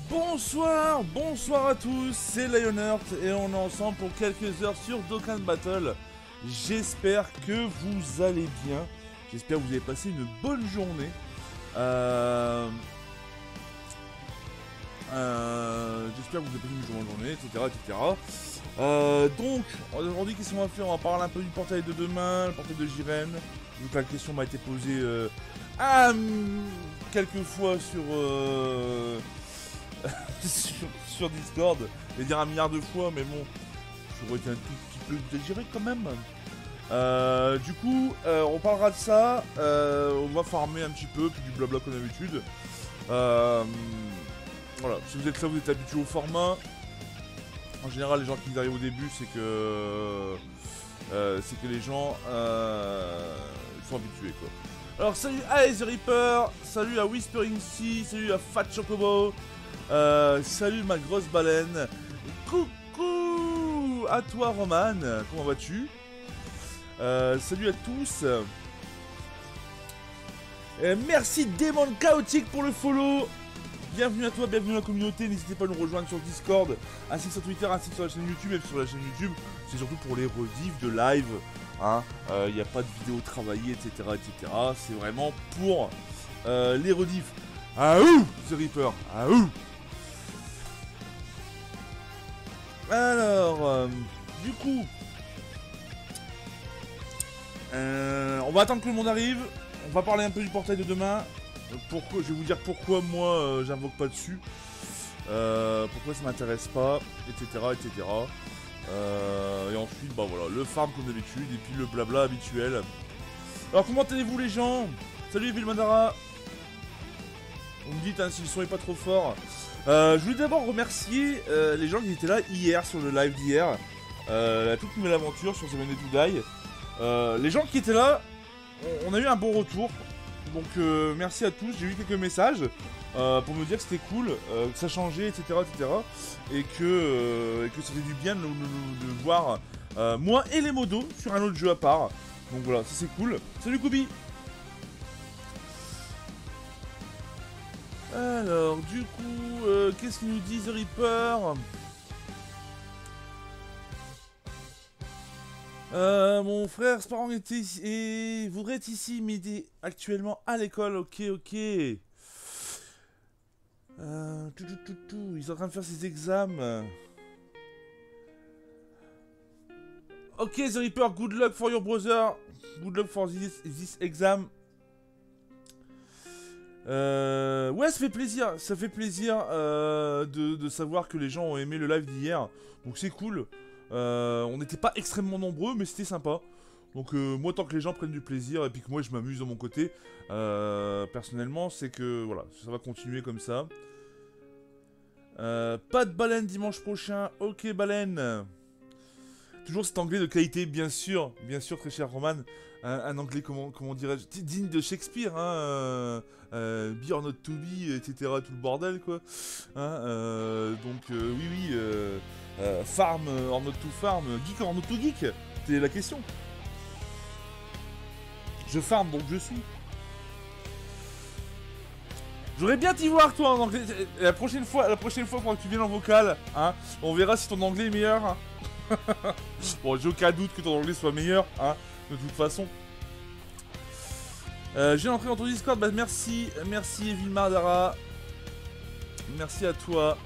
Bonsoir, bonsoir à tous, c'est Lionheart et on est ensemble pour quelques heures sur Dokkan Battle. J'espère que vous allez bien, j'espère que vous avez passé une bonne journée. J'espère que vous avez passé une bonne journée, etc. Donc, aujourd'hui, qu'est-ce qu'on va faire? On va parler un peu du portail de demain, le portail de Jiren. Donc la question m'a été posée quelques fois sur Discord, je vais dire 1 milliard de fois, mais bon, j'aurais été un tout petit peu exagéré quand même. Du coup, on parlera de ça, on va farmer un petit peu, puis du blabla comme d'habitude. Voilà, si vous êtes là, vous êtes habitué au format. En général, les gens qui arrivent au début, c'est que les gens sont habitués, quoi. Alors, salut à The Reaper, salut à Whispering Sea, salut à Fat Chocobo. Salut ma grosse baleine. Coucou à toi Roman, comment vas-tu? Salut à tous. Merci Démon Chaotique pour le follow. Bienvenue à toi, bienvenue à la communauté. N'hésitez pas à nous rejoindre sur Discord, ainsi que sur Twitter, ainsi que sur la chaîne YouTube. Et sur la chaîne YouTube, c'est surtout pour les rediffs de live. Hein, y a pas de vidéo travaillée, etc. C'est vraiment pour les rediffs. Ah ouh, The Reaper, ah ouh. Alors, du coup, on va attendre que le monde arrive. On va parler un peu du portail de demain. Pourquoi, je vais vous dire pourquoi moi j'invoque pas dessus. Pourquoi ça m'intéresse pas, etc. Et ensuite, bah voilà, le farm comme d'habitude et puis le blabla habituel. Alors, comment allez-vous les gens? Salut Vilmandara. Vous me dites hein, si le son est pas trop fort. Je voulais d'abord remercier les gens qui étaient là hier sur le live d'hier. La toute nouvelle aventure sur Seven Day to Die. Les gens qui étaient là, on a eu un bon retour. Donc merci à tous, j'ai eu quelques messages pour me dire que c'était cool, que ça changeait, etc. Et que ça fait du bien de voir moi et les modos sur un autre jeu à part. Donc voilà, ça c'est cool. Salut Koubi. Alors, du coup, qu'est-ce qu'il nous dit The Reaper? Mon frère Sparang était ici et voudrait être ici, mais il est actuellement à l'école. Ok. Ils sont en train de faire ses examens. Ok, The Reaper, good luck for your brother. Good luck for this exam. Ouais, ça fait plaisir de savoir que les gens ont aimé le live d'hier. Donc c'est cool. On n'était pas extrêmement nombreux, mais c'était sympa. Donc moi, tant que les gens prennent du plaisir et puis que moi je m'amuse de mon côté, personnellement, c'est que voilà, ça va continuer comme ça. Pas de baleine dimanche prochain. Ok, baleine. Toujours cet anglais de qualité, bien sûr, très cher Roman. Un anglais, comment dirais-je, digne de Shakespeare, hein, be or not to be, etc. Tout le bordel, quoi. Hein, donc, oui, farm or not to farm, geek or not to geek, c'est la question. Je farm, donc je suis. J'aurais bien t'y voir, toi, en anglais. La prochaine fois, faudra que tu viennes en vocal, hein. On verra si ton anglais est meilleur, hein. Bon, j'ai aucun doute que ton anglais soit meilleur, hein, de toute façon. J'ai entré dans ton Discord, bah merci Evil Mardara. Merci à toi.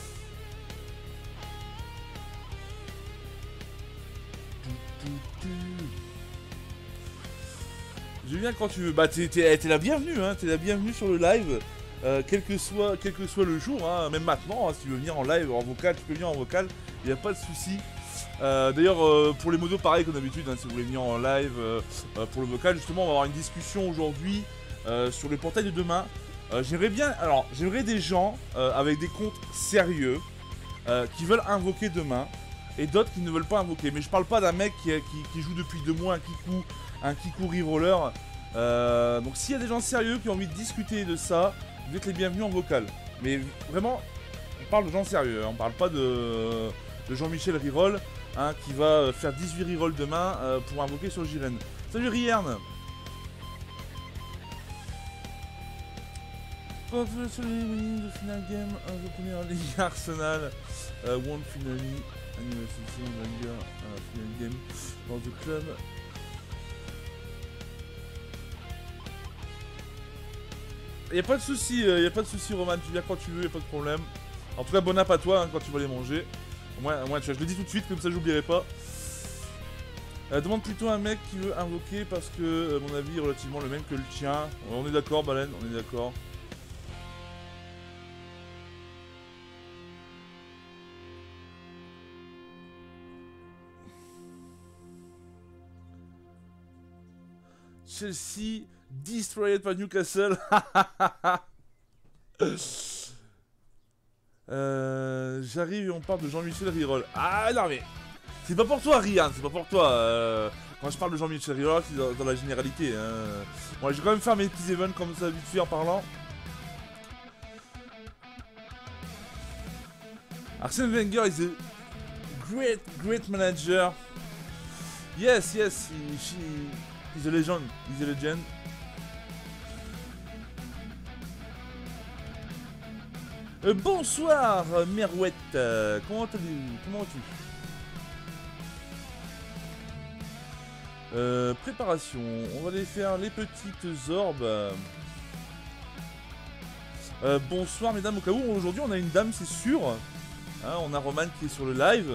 Je viens quand tu veux. Bah t'es la bienvenue, hein, t'es la bienvenue sur le live. Quel que soit le jour, hein, même maintenant, hein, si tu veux venir en live, en vocal, tu peux venir en vocal, il n'y a pas de souci. D'ailleurs, pour les modos, pareil comme d'habitude, hein, si vous voulez venir en live pour le vocal, justement, on va avoir une discussion aujourd'hui sur le portail de demain. J'aimerais des gens avec des comptes sérieux qui veulent invoquer demain et d'autres qui ne veulent pas invoquer. Mais je parle pas d'un mec qui joue depuis 2 mois un Kiku Reroller. Donc s'il y a des gens sérieux qui ont envie de discuter de ça, vous êtes les bienvenus en vocal. Mais vraiment, on parle de gens sérieux, hein, on parle pas de Jean-Michel Reroll. Hein, qui va faire 18 rerolls demain pour invoquer sur Jiren. Salut Rierne. Congratulations winning the final game of the Premier League Arsenal won finally anniversary Wenger final game for the club. Y'a pas de soucis, Roman, tu viens quand tu veux, y'a pas de problème. En tout cas, bon app à toi hein, quand tu vas les manger. Au moins, tu vois, je le dis tout de suite, comme ça j'oublierai pas. Demande plutôt un mec qui veut invoquer parce que, à mon avis, est relativement le même que le tien. On est d'accord, Baleine, on est d'accord. Chelsea destroyed par Newcastle. J'arrive et on parle de Jean-Michel Riroll. Ah non mais c'est pas pour toi Rian, c'est pas pour toi. Quand je parle de Jean-Michel Riroll, c'est dans la généralité. Hein. Bon, je vais quand même faire mes petits events comme ça vite fait en parlant. Arsène Wenger is a great manager. Yes, he's a legend. He's a legend. Bonsoir Merouette, comment vas-tu? Préparation, on va aller faire les petites orbes. Bonsoir mesdames, au cas où aujourd'hui on a une dame c'est sûr. Hein, on a Roman qui est sur le live.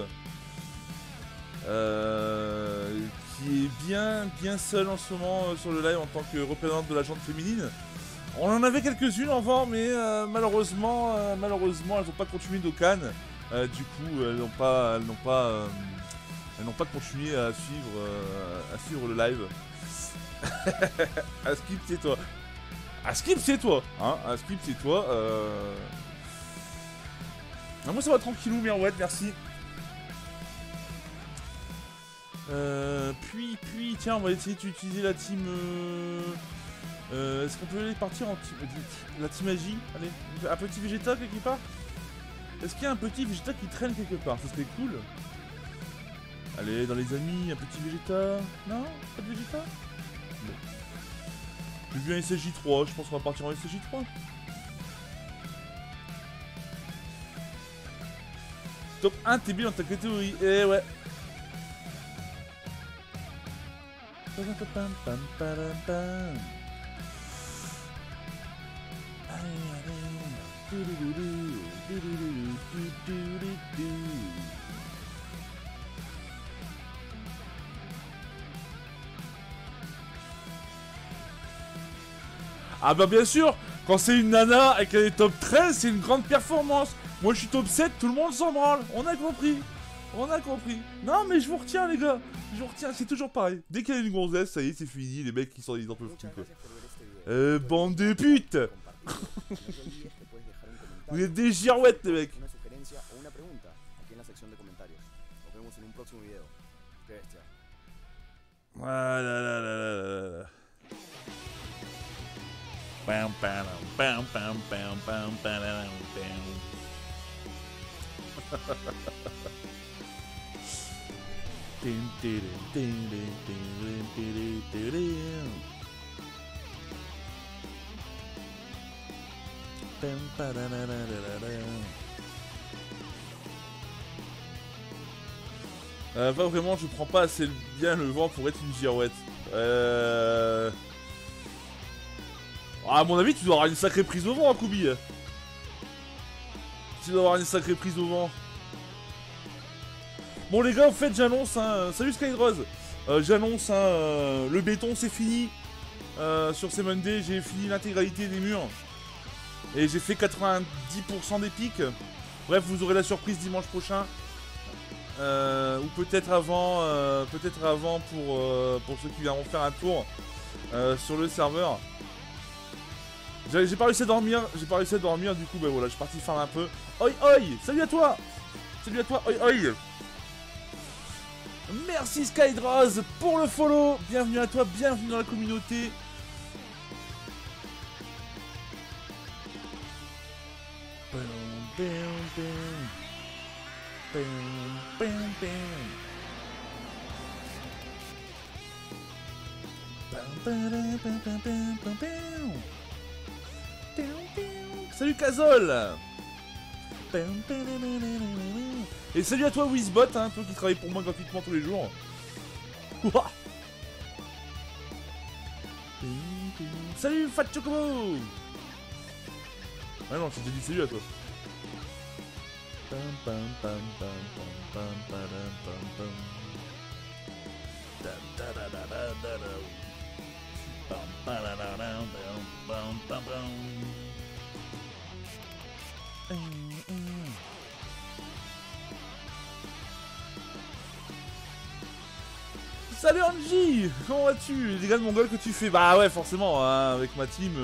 Qui est bien seule en ce moment sur le live en tant que représentante de la gente féminine. On en avait quelques-unes avant, mais malheureusement, elles n'ont pas continué d'Okan. Du coup, elles n'ont pas continué à suivre le live. Askip, c'est toi. Askip, c'est toi. Hein, Askip, c'est toi. Ah, moi, ça va tranquillou, Merouette, merci. Puis, tiens, on va essayer d'utiliser la team. Est-ce qu'on peut aller partir en la team magie? Allez, un petit Vegeta quelque part? Est-ce qu'il y a un petit Vegeta qui traîne quelque part? Ça serait cool. Allez, dans les amis, un petit Vegeta. Non? Pas de Vegeta? Bon. J'ai vu un SSJ3, je pense qu'on va partir en SSJ3. Top 1, t'es bien dans ta catégorie. Eh ouais. Ah bah bien sûr, quand c'est une nana et qu'elle est top 13, c'est une grande performance. Moi je suis top 7, tout le monde s'en branle. On a compris. Non mais je vous retiens les gars. Je vous retiens, c'est toujours pareil. Dès qu'il y a une gonzesse, ça y est, c'est fini. Les mecs ils en peuvent plus quoi. Bande de putes. Vous êtes des girouettes les mecs. Voilà. Pas vraiment, je prends pas assez bien le vent pour être une girouette. À mon avis, tu dois avoir une sacrée prise au vent, hein, Koubi. Tu dois avoir une sacrée prise au vent. Bon, les gars, en fait, j'annonce, hein, salut Skyrose. J'annonce, hein, le béton, c'est fini. Sur ces Monday, j'ai fini l'intégralité des murs. Et j'ai fait 90% des pics. Bref, vous aurez la surprise dimanche prochain. Ou peut-être avant, pour ceux qui viendront faire un tour sur le serveur. J'ai pas réussi à dormir, du coup bah voilà, je suis parti farm un peu. Oi oi, salut à toi, oi oi. Merci Skydrose pour le follow, bienvenue à toi, bienvenue dans la communauté. Salut Kazol. Et salut à toi Wizbot, hein, toi qui travaille pour moi gratuitement tous les jours. Ouah. Salut Fat Chocobo. Ah non, je t'ai dit salut à toi. Salut Angie, comment vas-tu? Les gars de Mongol que tu fais? Bah ouais forcément hein, avec ma team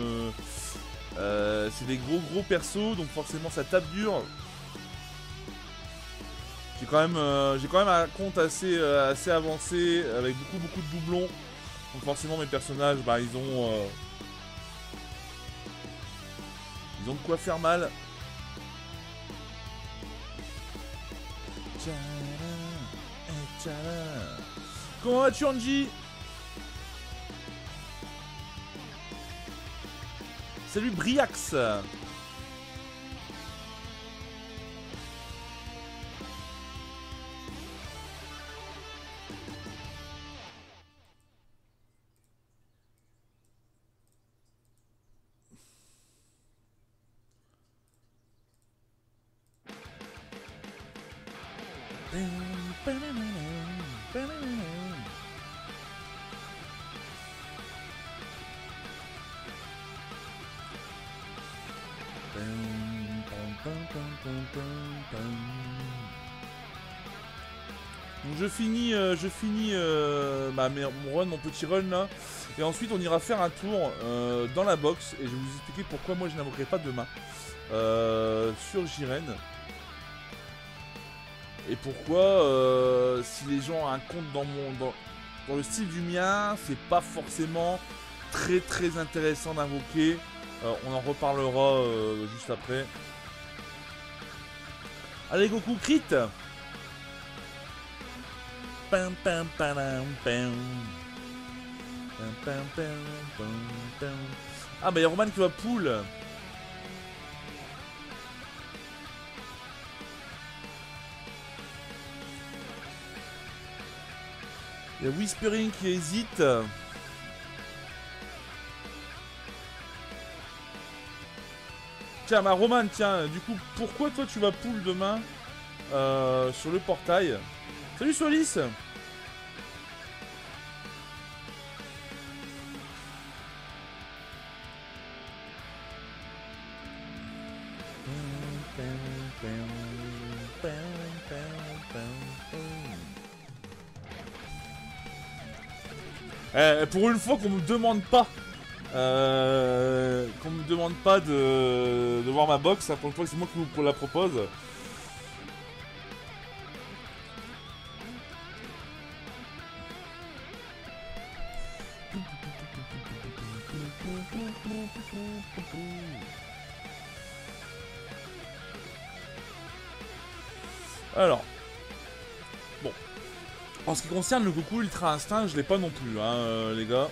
c'est des gros persos donc forcément ça tape dur. J'ai quand même un compte assez avancé avec beaucoup de doublons. Donc forcément mes personnages bah ils ont de quoi faire mal. Comment vas-tu Angie? Salut Briax. Donc je finis mon petit run là, et ensuite on ira faire un tour dans la box et je vais vous expliquer pourquoi moi je n'invoquerai pas demain sur Jiren. Et pourquoi si les gens ont un compte dans le style du mien, c'est pas forcément très intéressant d'invoquer. On en reparlera juste après. Allez Goku crit. Ah bah y'a Roman qui va pull. Y'a Whispering qui hésite. Tiens, ma Roman, tiens, du coup, pourquoi toi tu vas pull demain sur le portail? Salut Solis. Pour une fois qu'on me demande pas de voir ma box, hein, pour une fois que c'est moi qui vous la propose. Alors, bon, en ce qui concerne le Goku Ultra Instinct, je l'ai pas non plus, hein, les gars.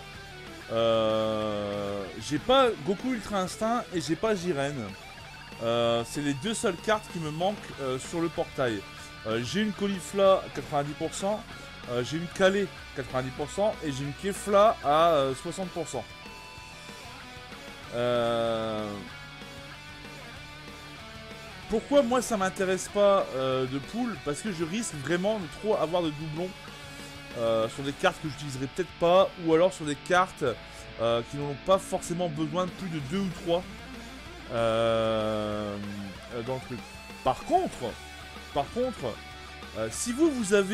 J'ai pas Goku Ultra Instinct et j'ai pas Jiren. C'est les deux seules cartes qui me manquent sur le portail. J'ai une Caulifla à 90%, j'ai une Calais 90% et j'ai une Kefla à 60%. Pourquoi moi ça m'intéresse pas de pool? Parce que je risque vraiment de trop avoir de doublons sur des cartes que j'utiliserai peut-être pas, ou alors sur des cartes qui n'ont pas forcément besoin de plus de 2 ou 3 dans le truc. Par contre, si vous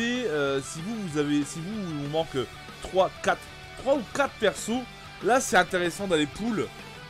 manque 3 ou 4 persos, là c'est intéressant d'aller pool.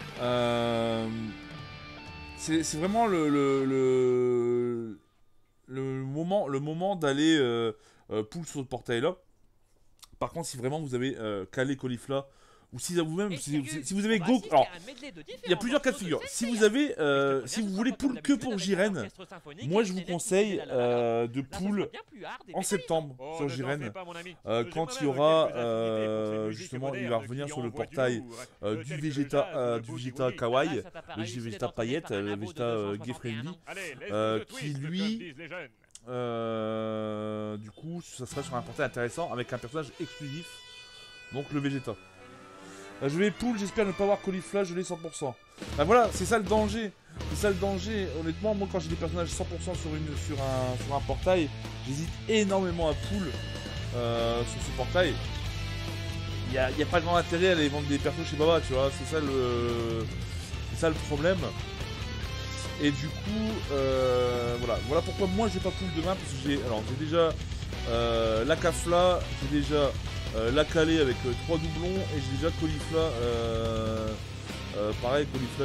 C'est vraiment le moment d'aller pool sur ce portail là. Par contre, si vraiment vous avez calé Caulifla ou si vous-même, si vous avez Goku, alors il y a plusieurs cas de figure. Si vous avez, si vous voulez pool que pour Jiren, moi je vous conseille de pool en septembre sur Jiren, quand il y aura, justement, il va revenir sur le portail du Vegeta Kawaii, le Vegeta Paillette, le Vegeta Gay Friendly, qui lui, du coup, ça serait sur un portail intéressant avec un personnage exclusif, donc le Vegeta. Je vais pool, j'espère ne pas avoir Caulifla, je l'ai 100%. Ben voilà, c'est ça le danger. C'est ça le danger. Honnêtement, moi quand j'ai des personnages 100% sur un portail, j'hésite énormément à pool sur ce portail. Il n'y a pas grand intérêt à aller vendre des persos chez Baba, tu vois. C'est ça le problème. Et du coup, voilà pourquoi moi je vais pas pool demain, parce que j'ai déjà la Kafla, j'ai déjà la Calais avec 3 doublons, et j'ai déjà Caulifla, pareil, Caulifla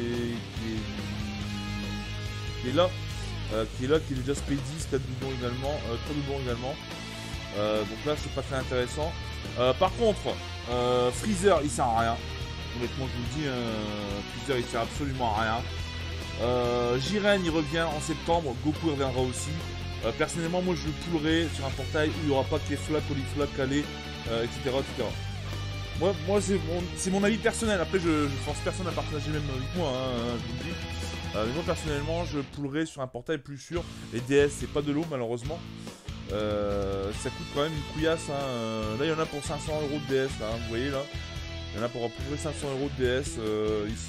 qui est là, qui est déjà Speed 10, 4 doublons également, 3 doublons également. Donc là c'est pas très intéressant. Par contre, Freezer il sert à rien. Honnêtement je vous le dis, Freezer il sert absolument à rien. Jiren il revient en septembre, Goku reviendra aussi. Personnellement moi je le poolerai sur un portail où il n'y aura pas Kefla, Caulifla, Calais, etc. Moi c'est mon avis personnel. Après je force personne à partager même avec moi, hein, je vous le dis. Mais moi personnellement je poolerai sur un portail plus sûr. Les DS c'est pas de l'eau malheureusement. Ça coûte quand même une couillasse, hein. Là il y en a pour 500 € de DS là, hein, vous voyez là. Il y en a pour à peu près 500 € de DS ici.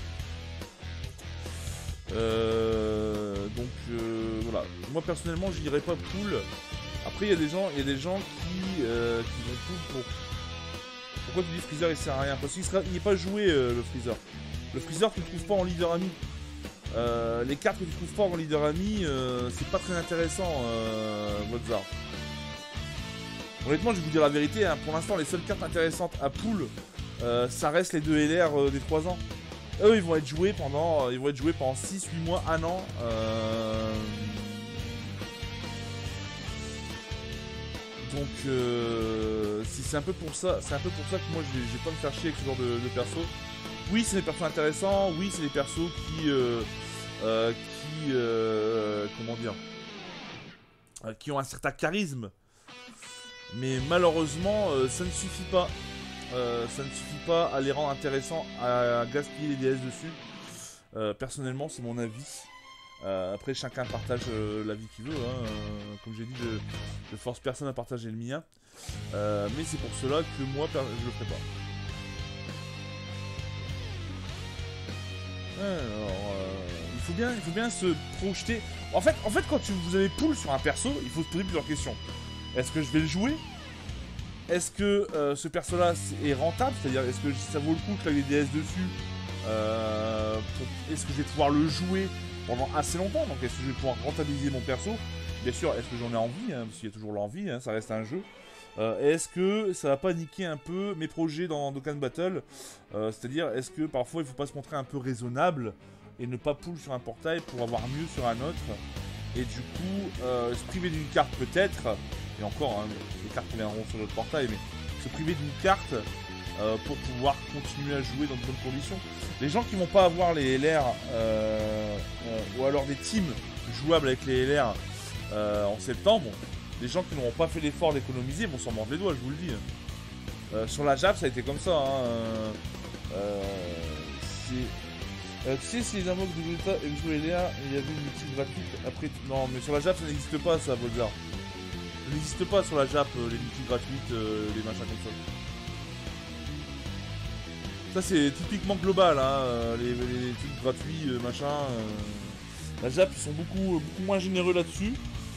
Voilà. Moi personnellement je n'irai pas pool. Après il y a des gens qui vont pool pour... Pourquoi tu dis Freezer il sert à rien? Parce qu'il n'est pas joué le Freezer. Le Freezer tu ne trouves pas en leader ami. Les cartes que tu trouves pas en leader ami, c'est pas très intéressant, Mozart. Honnêtement, je vais vous dire la vérité, hein, pour l'instant, les seules cartes intéressantes à pool, ça reste les 2 LR des 3 ans. Eux, ils vont être joués pendant 6, 8 mois, 1 an. Donc, c'est un peu pour ça que moi, je vais pas me faire chier avec ce genre de perso. Oui, c'est des persos intéressants. Oui, c'est des persos comment dire, qui ont un certain charisme. Mais malheureusement, ça ne suffit pas. Ça ne suffit pas à les rendre intéressants, à gaspiller les DS dessus. Personnellement, c'est mon avis. Après, chacun partage l'avis qu'il veut. Hein. Comme j'ai dit, je force personne à partager le mien. Mais c'est pour cela que moi, je le ferai pas. Alors, il faut bien se projeter. En fait, quand vous avez pool sur un perso, il faut se poser plusieurs questions. Est-ce que je vais le jouer? Est-ce que ce perso-là est rentable? C'est-à-dire, est-ce que ça vaut le coup que je les DS dessus? Est-ce que je vais pouvoir le jouer pendant assez longtemps? Donc, est-ce que je vais pouvoir rentabiliser mon perso? Bien sûr, est-ce que j'en ai envie, hein, parce qu'il y a toujours l'envie, hein, ça reste un jeu. Est-ce que ça va pas niquer un peu mes projets dans Dokkan Battle? C'est-à-dire, est-ce que parfois il faut pas se montrer un peu raisonnable et ne pas pull sur un portail pour avoir mieux sur un autre? Et du coup, se priver d'une carte peut-être, et encore, hein, les cartes viendront sur notre portail, mais se priver d'une carte pour pouvoir continuer à jouer dans de bonnes conditions. Les gens qui vont pas avoir les LR, ou alors des teams jouables avec les LR en septembre, les gens qui n'auront pas fait l'effort d'économiser vont s'en mordre les doigts, je vous le dis. Sur la JAP, ça a été comme ça. Hein. Tu sais, si les invoques de Vegeta et Exo LR, il y avait une multi gratuite après. Non, mais sur la JAP, ça n'existe pas, ça, Bolzar. Ça n'existe pas sur la JAP, les multi gratuites, les machins comme ça. Ça, c'est typiquement global, hein, les trucs gratuits, machin. La JAP, ils sont beaucoup moins généreux là-dessus.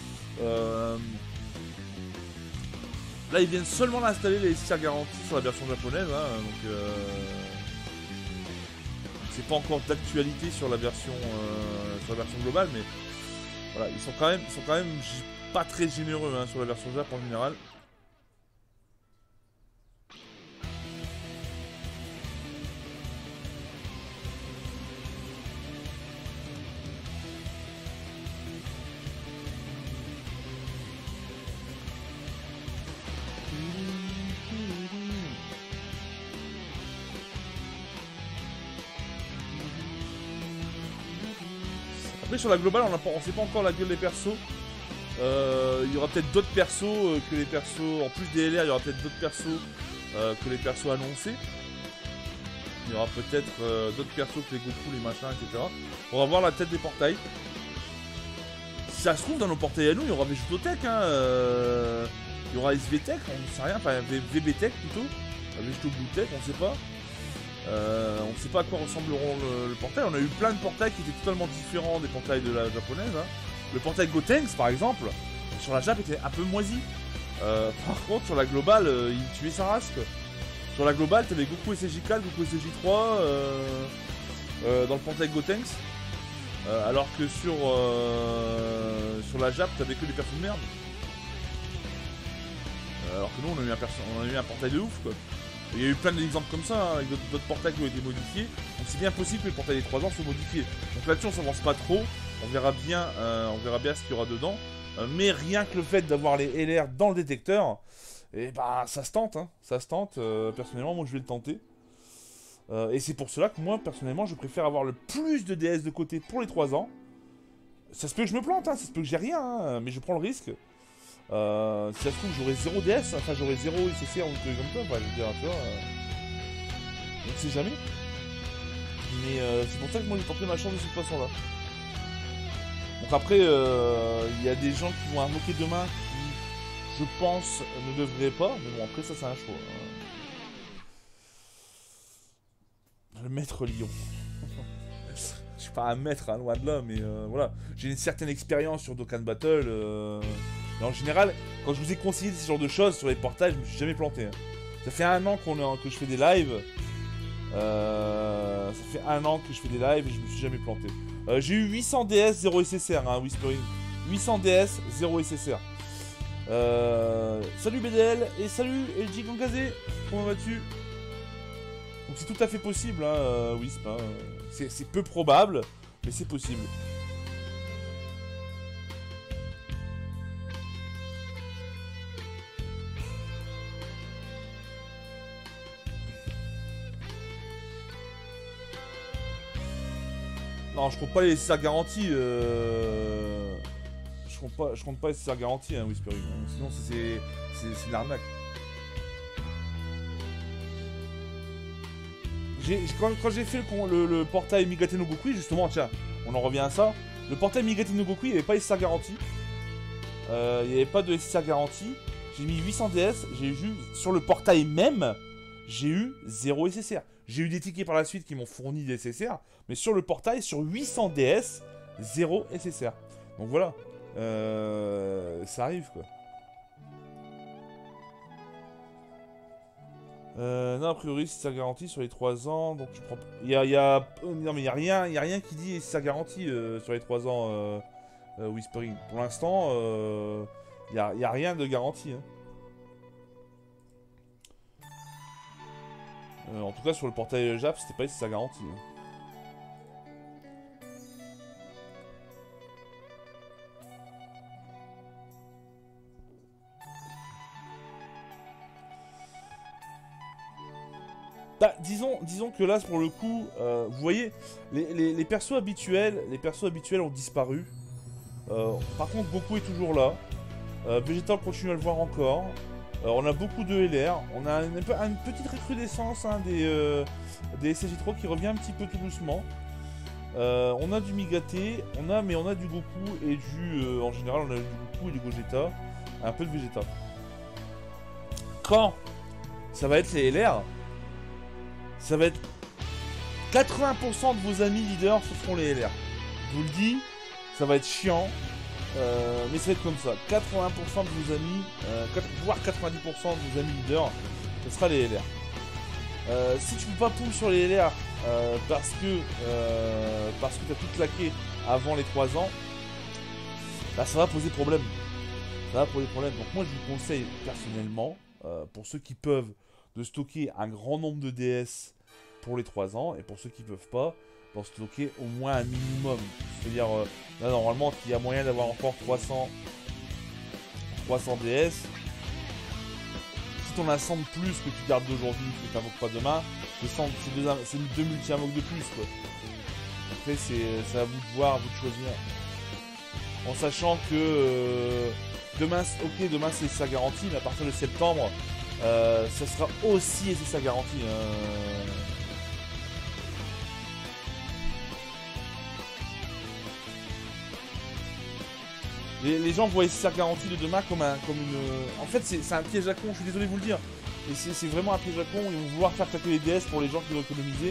Là, ils viennent seulement d'installer les tiers garantis sur la version japonaise, hein, donc c'est pas encore d'actualité sur la version globale, mais voilà, ils sont quand même pas très généreux, hein, sur la version Jap en général. Après sur la globale, on sait pas encore la gueule des persos. Il y aura peut-être d'autres persos que les persos... En plus des LR, il y aura peut-être d'autres persos que les persos annoncés. Il y aura peut-être d'autres persos que les Goku, les machins, etc. On va voir la tête des portails. Si ça se trouve, dans nos portails à nous, il y aura Végétotech, hein. Il y aura SVTech, on ne sait rien. Enfin, VBTech plutôt. Végétobloutech, on ne sait pas. On ne sait pas à quoi ressembleront le portail. On a eu plein de portails qui étaient totalement différents des portails de la japonaise, hein. Le portail Gotenks, par exemple, sur la Jap était un peu moisi. Par contre, sur la globale, il tuait sa race, quoi. Sur la globale, t'avais Goku SJ4, Goku SJ3 dans le portail Gotenks. Alors que sur la Jap, t'avais que des persos de merde. Alors que nous, on a eu un portail de ouf, quoi. Il y a eu plein d'exemples comme ça, hein, avec d'autres portails qui ont été modifiés. Donc c'est bien possible que le portail des 3 ans soit modifié. Donc là-dessus, on s'avance pas trop. On verra bien ce qu'il y aura dedans. Mais rien que le fait d'avoir les LR dans le détecteur, et bah ça se tente, hein. Ça se tente. Personnellement, moi je vais le tenter. Et c'est pour cela que moi, personnellement, je préfère avoir le plus de DS de côté pour les 3 ans. Ça se peut que je me plante, hein. Ça se peut que j'ai rien, hein, mais je prends le risque. Si ça se trouve, j'aurai 0 DS, enfin j'aurai 0 ICCR ou un truc comme ça, enfin, je veux dire, tu vois. On ne sait jamais. Mais c'est pour ça que moi j'ai tenté ma chance de cette façon-là. Donc après, il y a des gens qui vont invoquer demain qui, je pense, ne devraient pas. Mais bon, après ça c'est un choix. Le maître lion. Je suis pas un maître, hein, loin de là, mais voilà. J'ai une certaine expérience sur Dokkan Battle. Et en général, quand je vous ai conseillé ce genre de choses sur les portails, je me suis jamais planté, hein. Ça fait 1 an que je fais des lives. Ça fait 1 an que je fais des lives et je me suis jamais planté. J'ai eu 800 DS 0 SSR, hein, Whispering. 800 DS 0 SSR. Salut BDL et salut LG Gonkaze. Comment vas-tu? Donc c'est tout à fait possible, hein, Wisp. Hein. C'est peu probable, mais c'est possible. Non, je compte pas les SSR garantis. Je compte pas les SSR garantis, hein, Whispering. Sinon, c'est une arnaque. Quand j'ai fait le portail Migate no Gokui, justement, tiens, on en revient à ça. Le portail Migate no Gokui, il n'y avait pas SSR garantie. Il n'y avait pas de SSR garantie. J'ai mis 800 DS, j'ai eu sur le portail même, j'ai eu 0 SSR. J'ai eu des tickets par la suite qui m'ont fourni des SSR, mais sur le portail, sur 800 DS, 0 SSR. Donc voilà, ça arrive quoi. Non, a priori, c'est sa garantie sur les 3 ans, donc je prends... Non mais il y a rien qui dit c'est sa garantie sur les 3 ans, Whispering. Pour l'instant, il y a rien de garantie, hein. En tout cas, sur le portail Jap, c'était pas sa garantie, hein. Bah, disons que là, pour le coup, vous voyez, les persos habituels ont disparu. Par contre, Goku est toujours là. Vegeta continue à le voir encore. On a beaucoup de LR. On a une petite recrudescence, hein, des SJ3 qui revient un petit peu tout doucement. On a du Migate, mais on a du Goku et du... en général, on a du Goku et du Gogeta. Un peu de Vegeta. Quand ça va être les LR, ça va être 80% de vos amis leaders, ce seront les LR. Je vous le dis, ça va être chiant, mais ça va être comme ça. 80% de vos amis, voire 90% de vos amis leaders, ce sera les LR. Si tu peux pas pull sur les LR parce que tu as tout claqué avant les 3 ans, bah ça va poser problème. Ça va poser problème. Donc moi je vous conseille personnellement, pour ceux qui peuvent, de stocker un grand nombre de DS pour les 3 ans, et pour ceux qui peuvent pas, d'en stocker au moins un minimum. C'est-à-dire, là normalement, il y a moyen d'avoir encore 300 DS. Si t'en as 100 de plus que tu gardes d'aujourd'hui, que tu n'invoques pas demain, c'est 2 multi-invoques de plus, quoi. après c'est à vous de voir, à vous de choisir. En sachant que demain, ok, demain c'est sa garantie, mais à partir de septembre, ça sera aussi et c'est sa garantie. Les gens voient sa garantie de demain comme une. En fait, c'est un piège à con. Je suis désolé de vous le dire. Et c'est vraiment un piège à con. Ils vont vouloir faire claquer les DS pour les gens qui vont économiser.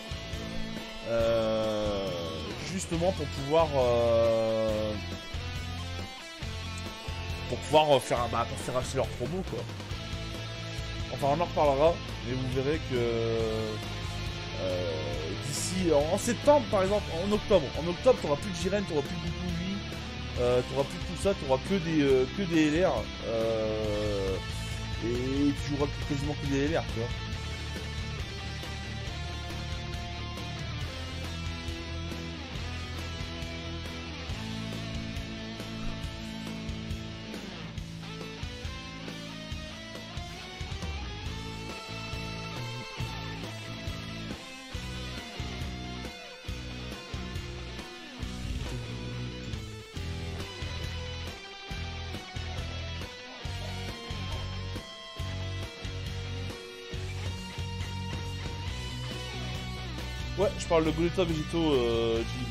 Justement pour pouvoir pour faire acheter leur promo quoi. Enfin on en reparlera, mais vous verrez que d'ici en septembre par exemple, en octobre t'auras plus de Jiren, t'auras plus de Bougie, t'auras plus de tout ça, t'auras que des LR et tu joueras quasiment que des LR, tu vois. Ouais, je parle de Goleta Végétaux, Jimmy.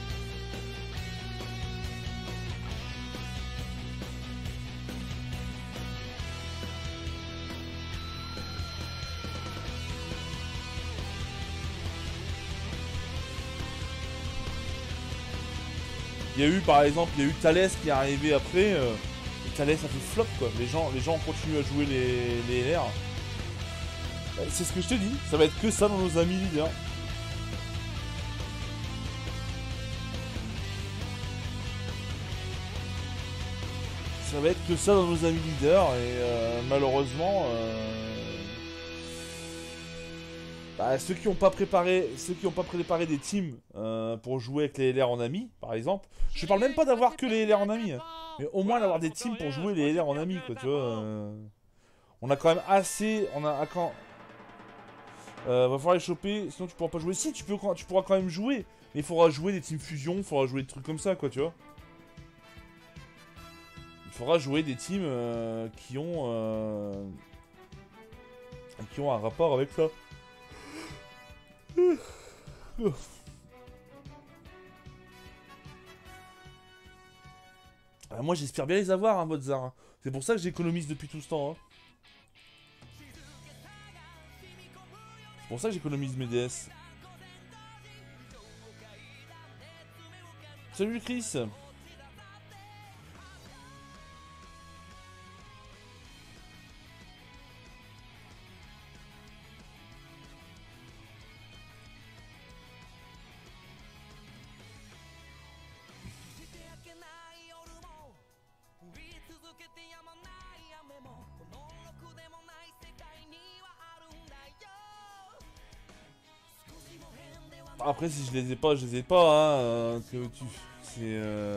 Il y a eu par exemple, il y a eu Thalès qui est arrivé après, et Thalès a fait flop quoi, les gens ont continué à jouer les LR. C'est ce que je te dis, ça va être que ça dans nos amis leaders. Ça va être que ça dans nos amis leaders et malheureusement ceux qui n'ont pas préparé des teams pour jouer avec les LR en ami par exemple, je parle même pas d'avoir que les LR en ami, mais au moins d'avoir des teams pour jouer les LR en ami quoi, tu vois. On a quand même assez, va falloir les choper, sinon tu pourras pas jouer. Si tu pourras quand même jouer, mais il faudra jouer des teams fusion, il faudra jouer des trucs comme ça quoi, tu vois. Il faudra jouer des teams qui ont un rapport avec ça. Moi j'espère bien les avoir, hein, Mozart. C'est pour ça que j'économise depuis tout ce temps. Hein. C'est pour ça que j'économise mes DS. Salut Chris. Après si je les ai pas, je les ai pas, hein, c'est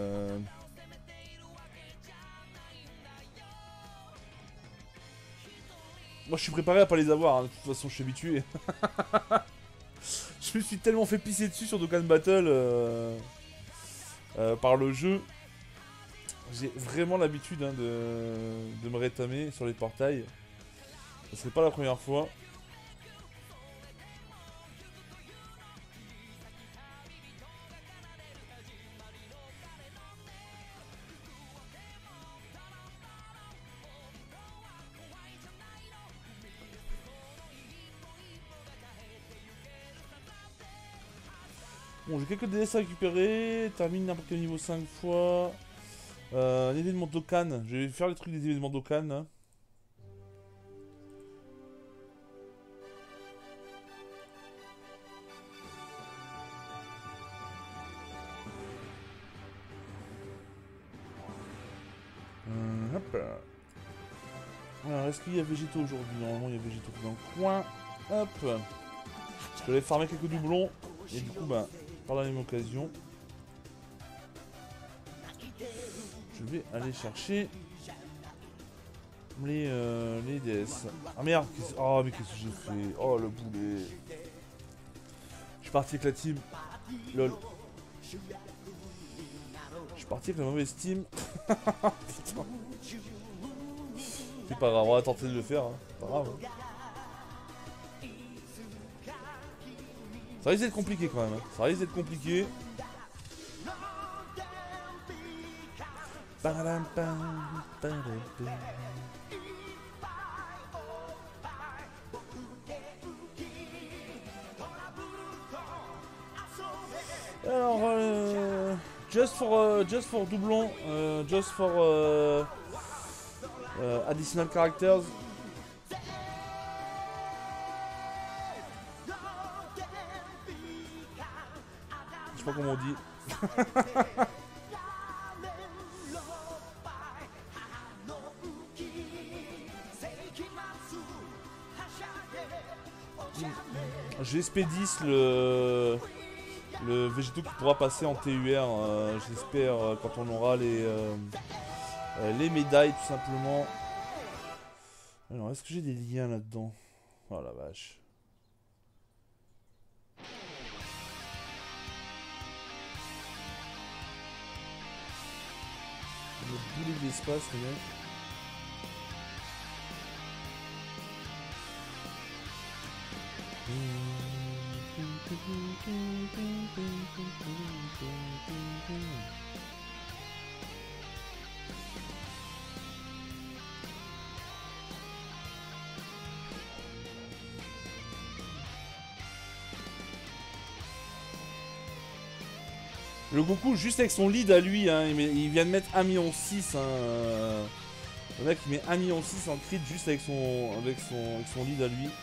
Moi je suis préparé à pas les avoir, hein. De toute façon je suis habitué. Je me suis tellement fait pisser dessus sur Dokkan Battle par le jeu. J'ai vraiment l'habitude hein, de me rétamer sur les portails. Ce serait pas la première fois. Bon, j'ai quelques DS à récupérer. Termine n'importe quel niveau 5 fois. Un événement Dokkan. Je vais faire les trucs des événements Dokkan. Hein. Hop. Alors, est-ce qu'il y a Végétaux aujourd'hui? Normalement, il y a Végétaux dans le coin. Hop. Je vais farmer quelques doublons. Et du coup, par la même occasion, je vais aller chercher les DS. Ah merde, oh mais qu'est-ce que j'ai fait? Oh le boulet. Je suis parti avec la team. Lol. Je suis parti avec la mauvaise team. Putain. C'est pas grave, on va tenter de le faire. Hein. Pas grave. Hein. Ça risque d'être compliqué quand même. Hein. Ça risque d'être compliqué. Alors, just for doublon, just for additional characters. Je sais pas comment on dit. J'ai SP10 le végétaux qui pourra passer en TUR, j'espère, quand on aura les médailles tout simplement. Alors est-ce que j'ai des liens là-dedans? Oh la vache. Le boulet de l'espace les mecs. Le Goku juste avec son lead à lui, hein, il vient de mettre 1,6 million. Hein, le mec il met 1,6 million en crit juste avec son lead à lui.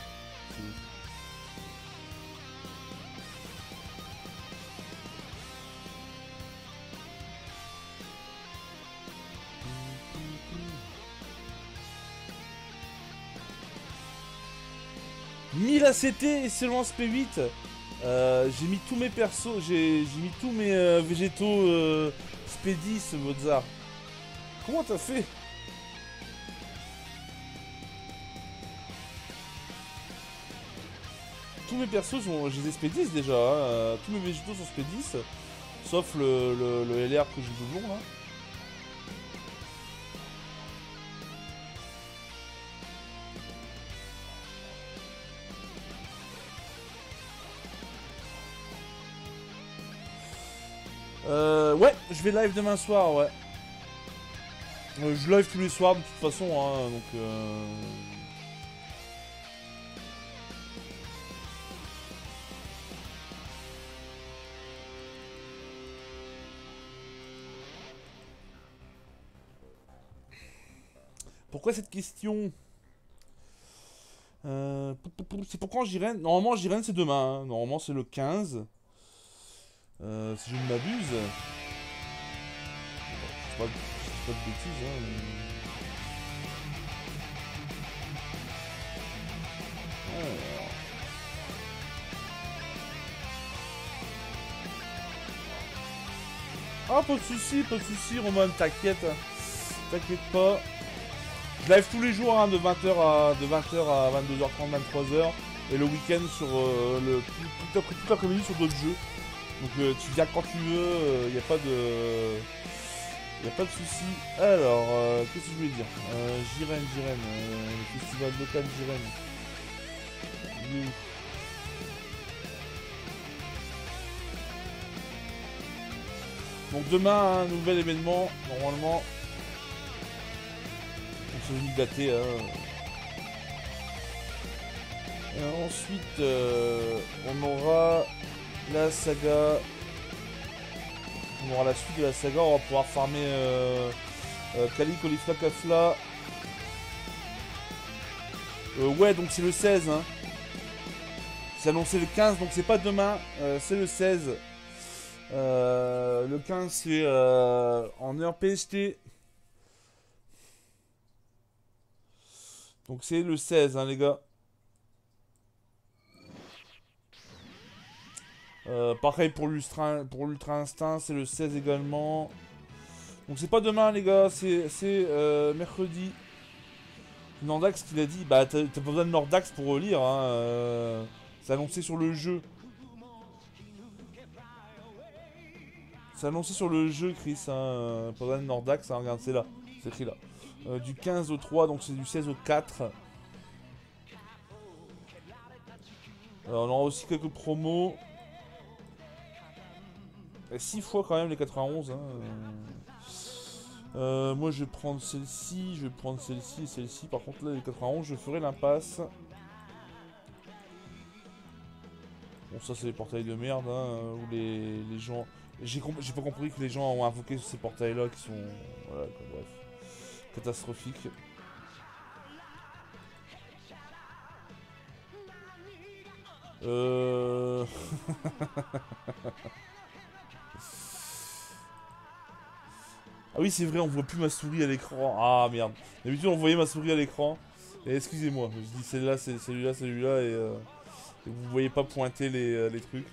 ACT et seulement SP8. J'ai mis tous mes persos, j'ai mis tous mes végétaux SP10 Mozart. Comment t'as fait? Tous mes persos sont, j'ai des SP10 déjà, hein. Tous mes végétaux sont SP10, sauf le LR que j'ai doublon là. Ouais, je vais live demain soir, ouais. Je live tous les soirs de toute façon, hein, donc Pourquoi cette question? C'est pour quand Jiren? Normalement Jiren c'est demain, hein. Normalement c'est le 15. Si je ne m'abuse. Je dis pas de bêtises, hein. Ah, pas de soucis, Roman, t'inquiète. T'inquiète pas. Je live tous les jours, hein, de 20h à 22h30, 23h. Et le week-end sur toute l'après-midi sur d'autres jeux. Donc tu viens quand tu veux, y a pas de souci. Alors, qu'est-ce que je voulais dire? Jiren, le festival local Jiren. Donc demain, un nouvel événement, normalement. On s'est venu daté, hein. Et ensuite, on aura la saga. On aura la suite de la saga, on va pouvoir farmer Kali, Caulifla, Kafla. Ouais, donc c'est le 16. Hein. C'est annoncé le 15, donc c'est pas demain, c'est le 16. Le 15, c'est en heure PST. Donc c'est le 16, hein, les gars. Pareil pour l'Ultra Instinct, c'est le 16 également. Donc c'est pas demain les gars, c'est mercredi. Nordax qui l'a dit, bah t'as pas besoin de Nordax pour relire, hein, c'est annoncé sur le jeu. C'est annoncé sur le jeu, Chris, hein, pendant Nordax, hein, regarde, c'est là, c'est écrit là. Du 15 au 3, donc c'est du 16 au 4. Alors, on aura aussi quelques promos. 6 fois quand même les 91. Hein. Moi je vais prendre celle-ci, je vais prendre celle-ci et celle-ci. Par contre là les 91 je ferai l'impasse. Bon ça c'est les portails de merde hein, où les gens... J'ai pas compris que les gens ont invoqué ces portails là qui sont... Voilà quoi, bref. Catastrophiques. Ah oui c'est vrai on voit plus ma souris à l'écran. Ah merde. D'habitude on voyait ma souris à l'écran. Et excusez-moi, je dis celle-là, c'est celui-là et vous voyez pas pointer les trucs.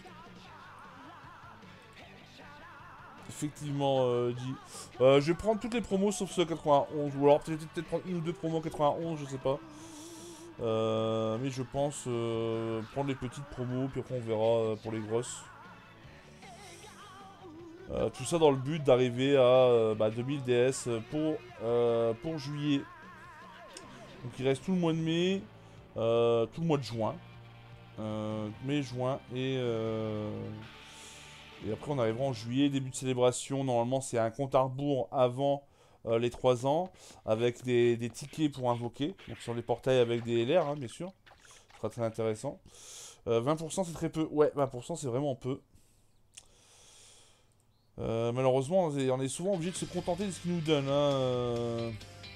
Effectivement, dit. Je vais prendre toutes les promos sauf ceux à 91. Ou alors peut-être prendre une ou deux promos 91, je sais pas. Mais je pense prendre les petites promos, puis après on verra pour les grosses. Tout ça dans le but d'arriver à 2000 DS pour juillet. Donc il reste tout le mois de mai, tout le mois de juin. Mai, juin et après on arrivera en juillet, début de célébration. Normalement c'est un compte à rebours avant les 3 ans, avec des tickets pour invoquer, donc sur les portails avec des LR hein, bien sûr. Ce sera très intéressant. 20% c'est très peu, ouais 20% c'est vraiment peu. Malheureusement on est souvent obligé de se contenter de ce qu'ils nous donnent hein,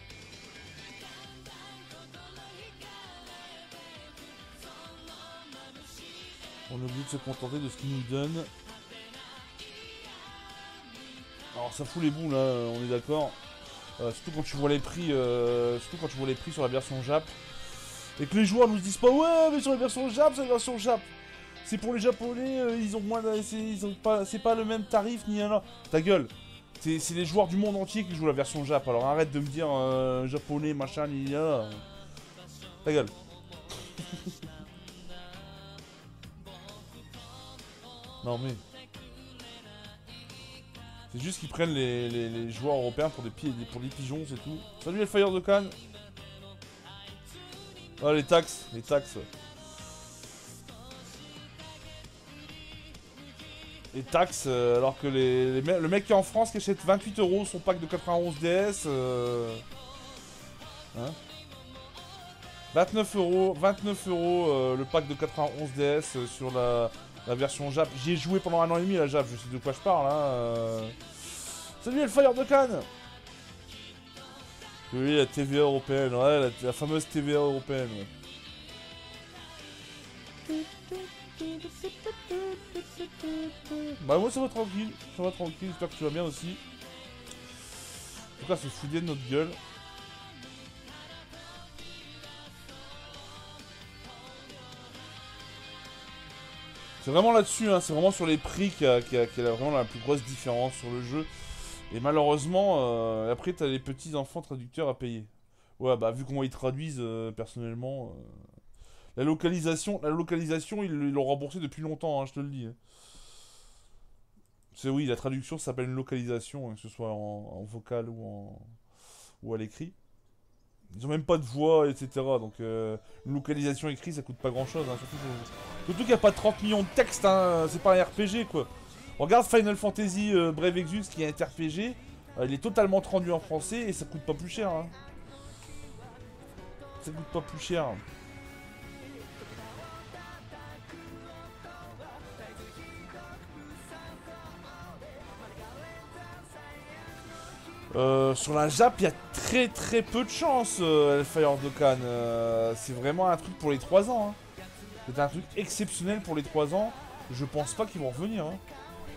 On est obligé de se contenter de ce qu'ils nous donnent. Alors ça fout les boules là, on est d'accord. Surtout quand tu vois les prix, sur la version Jap. Et que les joueurs nous disent pas ouais mais sur la version Jap, c'est la version Jap. C'est pour les japonais, ils ont moins c'est pas le même tarif ni un. Ta gueule. C'est les joueurs du monde entier qui jouent la version Jap. Alors arrête de me dire japonais, machin, ni là. Ta gueule. Non mais... C'est juste qu'ils prennent les joueurs européens pour des pigeons, c'est tout. Salut Hellfire de Cannes. Ah les taxes. Les taxes, alors que le mec qui est en France qui achète 28 € son pack de 91 DS... Hein 29 € le pack de 91 DS sur la version Jap. J'y ai joué pendant 1 an et demi la Jap, je sais de quoi je parle hein. Salut Hellfire de Cannes. Oui la TVA européenne, ouais la fameuse TVA européenne ouais. Bah moi ça va tranquille, j'espère que tu vas bien aussi. En tout cas c'est fouillé de notre gueule. C'est vraiment là-dessus, hein, c'est vraiment sur les prix qu'il y a vraiment la plus grosse différence sur le jeu. Et malheureusement, après t'as les petits enfants traducteurs à payer. Ouais, bah vu comment ils traduisent, personnellement... La localisation, ils l'ont remboursé depuis longtemps, hein, je te le dis. C'est oui, la traduction s'appelle une localisation, hein, que ce soit en vocal ou à l'écrit. Ils ont même pas de voix, etc. Donc une localisation écrite, ça coûte pas grand-chose. Hein, surtout qu'il n'y a pas 30 millions de textes, hein, c'est pas un RPG, quoi. Regarde Final Fantasy Brave Exvius, qui est un RPG. Il est totalement traduit en français et ça coûte pas plus cher. Hein. Ça coûte pas plus cher. Sur la Jap, il y a très peu de chance, Hellfire de Cannes. C'est vraiment un truc pour les 3 ans. Hein. C'est un truc exceptionnel pour les 3 ans. Je pense pas qu'ils vont revenir. Hein.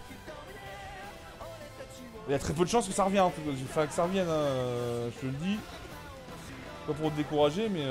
Il y a très peu de chances que ça revienne. Enfin, que ça revienne, hein, je te le dis. Pas pour te décourager, mais...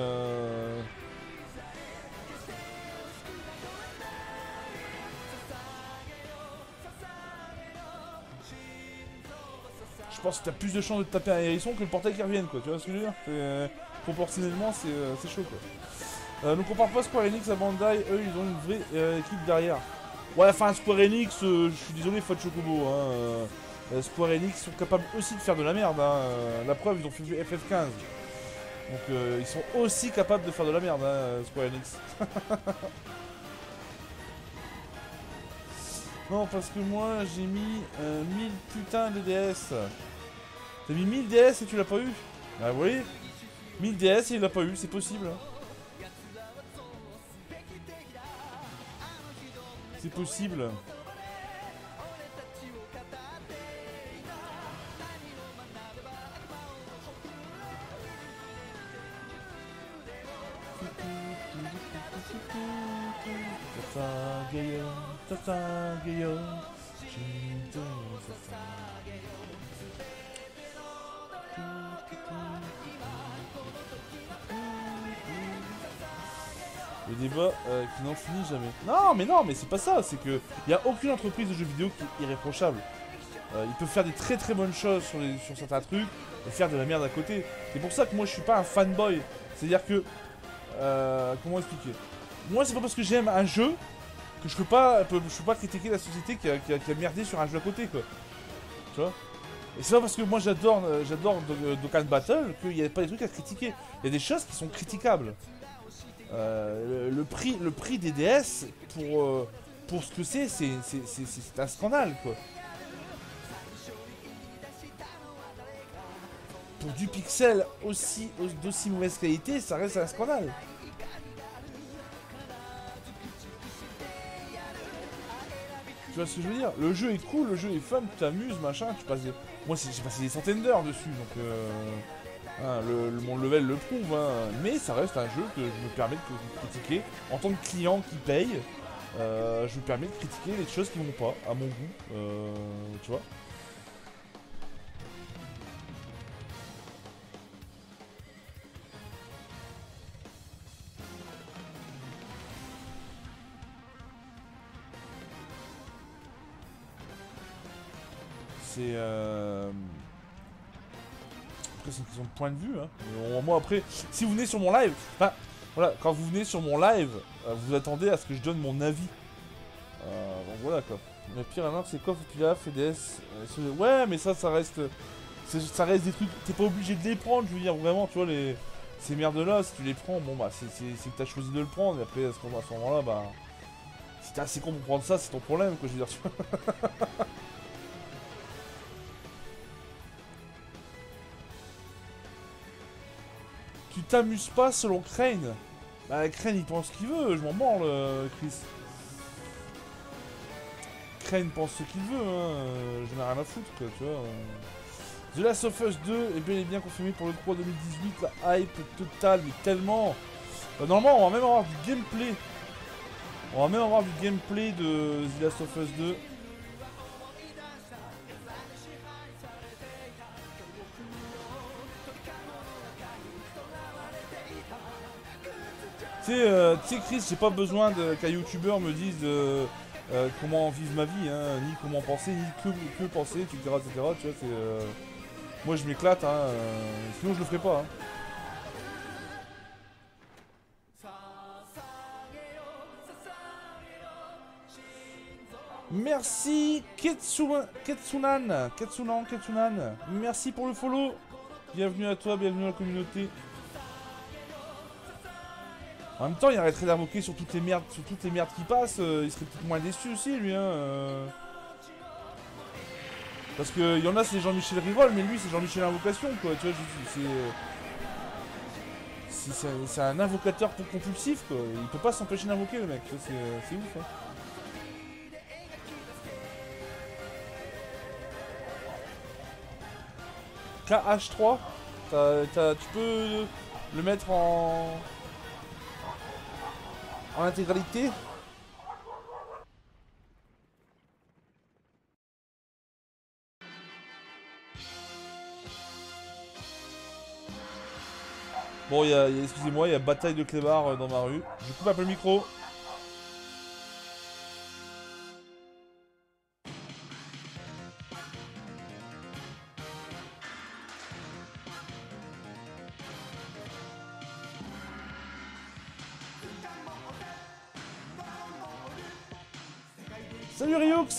Je pense que t'as plus de chances de te taper un hérisson que le portail qui revienne, quoi. Tu vois ce que je veux dire? Proportionnellement, c'est chaud, quoi. Donc on parle pas Square Enix à Bandai, eux ils ont une vraie équipe derrière. Ouais, enfin, Square Enix, je suis désolé, Fat Chocobo, hein. Square Enix sont capables aussi de faire de la merde, hein. La preuve, ils ont fait FF15. Donc, ils sont aussi capables de faire de la merde, hein, Square Enix. Non, parce que moi, j'ai mis 1000 putains de DS. T'as mis 1000 DS et tu l'as pas eu? Ah, vous voyez, 1000 DS et il l'a pas eu, c'est possible. Hein. C'est possible. Le débat qui n'en finit jamais. Non, mais c'est pas ça. C'est que il y a aucune entreprise de jeux vidéo qui est irréprochable. Ils peuvent faire des très très bonnes choses sur certains trucs et faire de la merde à côté. C'est pour ça que moi je suis pas un fanboy. C'est-à-dire que comment expliquer? Moi c'est pas parce que j'aime un jeu que je peux pas critiquer la société qui a merdé sur un jeu à côté, quoi. Tu vois? Et c'est pas parce que moi j'adore Dokkan Battle qu'il n'y a pas des trucs à critiquer. Il y a des choses qui sont critiquables. Le prix des DS pour ce que c'est un scandale, quoi. Pour du pixel d'aussi mauvaise qualité, ça reste un scandale. Tu vois ce que je veux dire? Le jeu est cool, le jeu est fun, tu t'amuses, machin, moi j'ai passé des centaines d'heures dessus, donc hein, mon level le prouve, hein. Mais ça reste un jeu que je me permets de critiquer. En tant que client qui paye, je me permets de critiquer les choses qui vont pas, à mon goût, tu vois. C'est après c'est une question de point de vue, hein. Moi après, si vous venez sur mon live, enfin voilà, quand vous venez sur mon live, vous attendez à ce que je donne mon avis. Donc voilà quoi. Le pire alors c'est quoi Popula, FDS ouais mais ça reste des trucs, t'es pas obligé de les prendre, je veux dire vraiment, tu vois, ces merdes là, si tu les prends, bon bah c'est que t'as choisi de le prendre, et après à ce moment là, bah si t'es assez con pour prendre ça, c'est ton problème, quoi, je veux dire, tu vois. Tu t'amuses pas selon Crane. Bah Crane il pense ce qu'il veut, je m'en branle, Chris. Crane pense ce qu'il veut, hein. Je n'ai rien à foutre, quoi, tu vois. The Last of Us 2 est bel et bien confirmé pour le 3 2018, la hype totale, mais tellement. Normalement, on va même avoir du gameplay. On va même avoir du gameplay de The Last of Us 2. Tu sais Chris, j'ai pas besoin qu'un youtubeur me dise comment vivre ma vie, hein, ni comment penser, ni que penser, etc. Tu vois, c'est... Moi je m'éclate, hein, sinon je le ferai pas. Hein. Merci Ketsunan. Merci pour le follow. Bienvenue à toi, bienvenue à la communauté. En même temps, il arrêterait d'invoquer sur toutes les merdes qui passent. Il serait peut-être moins déçu aussi, lui. Hein, Parce que y en a, c'est Jean-Michel Riroll, mais lui, c'est Jean-Michel Invocation, quoi. Tu vois, c'est un invocateur pour compulsif, quoi. Il peut pas s'empêcher d'invoquer, le mec. C'est ouf, hein. KH3, tu peux le mettre en intégralité. Bon, excusez-moi, il y a bataille de clébards dans ma rue. Je coupe un peu le micro. Salut Ryux.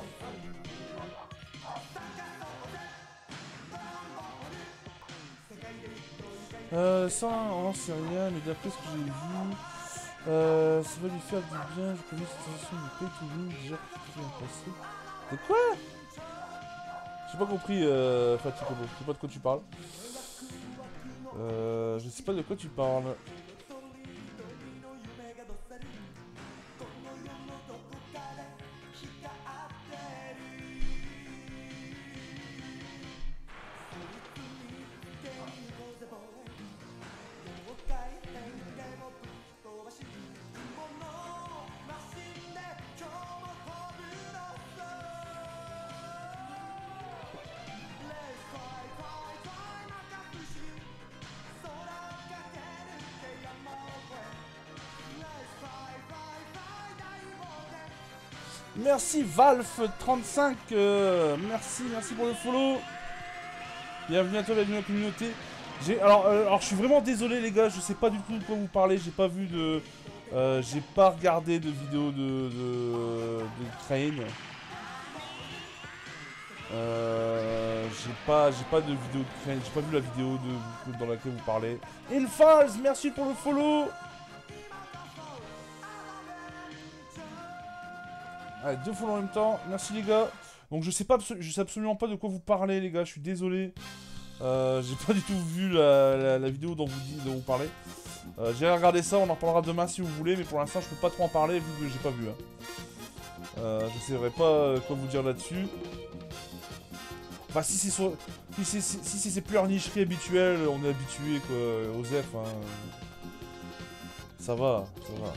Ça, on sait rien, mais d'après ce que j'ai vu, ça va lui faire du bien. Je connais cette sensation de paix toujours, déjà que tout est passé. De quoi? J'ai pas compris, Fatiko, je sais pas de quoi tu parles. Je sais pas de quoi tu parles. Merci Valve35, merci pour le follow. Bienvenue à toi, bienvenue à la communauté. Alors je suis vraiment désolé les gars, je sais pas du tout de quoi vous parlez, j'ai pas vu de... j'ai pas regardé de vidéo de Crane. J'ai pas de vidéo de Crane, j'ai pas vu la vidéo dans laquelle vous parlez. Infaz, merci pour le follow. Allez, 2 follow en même temps, merci les gars. Donc je sais absolument pas de quoi vous parlez les gars, je suis désolé. J'ai pas du tout vu la vidéo dont vous parlez. J'ai regardé ça, on en reparlera demain si vous voulez, mais pour l'instant je peux pas trop en parler vu que j'ai pas vu. Je saurais pas quoi vous dire là-dessus. Enfin si c'est plus leur nicherie habituelle, on est habitué quoi, aux F. Hein. Ça va, ça va.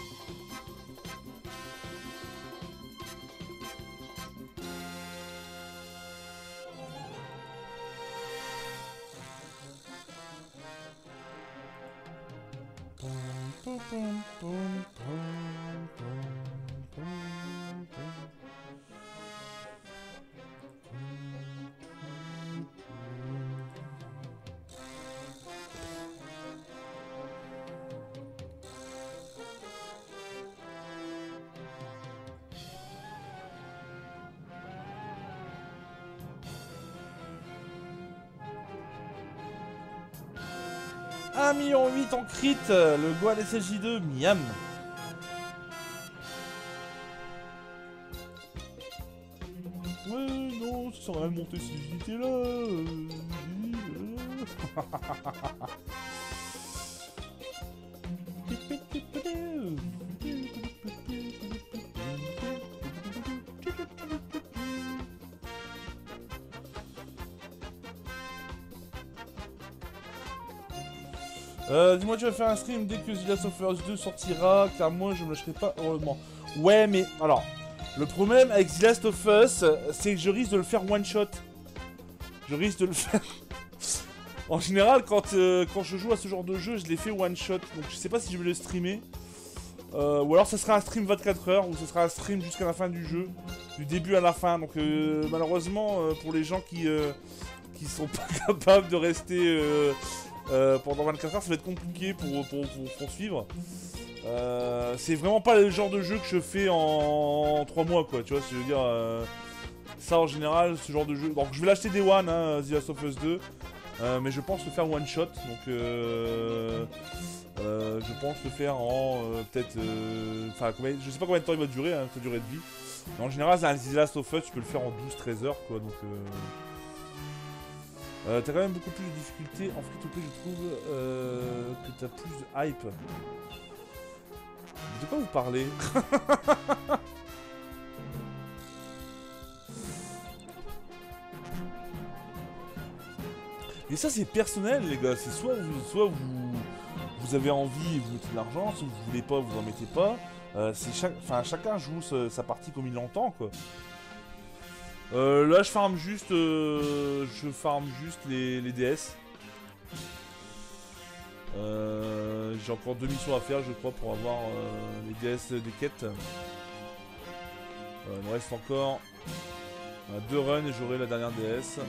$1,8 million en crit, le Goal SSJ2, miam. Ouais, non, ça sert à rien de monter ces unités là. Dis-moi, tu vas faire un stream dès que The Last of Us 2 sortira, car moi je me lâcherai pas heureusement. Ouais, mais alors, le problème avec The Last of Us, c'est que je risque de le faire one shot. Je risque de le faire. En général, quand je joue à ce genre de jeu, je les fais one shot. Donc je sais pas si je vais le streamer. Ou alors ce sera un stream 24 heures, ou ce sera un stream jusqu'à la fin du jeu, du début à la fin. Donc malheureusement, pour les gens qui sont pas capables de rester pendant 24 heures, ça va être compliqué pour suivre. C'est vraiment pas le genre de jeu que je fais en 3 mois, quoi. Tu vois, je veux dire, ça en général, ce genre de jeu. Donc je vais l'acheter Day One, hein, The Last of Us 2. Mais je pense le faire one shot, donc je pense le faire en peut-être. Enfin, je sais pas combien de temps il va durer, hein, sa durée de vie. Mais en général, The Last of Us, tu peux le faire en 12-13 heures, quoi. Donc, t'as quand même beaucoup plus de difficultés. En free-to-play, je trouve que t'as plus de hype. De quoi vous parlez? Et ça c'est personnel les gars, c'est soit vous avez envie et vous mettez de l'argent, si vous voulez pas vous en mettez pas. Chacun joue sa partie comme il l'entend quoi. Là je farm juste les DS. J'ai encore 2 missions à faire je crois pour avoir les DS des quêtes. Il me reste encore 2 runs et j'aurai la dernière DS.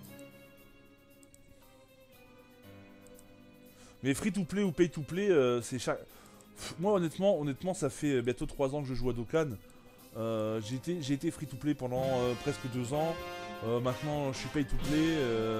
Mais free to play ou pay to play, c'est chaque... Moi honnêtement ça fait bientôt 3 ans que je joue à Dokkan. J'ai été free-to-play pendant presque 2 ans. Maintenant, je suis pay-to-play.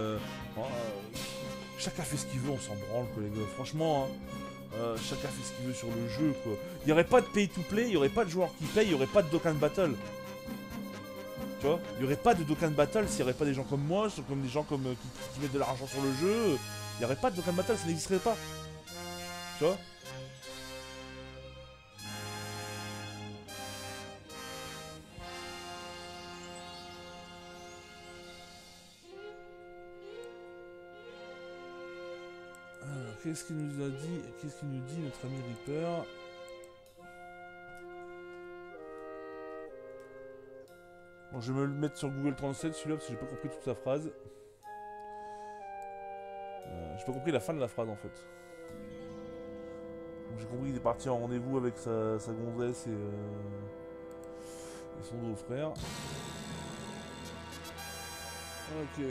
Chacun fait ce qu'il veut, on s'en branle, quoi, les gars. Franchement, hein, chacun fait ce qu'il veut sur le jeu, quoi. Il n'y aurait pas de pay-to-play, il n'y aurait pas de joueurs qui payent, il n'y aurait pas de Dokkan Battle. Tu vois, il n'y aurait pas de Dokkan Battle s'il n'y aurait pas des gens comme moi, comme des gens comme, qui mettent de l'argent sur le jeu. Il n'y aurait pas de Dokkan Battle, ça n'existerait pas. Tu vois. Qu'est-ce qu'il nous a dit? Qu'est-ce qu'il nous dit, notre ami Reaper? Bon, je vais me le mettre sur Google Translate celui-là parce que j'ai pas compris toute sa phrase. J'ai pas compris la fin de la phrase en fait. J'ai compris qu'il est parti en rendez-vous avec sa gonzesse et son beau-frère. Ok.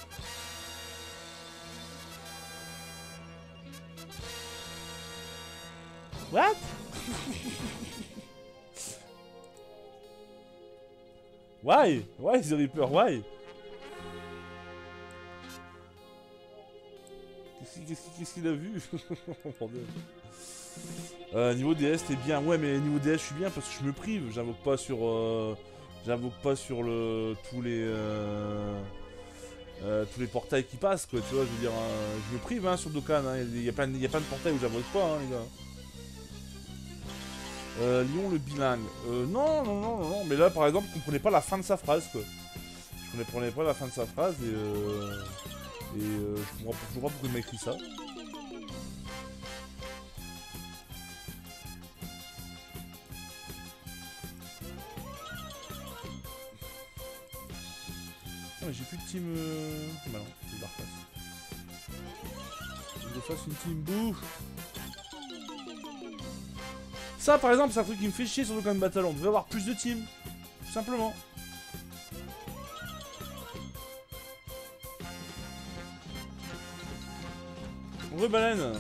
What? Why? Why the Reaper? Why? Qu'est-ce qu'il a vu? Niveau DS t'es bien. Ouais mais niveau DS je suis bien parce que je me prive. J'invoque pas sur tous les portails qui passent quoi. Tu vois je veux dire je me prive hein, sur Dokkan. Hein. Il y a plein de portails où j'invoque pas hein, les gars. Lyon le bilingue. Non, mais là par exemple, je comprenais pas la fin de sa phrase quoi. Je comprenais pas la fin de sa phrase et je comprends pas pourquoi il m'a écrit ça. Ah, mais j'ai plus de team. Bah non, je le refasse. Je le fasse une team bouffe. Ça par exemple c'est un truc qui me fait chier sur Dokkan Battle, on devrait avoir plus de teams, tout simplement. Rebaleine.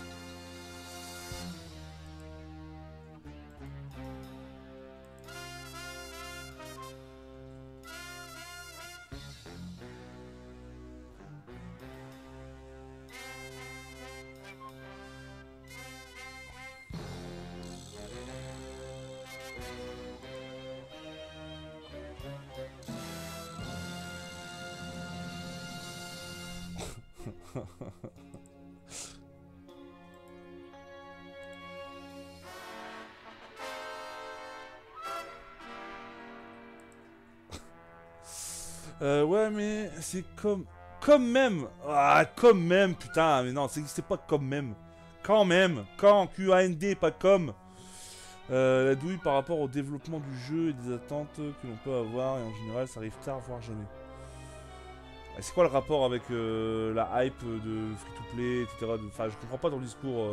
Ouais mais c'est comme même. Ah comme même putain mais non c'est pas comme même. Quand même. Quand QAND pas comme. La douille par rapport au développement du jeu et des attentes que l'on peut avoir et en général ça arrive tard voire jamais. C'est quoi le rapport avec la hype de free-to-play, etc. Enfin, je comprends pas ton discours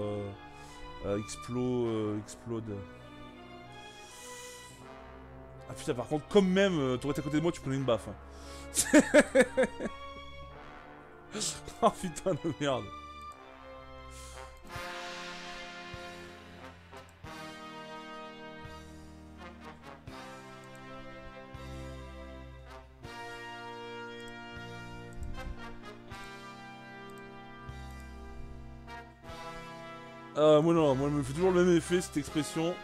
explode. Ah putain, par contre, comme même, t'aurais été à côté de moi, tu prenais une baffe. Hein. Oh putain de merde. Moi non, moi elle me fait toujours le même effet cette expression.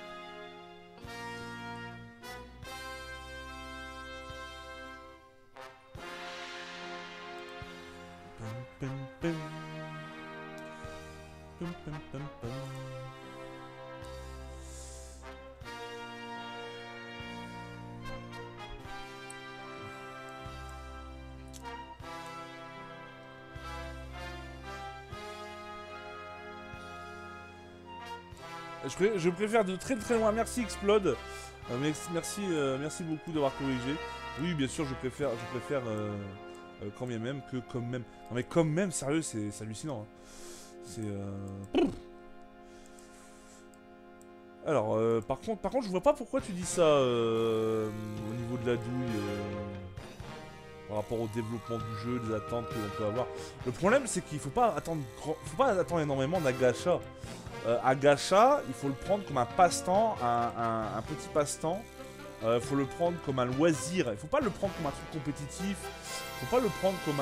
Je préfère de très très loin. Merci Explode. Merci beaucoup d'avoir corrigé. Oui, bien sûr, je préfère quand bien même que comme même. Non mais comme même, sérieux, c'est hallucinant. Hein. C'est Alors, par contre, je vois pas pourquoi tu dis ça au niveau de la douille. Par rapport au développement du jeu, des attentes que l'on peut avoir. Le problème, c'est qu'il faut pas attendre énormément d'Agacha. Agacha, il faut le prendre comme un passe-temps, un petit passe-temps faut le prendre comme un loisir. Il faut pas le prendre comme un truc compétitif. Faut pas le prendre comme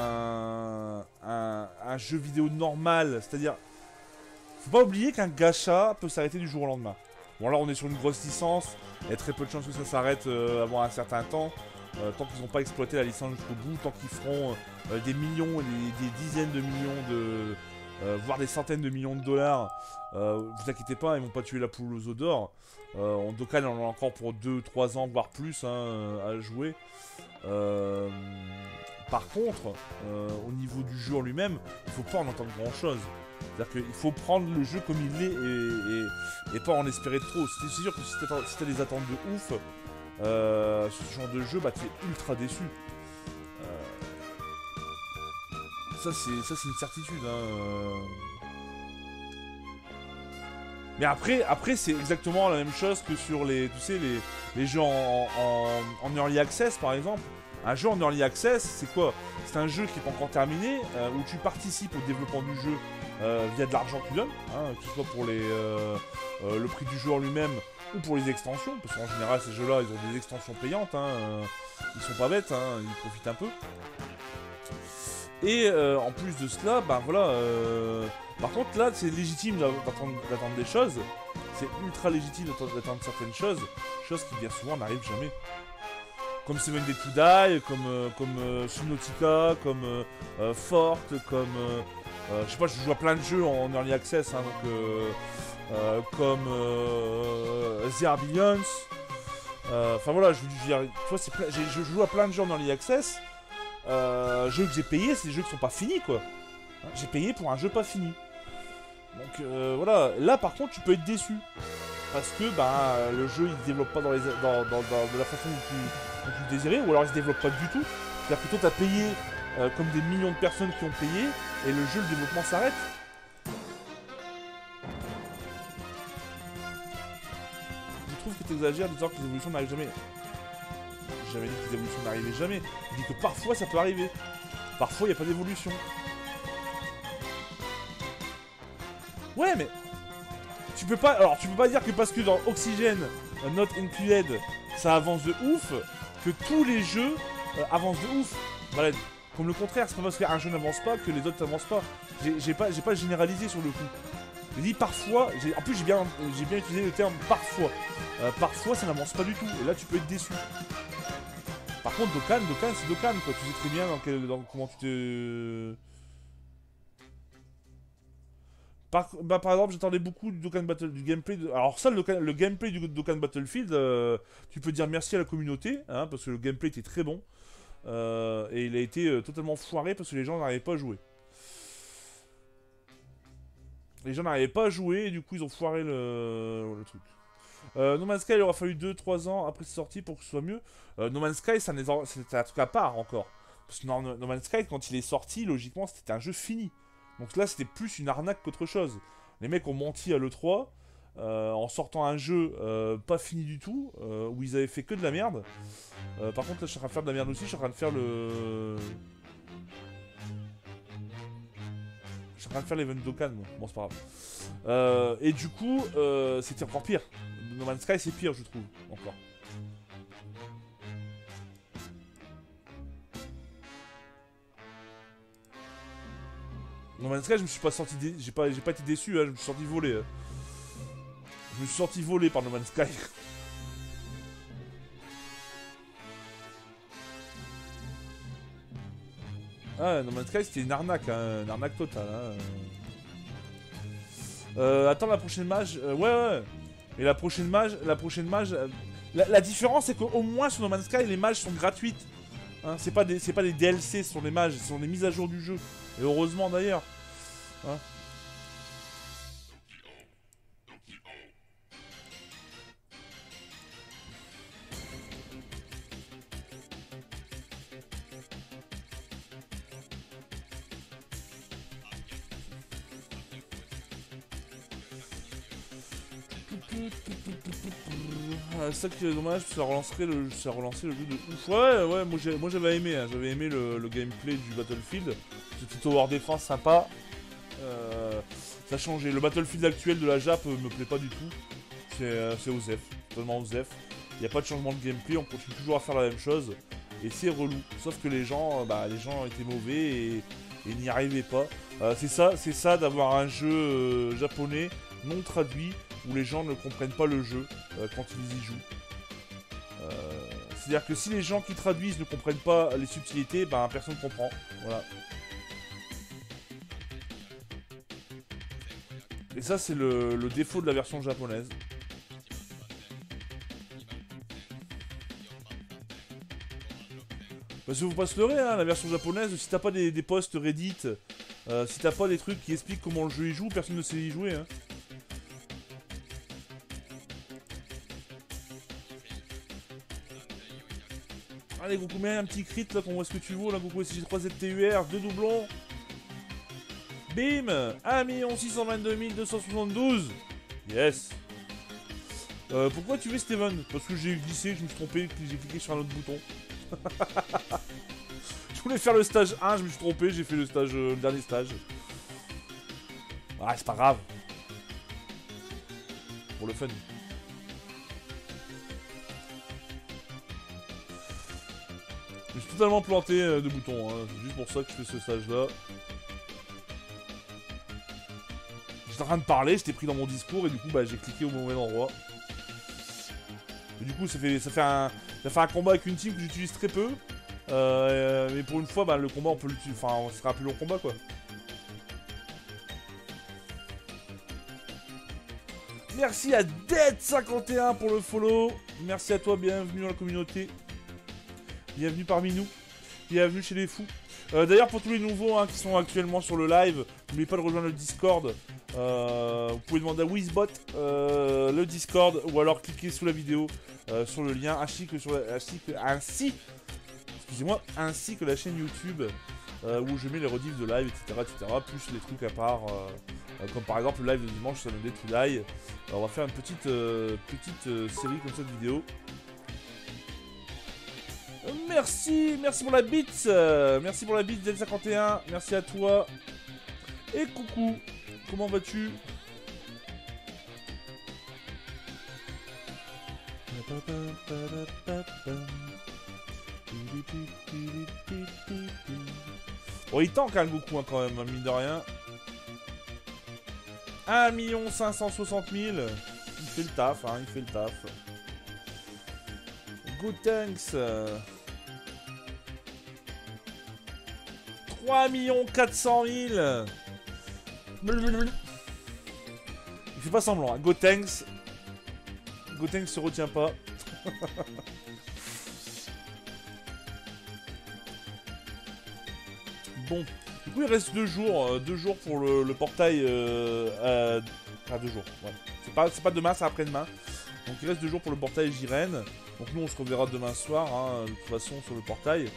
un jeu vidéo normal. C'est-à-dire, faut pas oublier qu'un gacha peut s'arrêter du jour au lendemain. Bon, là, on est sur une grosse licence. Il y a très peu de chances que ça s'arrête avant un certain temps. Tant qu'ils n'ont pas exploité la licence jusqu'au bout, tant qu'ils feront des millions et des dizaines de millions de... voire des centaines de millions de dollars, vous inquiétez pas, ils vont pas tuer la poule aux œufs d'or. Dokkan on en a encore pour 2-3 ans, voire plus hein, à jouer. Par contre, au niveau du jeu en lui-même, il faut pas en entendre grand chose. C'est-à-dire qu'il faut prendre le jeu comme il est et pas en espérer trop. C'est sûr que si t'as des attentes de ouf, ce genre de jeu, bah t'es ultra déçu. Ça c'est une certitude. Hein. Mais après c'est exactement la même chose que sur les, tu sais, les jeux en early access par exemple. Un jeu en early access, c'est quoi? C'est un jeu qui n'est pas encore terminé, où tu participes au développement du jeu via de l'argent que tu donnes, hein, que ce soit pour le prix du jeu en lui-même ou pour les extensions, parce qu'en général ces jeux-là ils ont des extensions payantes, hein, ils sont pas bêtes, hein, ils profitent un peu. Et en plus de cela, bah voilà, par contre là c'est légitime d'attendre des choses, c'est ultra légitime d'attendre certaines choses qui bien souvent n'arrivent jamais. Comme Seven Day to Die, comme Subnautica, comme Forte, comme... je sais pas, je joue à plein de jeux en early access, hein, donc, comme The Arbillions. Enfin voilà, je veux dire, je joue à plein de jeux en early access. Jeux que j'ai payés, c'est des jeux qui sont pas finis, quoi. Hein, j'ai payé pour un jeu pas fini. Donc voilà, là par contre tu peux être déçu. Parce que bah, le jeu il se développe pas de la façon dont tu désirais, ou alors il se développe pas du tout. C'est-à-dire que toi t'as payé comme des millions de personnes qui ont payé, et le jeu, le développement s'arrête. Je trouve que tu exagères en disant que les évolutions n'arrivent jamais. J'avais dit que les évolutions n'arrivaient jamais. Je dis que parfois ça peut arriver. Parfois il n'y a pas d'évolution. Ouais mais... Tu peux pas dire que parce que dans Oxygen, Not Included, ça avance de ouf, que tous les jeux avancent de ouf. Voilà, comme le contraire, c'est pas parce qu'un jeu n'avance pas que les autres n'avancent pas. J'ai pas généralisé sur le coup. J'ai dit parfois, en plus j'ai bien utilisé le terme parfois. Parfois ça n'avance pas du tout, et là tu peux être déçu. Par contre Dokkan c'est Dokkan quoi, tu sais très bien comment tu te... Par exemple, j'attendais beaucoup du Dokkan Battle, du gameplay. Alors ça, le gameplay du Dokkan Battlefield, tu peux dire merci à la communauté, hein, parce que le gameplay était très bon. Et il a été totalement foiré parce que les gens n'arrivaient pas à jouer. Les gens n'arrivaient pas à jouer et du coup ils ont foiré le truc. No Man's Sky, il aura fallu 2-3 ans après sa sortie pour que ce soit mieux. No Man's Sky, c'était un truc à part encore. Parce que No Man's Sky, quand il est sorti, logiquement, c'était un jeu fini. Donc là, c'était plus une arnaque qu'autre chose. Les mecs ont menti à l'E3 en sortant un jeu pas fini du tout, où ils avaient fait que de la merde. Par contre, là, je suis en train de faire de la merde aussi. Je suis en train de faire le... Je suis en train de faire l'event Dokkan. Bon, c'est pas grave. Et du coup, c'était encore pire. No Man's Sky, c'est pire, je trouve. Encore. No Man's Sky, je me suis pas sorti, j'ai pas été déçu, hein, je me suis sorti volé. Hein. Je me suis sorti volé par No Man's Sky. Ah, No Man's Sky, c'était une arnaque, hein, une arnaque totale. Hein. Attends la prochaine mage, ouais. Et la prochaine mage, la différence c'est qu'au moins sur No Man's Sky, les mages sont gratuites. Hein, c'est pas des DLC sur les mages, ce sont des mises à jour du jeu. Et heureusement d'ailleurs. Hein. C'est ça qui est dommage, ça relancerait le jeu de ouf. Ouais, moi j'avais aimé, hein, le gameplay du Battlefield. C'était Tower Defense sympa. Ça a changé. Le Battlefield actuel de la Jap me plaît pas du tout. C'est OZEF, totalement OZEF. Il n'y a pas de changement de gameplay, on continue toujours à faire la même chose. Et c'est relou. Sauf que les gens étaient mauvais et n'y arrivaient pas. C'est ça d'avoir un jeu japonais non traduit où les gens ne comprennent pas le jeu quand ils y jouent. C'est-à-dire que si les gens qui traduisent ne comprennent pas les subtilités, personne ne comprend. Voilà. Et ça, c'est le défaut de la version japonaise. Parce que faut pas se leurrer, hein, la version japonaise, si t'as pas des posts Reddit, si t'as pas des trucs qui expliquent comment le jeu y joue, personne ne sait y jouer. Hein. Allez, Goku, mets un petit crit là, qu'on voit ce que tu vaux. Là, Goku SG3ZTUR, 2 doublons. Bim 1 622 272. Yes. Pourquoi tu veux Steven? Parce que j'ai glissé, je me suis trompé, j'ai cliqué sur un autre bouton. Je voulais faire le stage 1, je me suis trompé, j'ai fait le dernier stage. Ah, c'est pas grave. Pour le fun. Je me suis totalement planté de boutons, hein. C'est juste pour ça que je fais ce stage là. J'étais en train de parler, j'étais pris dans mon discours et du coup j'ai cliqué au mauvais endroit. Et du coup ça fait un combat avec une team que j'utilise très peu. Mais pour une fois le combat on peut l'utiliser. Enfin ce sera un plus long combat quoi. Merci à Dead51 pour le follow. Merci à toi, bienvenue dans la communauté. Bienvenue parmi nous. Bienvenue chez les fous. D'ailleurs pour tous les nouveaux qui sont actuellement sur le live, n'oubliez pas de rejoindre le Discord. Vous pouvez demander à Wizbot le Discord ou alors cliquer sous la vidéo sur le lien ainsi que la chaîne YouTube où je mets les rediffs de live, etc., plus les trucs à part comme par exemple le live de dimanche sur le Day to Die. On va faire une petite série comme ça de vidéos. Merci pour la bite, merci pour la bite Del51, merci à toi. Et coucou, comment vas-tu? Bon, il tank le Goku quand même, mine de rien. 1 560 000. Il fait le taf, il fait le taf. Good thanks. 3 400 000. Il fait pas semblant, hein. Gotenks se retient pas. Bon, du coup il reste 2 jours, 2 jours pour le portail. 2 jours, ouais. C'est pas demain, c'est après-demain. Donc il reste 2 jours pour le portail Jiren. Donc nous on se reverra demain soir, de toute façon sur le portail.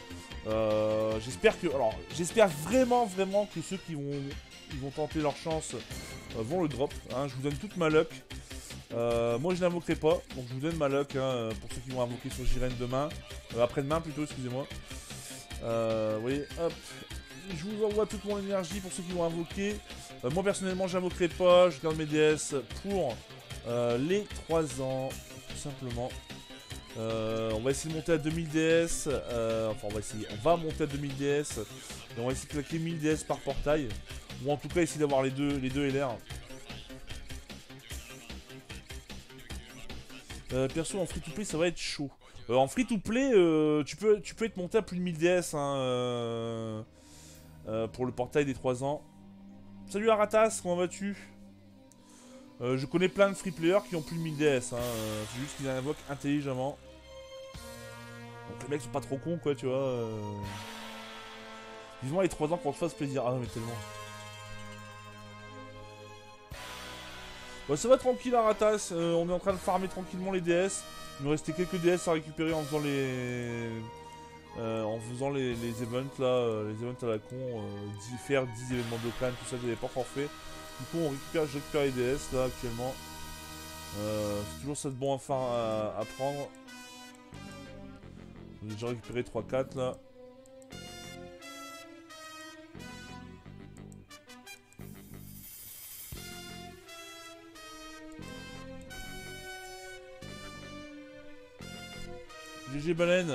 J'espère vraiment que ceux qui vont tenter leur chance vont le drop. Je vous donne toute ma luck. Moi je n'invoquerai pas, donc je vous donne ma luck pour ceux qui vont invoquer sur Jiren demain. Après-demain plutôt, excusez-moi. Vous voyez, hop. Je vous envoie toute mon énergie pour ceux qui vont invoquer. Moi personnellement j'invoquerai pas, je garde mes DS pour les 3 ans, tout simplement. On va essayer de monter à 2000 DS. On va monter à 2000 DS. Et on va essayer de claquer 1000 DS par portail. Ou en tout cas essayer d'avoir les deux LR. Perso en free to play ça va être chaud. En free to play tu peux être monté à plus de 1000 DS pour le portail des 3 ans. Salut Aratas, comment vas-tu? Je connais plein de free players qui ont plus de 1000 DS. C'est juste qu'ils invoquent intelligemment. Donc les mecs sont pas trop cons quoi, tu vois. Vivement les 3 ans qu'on se fasse plaisir. Ah mais tellement. Bah, ça va tranquille Aratas, on est en train de farmer tranquillement les DS. Il nous restait quelques DS à récupérer en faisant les events là, les events à la con, faire 10 événements de clan, tout ça, je n'avais pas encore fait. Du coup je récupère les DS là actuellement. C'est toujours ça de bon à prendre. J'ai déjà récupéré 3-4 là. GG baleine.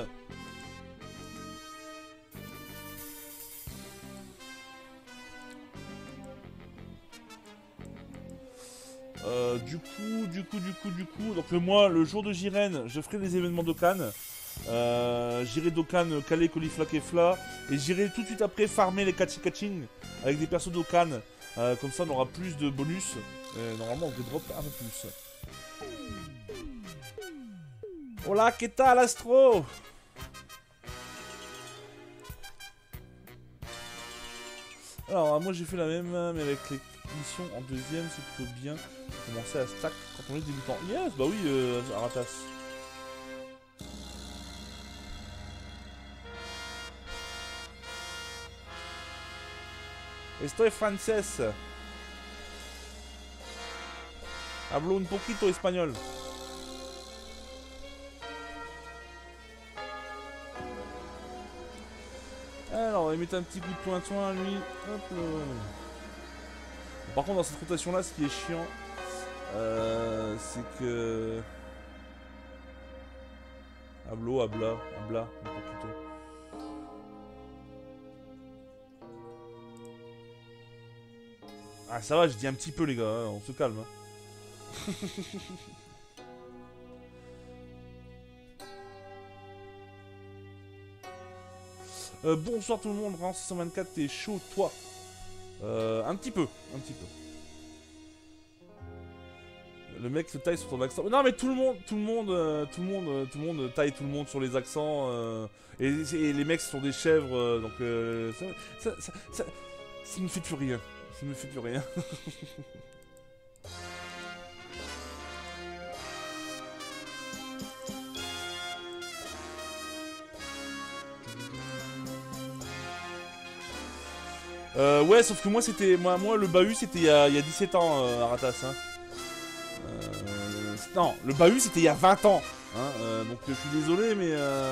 Du coup, donc moi, le jour de Jiren, je ferai des événements d'Okan. J'irai d'Okan caler Caulifla Kefla. Et j'irai tout de suite après farmer les Kaching avec des persos d'Okan. Comme ça, on aura plus de bonus. Normalement, on peut drop un peu plus. Hola, qu'est-ce que Astro? Alors, moi j'ai fait la même, mais avec les missions en deuxième, c'est plutôt bien. Commencer à stack quand on est débutant. Yes, bah oui, Aratas. Estoy francés. Hablo un poquito espagnol. Alors, on va mettre un petit coup de pointoin à lui. Hop là. Par contre, dans cette rotation-là, ce qui est chiant, c'est que... Habla, un poquito. Ah, ça va, je dis un petit peu, les gars, hein, on se calme. Hein. Bonsoir tout le monde, Rang 624, t'es chaud, toi? Un petit peu. Le mec se taille sur ton accent. Non mais tout le monde taille tout le monde sur les accents. Et les mecs sont des chèvres, donc ça ne fait plus rien. Ça ne me fait plus rien. Ouais, sauf que moi c'était. Moi le bahut c'était il y a 17 ans, Aratas. Hein. Non, le bahut c'était il y a 20 ans. Hein, donc je suis désolé, mais.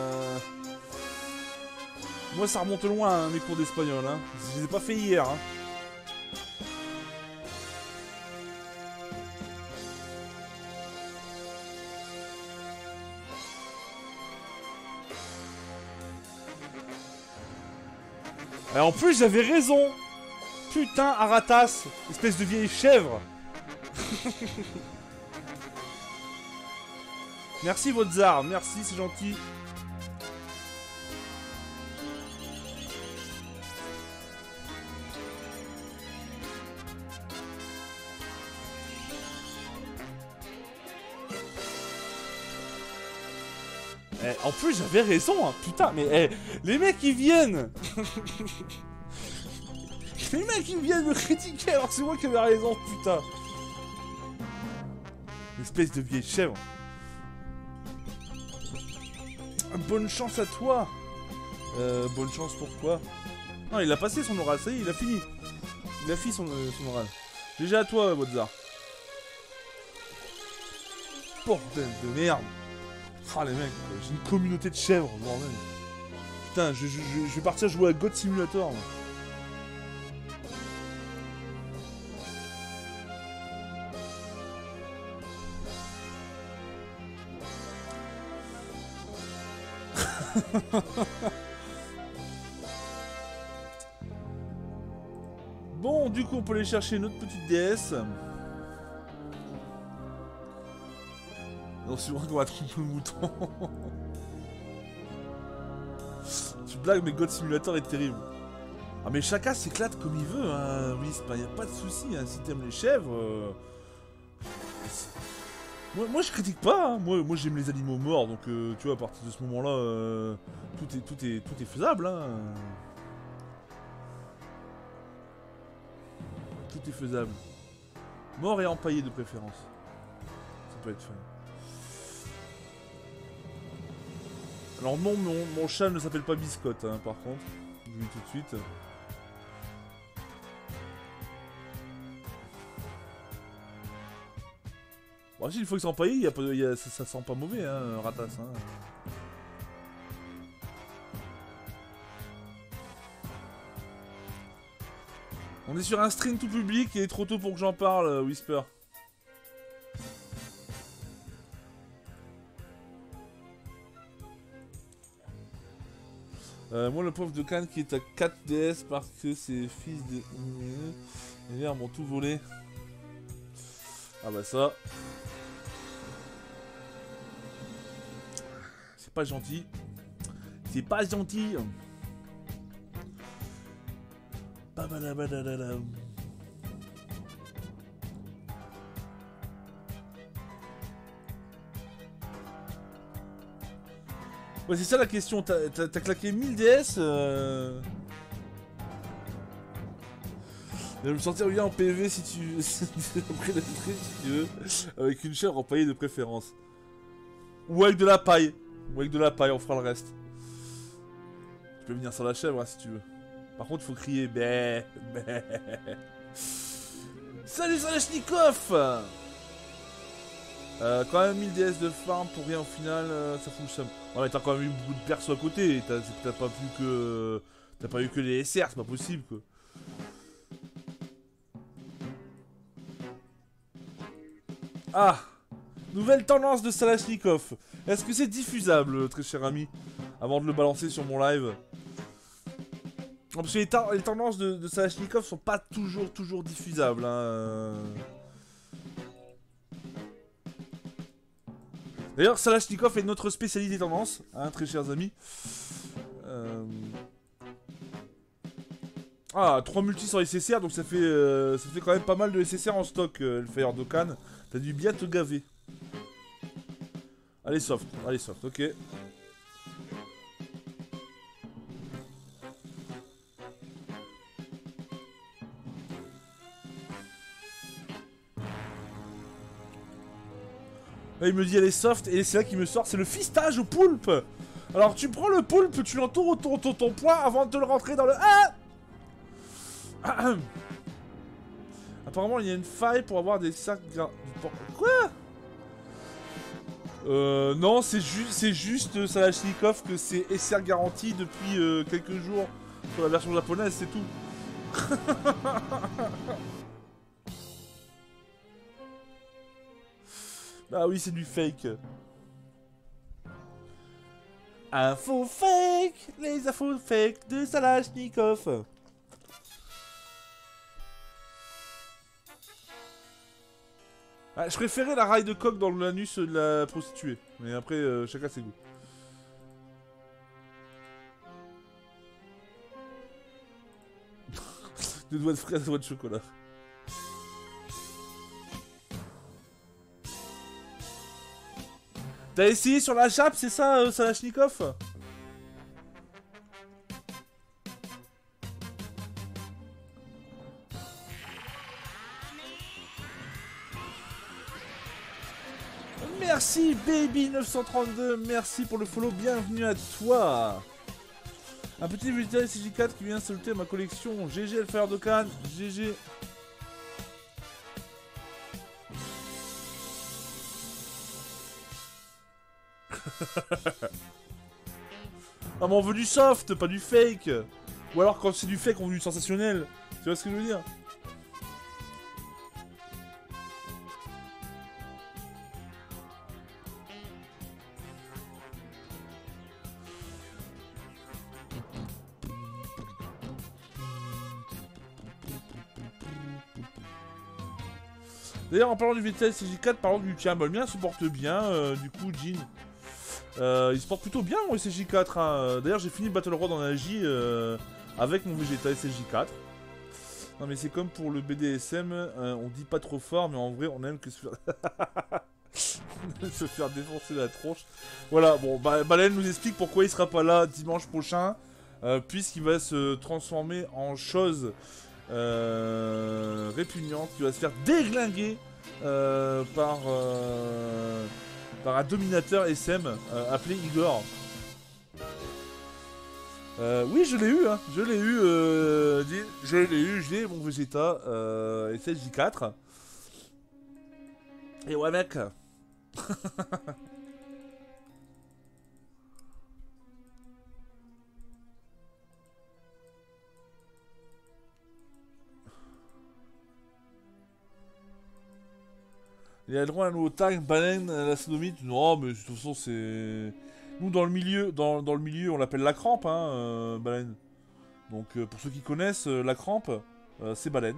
Moi ça remonte loin, hein, mes cours d'espagnol. Hein. Je les ai pas fait hier. Hein. Et en plus j'avais raison. Putain, Aratas, espèce de vieille chèvre. Merci Vodzar, merci, c'est gentil. En plus j'avais raison, hein. Putain, mais les mecs ils viennent. Les mecs ils viennent me critiquer alors que c'est moi qui avais raison, putain. Espèce de vieille chèvre. Bonne chance à toi. Bonne chance pourquoi? Non, il a passé son oral, ça y est, il a fini. Il a fini son oral. GG à toi, Mozart. Bordel de merde. Ah les mecs, j'ai une communauté de chèvres, bordel. Putain, je vais partir jouer à God Simulator. Moi. Bon, du coup, on peut aller chercher notre petite déesse. Non, c'est vrai qu'on va tromper le mouton. Tu blagues, mais God Simulator est terrible. Ah, mais chacun s'éclate comme il veut, hein, Wisp. Y a pas de souci, hein, si t'aimes les chèvres. Moi je critique pas, hein. Moi j'aime les animaux morts, donc tu vois, à partir de ce moment-là, tout est faisable. Hein. Tout est faisable. Mort et empaillé de préférence. Ça peut être fun. Alors non, mon chat ne s'appelle pas Biscotte, hein, par contre. Je vous le dis tout de suite. Bon, si, une fois que c'est empaillé, ça sent pas mauvais, hein, Ratas. Hein. On est sur un stream tout public, il est trop tôt pour que j'en parle, Whisper. Moi, le prof de Cannes qui est à 4 DS parce que ses fils de... Les nerfs m'ont tout volé. Ah bah ça... C'est pas gentil. C'est pas gentil. Babadabadadadam. Ouais, c'est ça la question. T'as claqué 1000 DS Je vais me sentir bien en PV si tu... après la triche, si tu veux. Avec une chèvre empaillée de préférence. Ou avec de la paille. Ou avec de la paille, on fera le reste. Tu peux venir sans la chèvre hein, si tu veux. Par contre, il faut crier bé, bé. Salut Salachnikov. Quand même 1000 DS de farm pour rien au final, ça fout le seum. Ouais, mais t'as quand même eu beaucoup de persos à côté. T'as pas vu que... T'as pas eu que les SR, c'est pas possible quoi. Ah, nouvelle tendance de Salachnikov. Est-ce que c'est diffusable, très cher ami? Avant de le balancer sur mon live. Non, parce que les tendances de Salachnikov sont pas toujours diffusables. Hein. D'ailleurs, Salachnikov est notre spécialiste des tendances, hein, très chers amis. Ah, 3 multis sur les SSR, donc ça fait quand même pas mal de SSR en stock, le Fire Dokkan. T'as dû bien te gaver. Allez soft, ok. Là, il me dit elle est soft, et c'est là qu'il me sort, c'est le fistage au poulpe. Alors tu prends le poulpe, tu l'entoures autour de ton poing avant de te le rentrer dans le... Ah Apparemment, il y a une faille pour avoir des sacs... Quoi? Non, c'est juste Salachnikov que c'est SR garanti depuis quelques jours sur la version japonaise, c'est tout. Ah oui, c'est du fake. Info fake, les infos fake de Salachnikov. Ah, je préférais la raille de coq dans l'anus de la prostituée. Mais après, chacun ses goûts. Deux doigts de fraise, doigts de chocolat. T'as essayé sur la chape, c'est ça, Salachnikov? Merci Baby932, merci pour le follow, bienvenue à toi. Un petit Vegeta SJ4 qui vient sauter ma collection. GG le Fire Dokkan, GG. Ah mais on veut du soft, pas du fake. Ou alors quand c'est du fake on veut du sensationnel. Tu vois ce que je veux dire? D'ailleurs, en parlant du VTS CJ4, parlons du tien. Bah, le mien se porte bien, du coup, Jin. Il se porte plutôt bien, mon SJ4. Hein. D'ailleurs, j'ai fini Battle Road en AJ avec mon Vegeta SJ4. Non, mais c'est comme pour le BDSM, on dit pas trop fort, mais en vrai, on aime que se faire... se faire défoncer la tronche. Voilà, bon, Baleine nous explique pourquoi il sera pas là dimanche prochain, puisqu'il va se transformer en chose répugnante, qui va se faire déglinguer par un dominateur SM appelé Igor. Oui, je l'ai eu, hein. Je l'ai eu, mon Vegeta SSJ4. Et ouais, mec. Il a le droit à un nouveau tag, Baleine, la sodomite. Non, mais de toute façon, c'est... Nous, dans le milieu, on l'appelle la crampe, hein, baleine. Donc, pour ceux qui connaissent, la crampe, c'est baleine.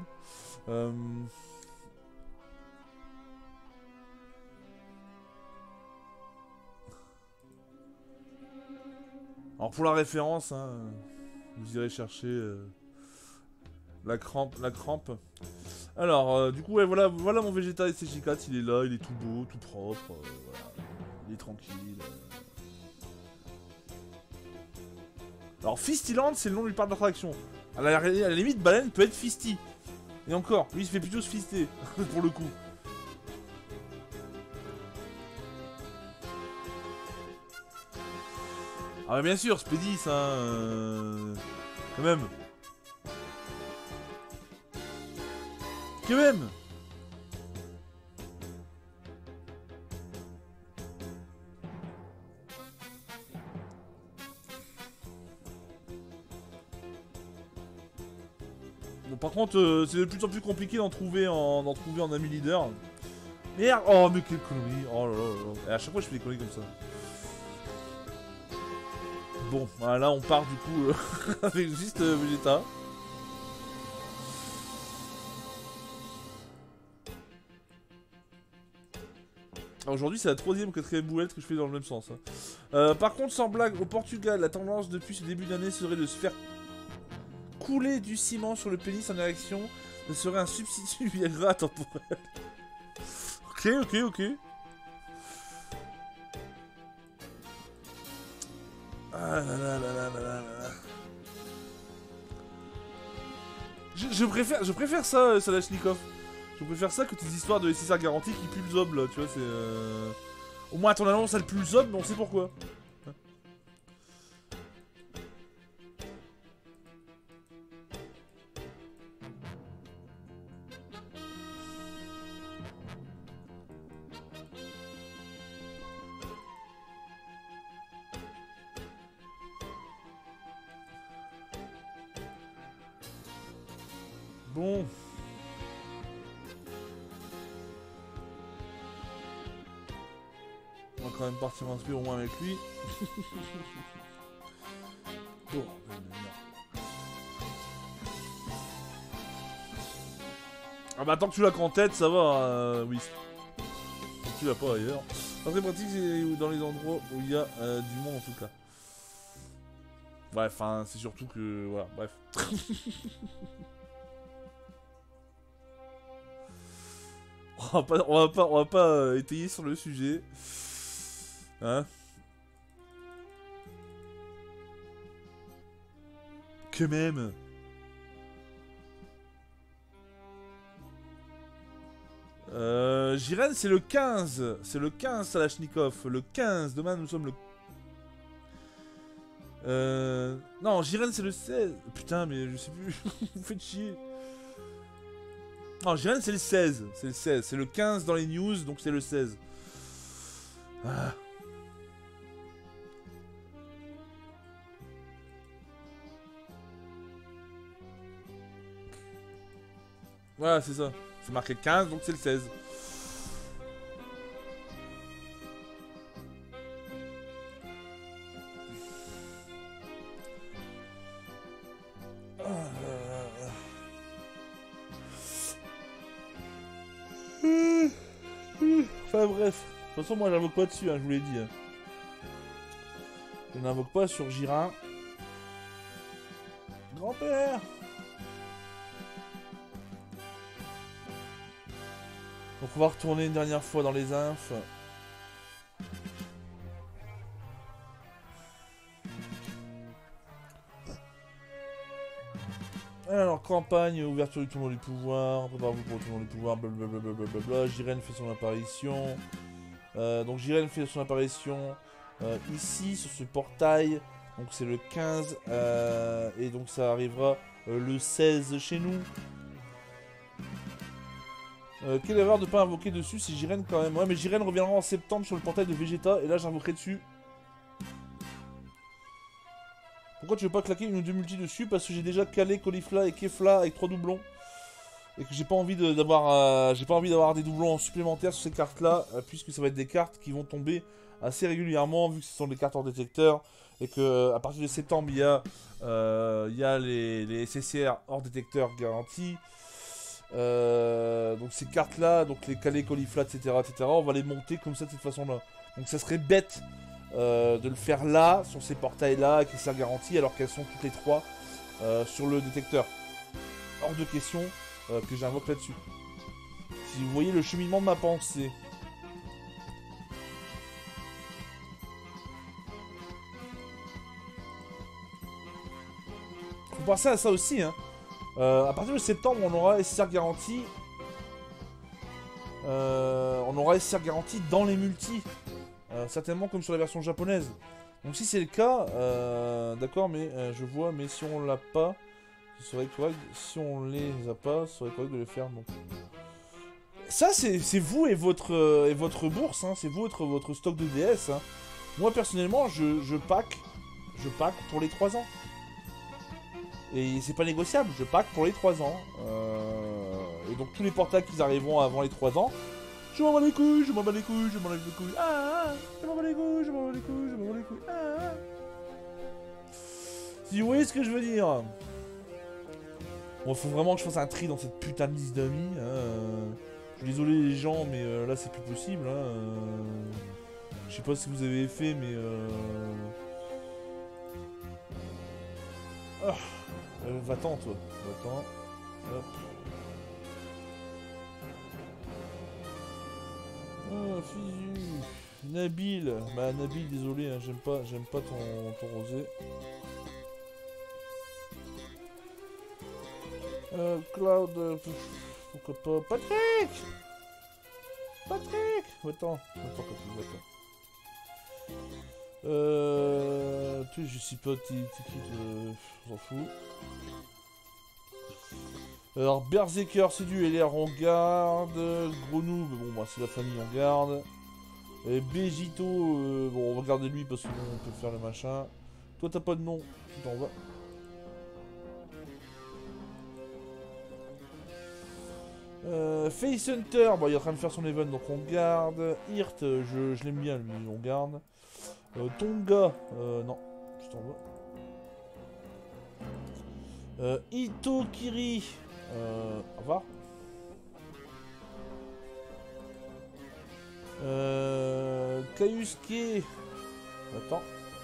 Alors, pour la référence, hein, vous irez chercher la crampe. Alors, du coup, ouais, voilà mon Vegeta SG4, il est là, il est tout beau, tout propre, voilà. Il est tranquille. Alors, Fistyland, c'est le nom du parc d'attraction. À la limite, baleine peut être Fisty. Et encore, lui, il se fait plutôt se fister, pour le coup. Ah bah bien sûr, Spédis, hein... Quand même. Quand même. Bon, par contre, c'est de plus en plus compliqué d'en trouver en ami leader. Merde. Oh, mais quelle connerie. Oh là là là. Et à chaque fois, je fais des conneries comme ça. Bon, voilà, là, on part du coup avec juste Vegeta. Aujourd'hui, c'est la 3ème ou 4ème boulette que je fais dans le même sens. Hein. Par contre, sans blague, au Portugal, la tendance depuis ce début d'année serait de se faire couler du ciment sur le pénis en érection. Ce serait un substitut Viagra temporel. Ok. Ah là là là là là là là. Je préfère ça, Salachnikov. Je préfère ça que tes histoires de SSR garantie qui puent le zob là, tu vois, c'est... Au moins à ton annonce, elle pue le zob, mais on sait pourquoi. Bon. On va quand même partir inspire au moins avec lui. Bon. Ah bah tant que tu l'as qu'en tête, ça va, oui. Tu l'as pas ailleurs. Pas très pratique dans les endroits où il y a du monde en tout cas. Bref, enfin, c'est surtout que... Voilà, bref. On va pas étayer sur le sujet. Hein? Que même. Jiren, c'est le 15. C'est le 15, Salachnikov. Le 15. Demain, nous sommes le... Non, Jiren, c'est le 16. Putain, mais je sais plus. Vous faites chier. Non, Jiren, c'est le 16. C'est le 16. C'est le 15 dans les news, donc c'est le 16. Ah. Voilà, c'est ça. C'est marqué 15, donc c'est le 16. Enfin bref. De toute façon, moi j'invoque pas dessus, hein, je vous l'ai dit. Hein. Je n'invoque pas sur Jiren. Grand-père! Donc on va retourner une dernière fois dans les infs. Alors, campagne, ouverture du tournoi du pouvoir, préparez-vous pour le tournoi du pouvoir, blablabla, Jiren fait son apparition. Donc Jiren fait son apparition ici, sur ce portail. Donc c'est le 15, et donc ça arrivera le 16 chez nous. Quelle erreur de pas invoquer dessus, c'est Jiren quand même. Ouais, mais Jiren reviendra en septembre sur le portail de Vegeta, et là j'invoquerai dessus. Pourquoi tu veux pas claquer une ou deux multis dessus? Parce que j'ai déjà calé Caulifla et Kefla avec 3 doublons. Et que j'ai pas envie d'avoir des doublons supplémentaires sur ces cartes là, puisque ça va être des cartes qui vont tomber assez régulièrement, vu que ce sont des cartes hors détecteur, et que à partir de septembre, il y a les SSR hors détecteur garantis. Donc ces cartes-là, donc les calés, coliflats, etc., on va les monter comme ça de cette façon-là. Donc ça serait bête de le faire là, sur ces portails-là, avec les SSR garantis, alors qu'elles sont toutes les trois sur le détecteur. Hors de question que j'invoque là-dessus. Si vous voyez le cheminement de ma pensée. Faut penser à ça aussi, hein. À partir de septembre, on aura SSR garanti. On aura SSR garanti dans les multis. Certainement comme sur la version japonaise. Donc si c'est le cas, d'accord, mais je vois, mais si on l'a pas, ce serait correct. Si on les a pas, ce serait correct de les faire. Donc ça, c'est vous et votre bourse, hein. C'est vous et votre stock de DS. Hein. Moi personnellement, je pack pour les 3 ans. Et c'est pas négociable, je pack pour les 3 ans. Et donc tous les portails qui arriveront avant les 3 ans, je m'en bats les couilles, je m'en bats les couilles, je m'en bats les couilles. Je m'en bats les couilles, je m'en bats les couilles, je m'en bats les couilles. Si vous voyez ce que je veux dire. Bon, faut vraiment que je fasse un tri dans cette putain de liste d'amis. Je suis désolé les gens, mais là c'est plus possible. Je sais pas si vous avez fait, mais va-t'en toi, va-t'en. Hop. Oh, Fizu. Nabil. Bah Nabil, désolé, hein, j'aime pas ton rosé. Cloud, pourquoi pas. Patrick. Va-t'en, Patrick, va-t'en. Tu sais, je sais pas, t'es qui, on s'en fout. Alors, Berserker, c'est du LR, on garde. Gros noob, bon, bah, c'est la famille, on garde. Et Begito, bon, on va garder lui parce qu'on peut faire le machin. Toi, t'as pas de nom, tu t'en vas. Face Hunter, bon, il est en train de faire son event, donc on garde. Hirt, je l'aime bien, lui, on garde. Tonga, non, je t'en vas. Itokiri, au revoir. Kayusuke, attends.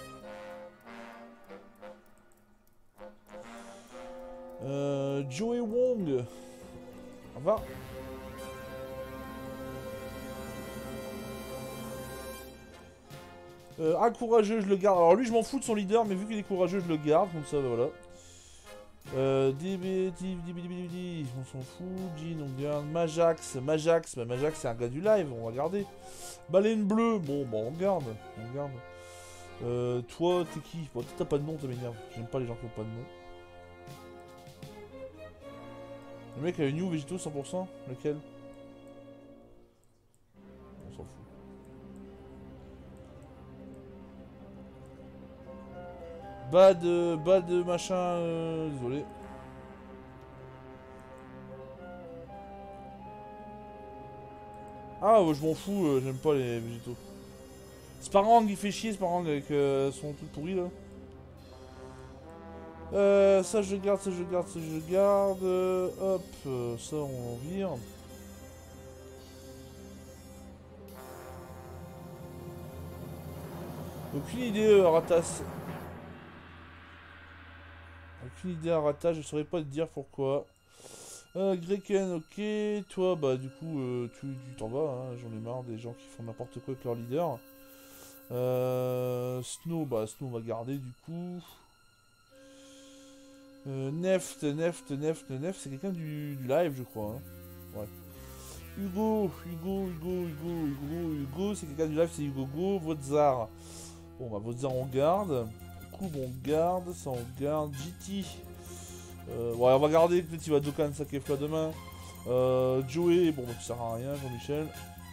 Joey Wong, au revoir. Ah, courageux, je le garde. Alors lui, je m'en fous de son leader, mais vu qu'il est courageux, je le garde. Donc ça, voilà. On s'en fout. Jean, on garde. Majax, bah, Majax, c'est un gars du live, on va garder. Baleine bleue, bon, bah, on garde. Toi, t'es qui? Bon, t'as pas de nom, ça m'énerve. J'aime pas les gens qui ont pas de nom. Le mec a une new végétaux 100%. Lequel? On s'en fout. Bad machin, désolé. Ah, je m'en fous, j'aime pas les végétaux. Sparang, il fait chier Sparang avec son truc pourri là. Ça je garde, hop, ça on vire. Aucune idée, Ratas. Aucune idée à ratage, je saurais pas te dire pourquoi. Greken, ok. Toi, bah du coup, tu t'en vas, hein. J'en ai marre des gens qui font n'importe quoi avec leur leader. Snow, bah Snow on va garder du coup. Neft, c'est quelqu'un du live, je crois. Hein. Ouais. Hugo, c'est quelqu'un du live, c'est Hugo Go. Vodzar. Bon, bah Vodzar on garde. Kub on garde, ça on garde. GT. Ouais, on va garder, peut-être il va Dokkan Sakefla demain. Joey, bon, bah, tu sers à rien, Jean-Michel.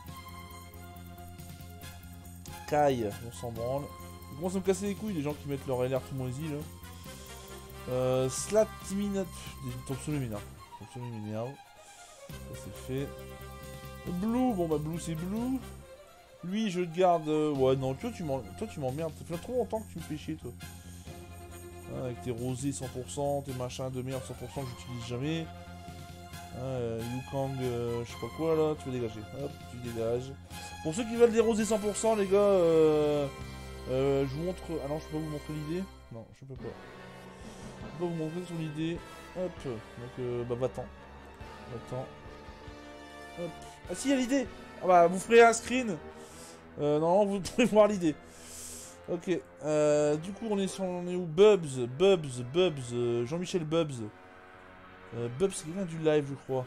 Kai, on s'en branle. Ils commencent à me casser les couilles, les gens qui mettent leur LR tout moisi là. Slat Timina. Thompson Luminar. Ça c'est fait. Blue, bon bah Blue c'est Blue. Lui, je le garde... Ouais, non, toi, tu m'emmerdes. Ça fait trop longtemps que tu me fais chier, toi. Hein, avec tes rosés 100%, tes machins de merde 100% que j'utilise jamais. Yukang, je sais pas quoi, là. Tu vas dégager. Hop, tu dégages. Pour ceux qui veulent des rosés 100%, les gars, je vous montre... Ah non, je peux pas vous montrer l'idée. Non, je peux pas. Je peux pas vous montrer son idée. Hop. Donc, bah, va-t'en. Va-t'en. Hop. Ah si, il y a l'idée. Ah bah, vous ferez un screen. Non, vous pourrez voir l'idée. Ok. Du coup, on est où? Bubs. Jean-Michel Bubs. Bubs, c'est quelqu'un du live, je crois.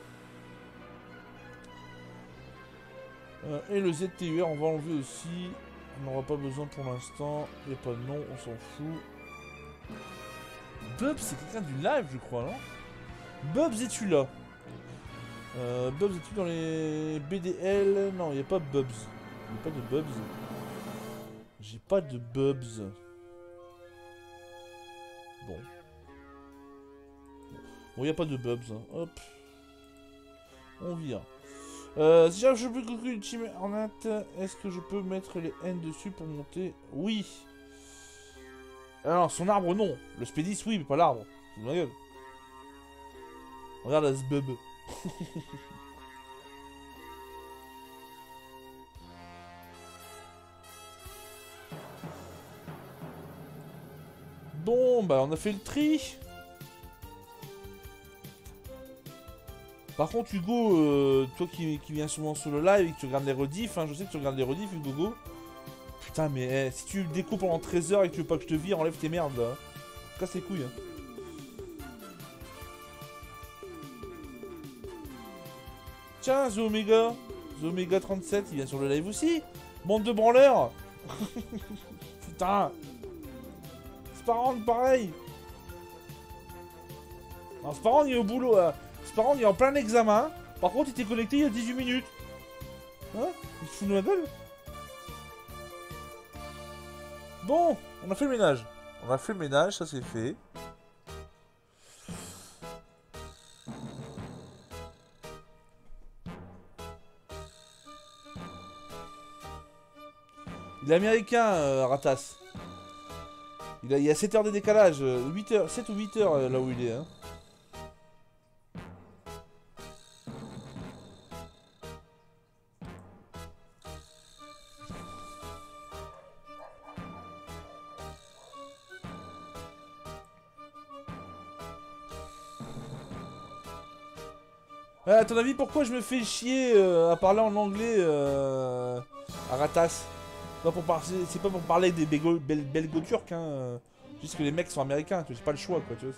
Et le ZTUR, on va enlever aussi. On n'aura pas besoin pour l'instant. Il n'y a pas de nom, on s'en fout. Bubs, c'est quelqu'un du live, je crois, non? Bubs, es-tu là? Bubs, es-tu dans les BDL? Non, il n'y a pas Bubs. Il n'y a pas de Bubs. J'ai pas de Bubs. Bon. Bon, il n'y a pas de Bubs. Hein. Hop. On vient. Si je peux conclure une team en int, est-ce que je peux mettre les N dessus pour monter? Oui. Alors, son arbre, non. Le Spédis, oui, mais pas l'arbre. C'est ma gueule. Regarde, ce bub. Bon, bah, on a fait le tri. Par contre, Hugo, toi qui viens souvent sur le live et que tu regardes les rediffs, hein, je sais que tu regardes les rediffs, Hugo. Putain, mais si tu découpes pendant 13 heures et que tu veux pas que je te vire, enlève tes merdes là. Casse les couilles. Hein. Tiens, The Omega 37, il vient sur le live aussi. Bande de branleurs. Putain. C'est pas rendre pareil. Non, c'est pas rendre, il est au boulot. C'est pas rendre, il est en plein examen. Par contre, il t'est connecté il y a 18 minutes. Hein? Il se fout de ma gueule. Bon, on a fait le ménage. On a fait le ménage, ça c'est fait. Il est américain, Ratas. Il y a 7 heures de décalage. 8 heures, 7 ou 8 heures là où il est. Hein. À ton avis, pourquoi je me fais chier à parler en anglais à Ratas? C'est pas pour parler des belgo-turcs, hein. Juste que les mecs sont américains, tu vois, j'ai pas le choix, quoi, tu vois,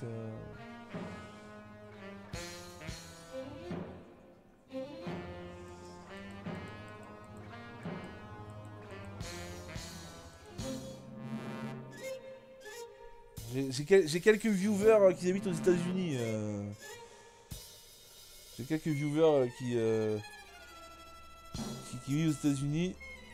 J'ai quelques viewers qui habitent aux États-Unis. J'ai quelques viewers qui vivent aux États-Unis.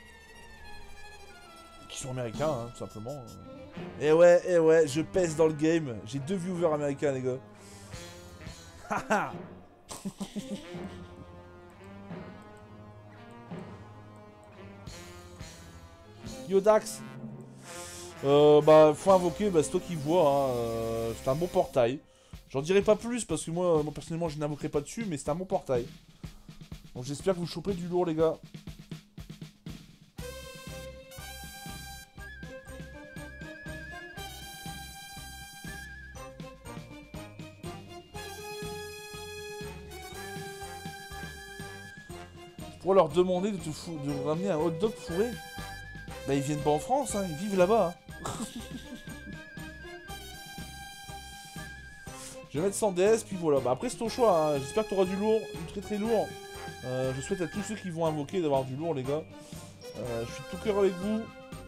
Qui sont américains, hein, tout simplement. Et ouais, je pèse dans le game. J'ai 2 viewers américains, les gars. Haha. Yodax. Bah, faut invoquer, bah, c'est toi qui vois. Hein, c'est un bon portail. J'en dirai pas plus parce que moi personnellement, je n'invoquerai pas dessus, mais c'est un bon portail. Donc j'espère que vous chopez du lourd, les gars. Pour leur demander de ramener un hot dog fourré. Bah ils viennent pas en France, hein, ils vivent là-bas. Hein. Je vais mettre 100 DS, puis voilà. Bah après c'est ton choix, hein. J'espère que tu auras du lourd, du très lourd. Je souhaite à tous ceux qui vont invoquer d'avoir du lourd, les gars. Je suis de tout cœur avec vous.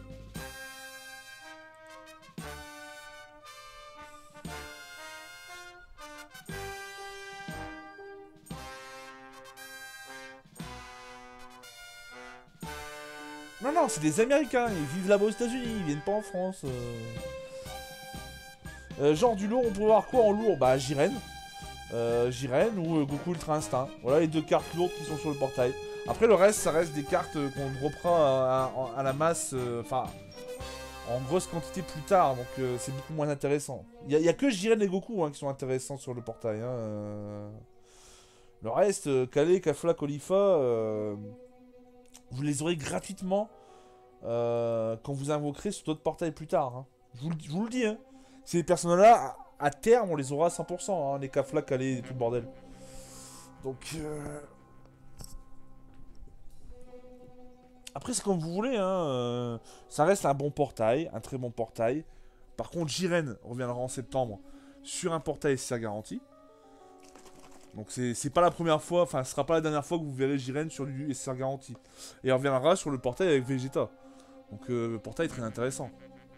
Non, c'est des Américains, ils vivent là-bas aux États-Unis, ils viennent pas en France. Genre du lourd, on peut voir quoi en lourd? Bah Jiren. Jiren ou Goku Ultra Instinct. Voilà les 2 cartes lourdes qui sont sur le portail. Après, le reste, ça reste des cartes qu'on reprend à la masse, enfin, en grosse quantité plus tard, donc c'est beaucoup moins intéressant. Il y a que Jiren et Goku hein, qui sont intéressants sur le portail. Hein, Le reste, Kale, Kafla, Kolifa, vous les aurez gratuitement quand vous invoquerez sur d'autres portails plus tard. Hein. Je vous le dis, hein. Ces personnages-là, à terme, on les aura à 100%, hein, les Kafla, Kale et tout le bordel. Donc... Après, c'est comme vous voulez, hein. Ça reste un bon portail, un très bon portail. Par contre, Jiren reviendra en septembre sur un portail SR garanti. Donc c'est pas la première fois, enfin ce sera pas la dernière fois que vous verrez Jiren sur du SR garanti. Et il reviendra sur le portail avec Vegeta. Donc le portail est très intéressant.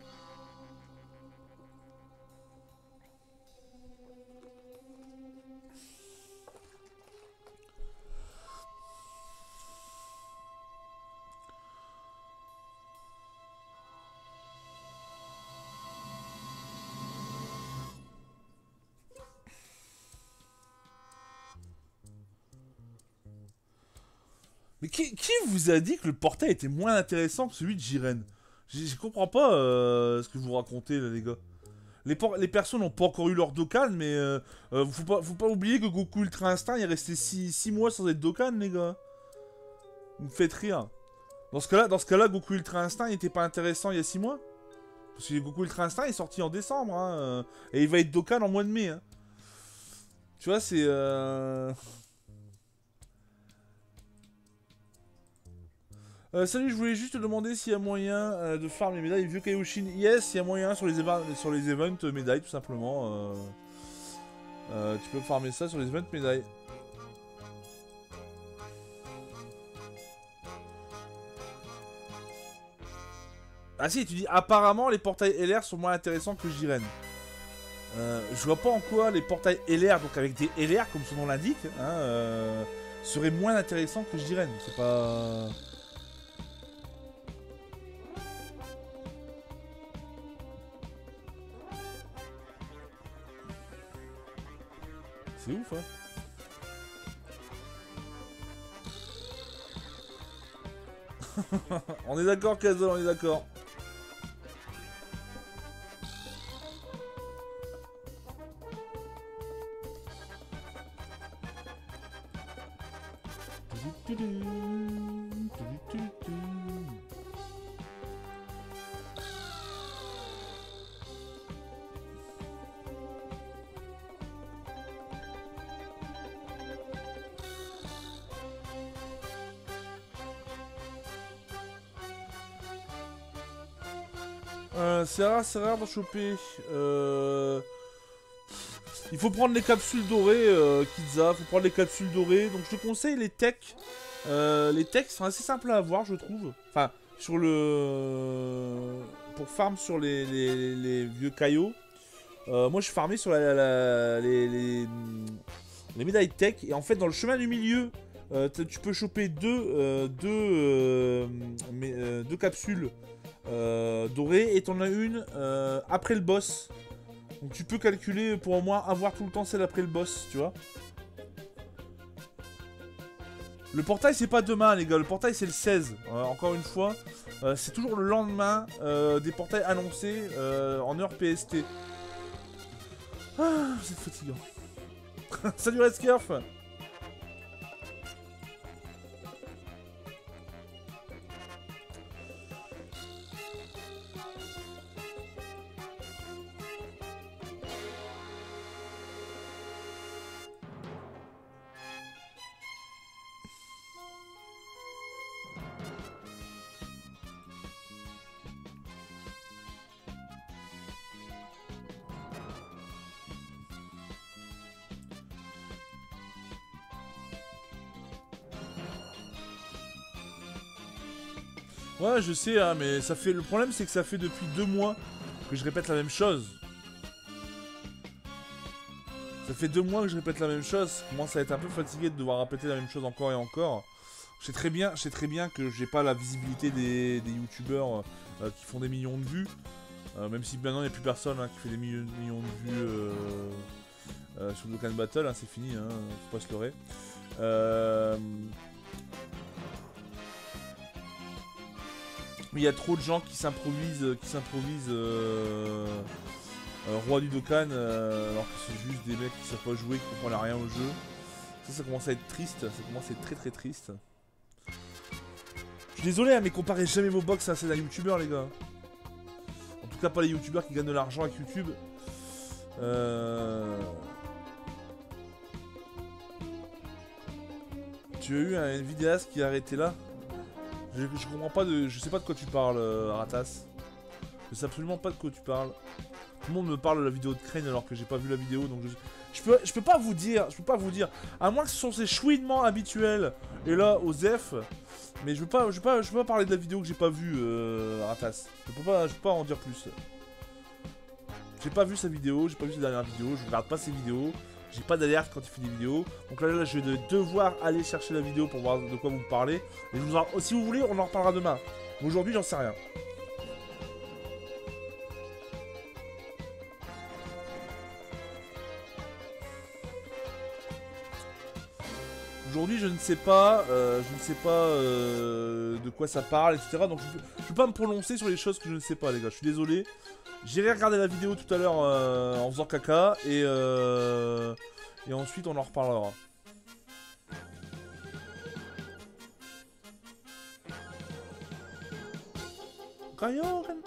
Mais qui vous a dit que le portail était moins intéressant que celui de Jiren? Je comprends pas ce que vous racontez là les gars. Les persos n'ont pas encore eu leur Dokkan, mais faut pas oublier que Goku Ultra Instinct il est resté 6 mois sans être Dokkan les gars. Vous me faites rire. Dans ce cas-là, Goku Ultra Instinct il était pas intéressant il y a 6 mois. Parce que Goku Ultra Instinct est sorti en décembre, hein, et il va être Dokkan en mois de mai. Hein. Tu vois, c'est... salut, je voulais juste te demander s'il y a moyen de farm les médailles vieux Kaioshin. Yes, il y a moyen sur les events médailles, tout simplement. Tu peux farmer ça sur les events médailles. Ah si, tu dis apparemment les portails LR sont moins intéressants que Jiren. Je vois pas en quoi les portails LR, donc avec des LR comme son nom l'indique, hein, seraient moins intéressants que Jiren. C'est pas... C'est ouf, hein. On est d'accord, Kaza, on est d'accord. C'est rare d'en choper. Il faut prendre les capsules dorées, Kidza. Faut prendre les capsules dorées. Donc je te conseille les techs. Les techs sont assez simples à avoir, je trouve. Enfin, sur le... Pour farm sur les vieux caillots. Moi, je farmais sur les médailles tech. Et en fait, dans le chemin du milieu, tu peux choper deux capsules dorées. Et t'en as une après le boss. Donc tu peux calculer pour au moins avoir tout le temps celle après le boss, tu vois. Le portail c'est pas demain les gars, le portail c'est le 16. Encore une fois, c'est toujours le lendemain des portails annoncés en heure PST. Ah, c'est fatigant. Salut Redscurf. Ouais, je sais, hein, mais ça fait. Le problème, c'est que ça fait depuis 2 mois que je répète la même chose. Ça fait 2 mois que je répète la même chose. Je commence à être un peu fatigué de devoir répéter la même chose encore et encore. Je sais très bien que j'ai pas la visibilité des youtubeurs qui font des millions de vues. Même si maintenant il n'y a plus personne hein, qui fait des millions de vues sur le Dokkan Battle, hein, c'est fini, hein, faut pas se leurrer. Mais il y a trop de gens qui s'improvisent roi du Dokkan, alors que c'est juste des mecs qui savent pas jouer, qui comprennent rien au jeu. Ça commence à être triste, ça commence à être très très triste. Je suis désolé, hein, mais comparez jamais vos box à celles d'un youtubeur, les gars. En tout cas, pas les youtubeurs qui gagnent de l'argent avec YouTube. Tu as eu un vidéaste qui a arrêté là. Je comprends pas de... Je sais pas de quoi tu parles, Ratas. Je sais absolument pas de quoi tu parles. Tout le monde me parle de la vidéo de Crane alors que j'ai pas vu la vidéo, donc je peux pas vous dire, à moins que ce sont ces chouinements habituels, et là, aux F, mais je veux pas parler de la vidéo que j'ai pas vue, Ratas. Je peux pas en dire plus. J'ai pas vu sa vidéo, j'ai pas vu ses dernières vidéos, je regarde pas ses vidéos, j'ai pas d'alerte quand il fait des vidéos, donc là je vais devoir aller chercher la vidéo pour voir de quoi vous me parlez, et si vous voulez, on en reparlera demain. Mais aujourd'hui, j'en sais rien. Aujourd'hui, je ne sais pas de quoi ça parle, etc. Donc je peux pas me prononcer sur les choses que je ne sais pas, les gars. Je suis désolé. J'irai regarder la vidéo tout à l'heure en faisant caca et ensuite on en reparlera. Kaioken.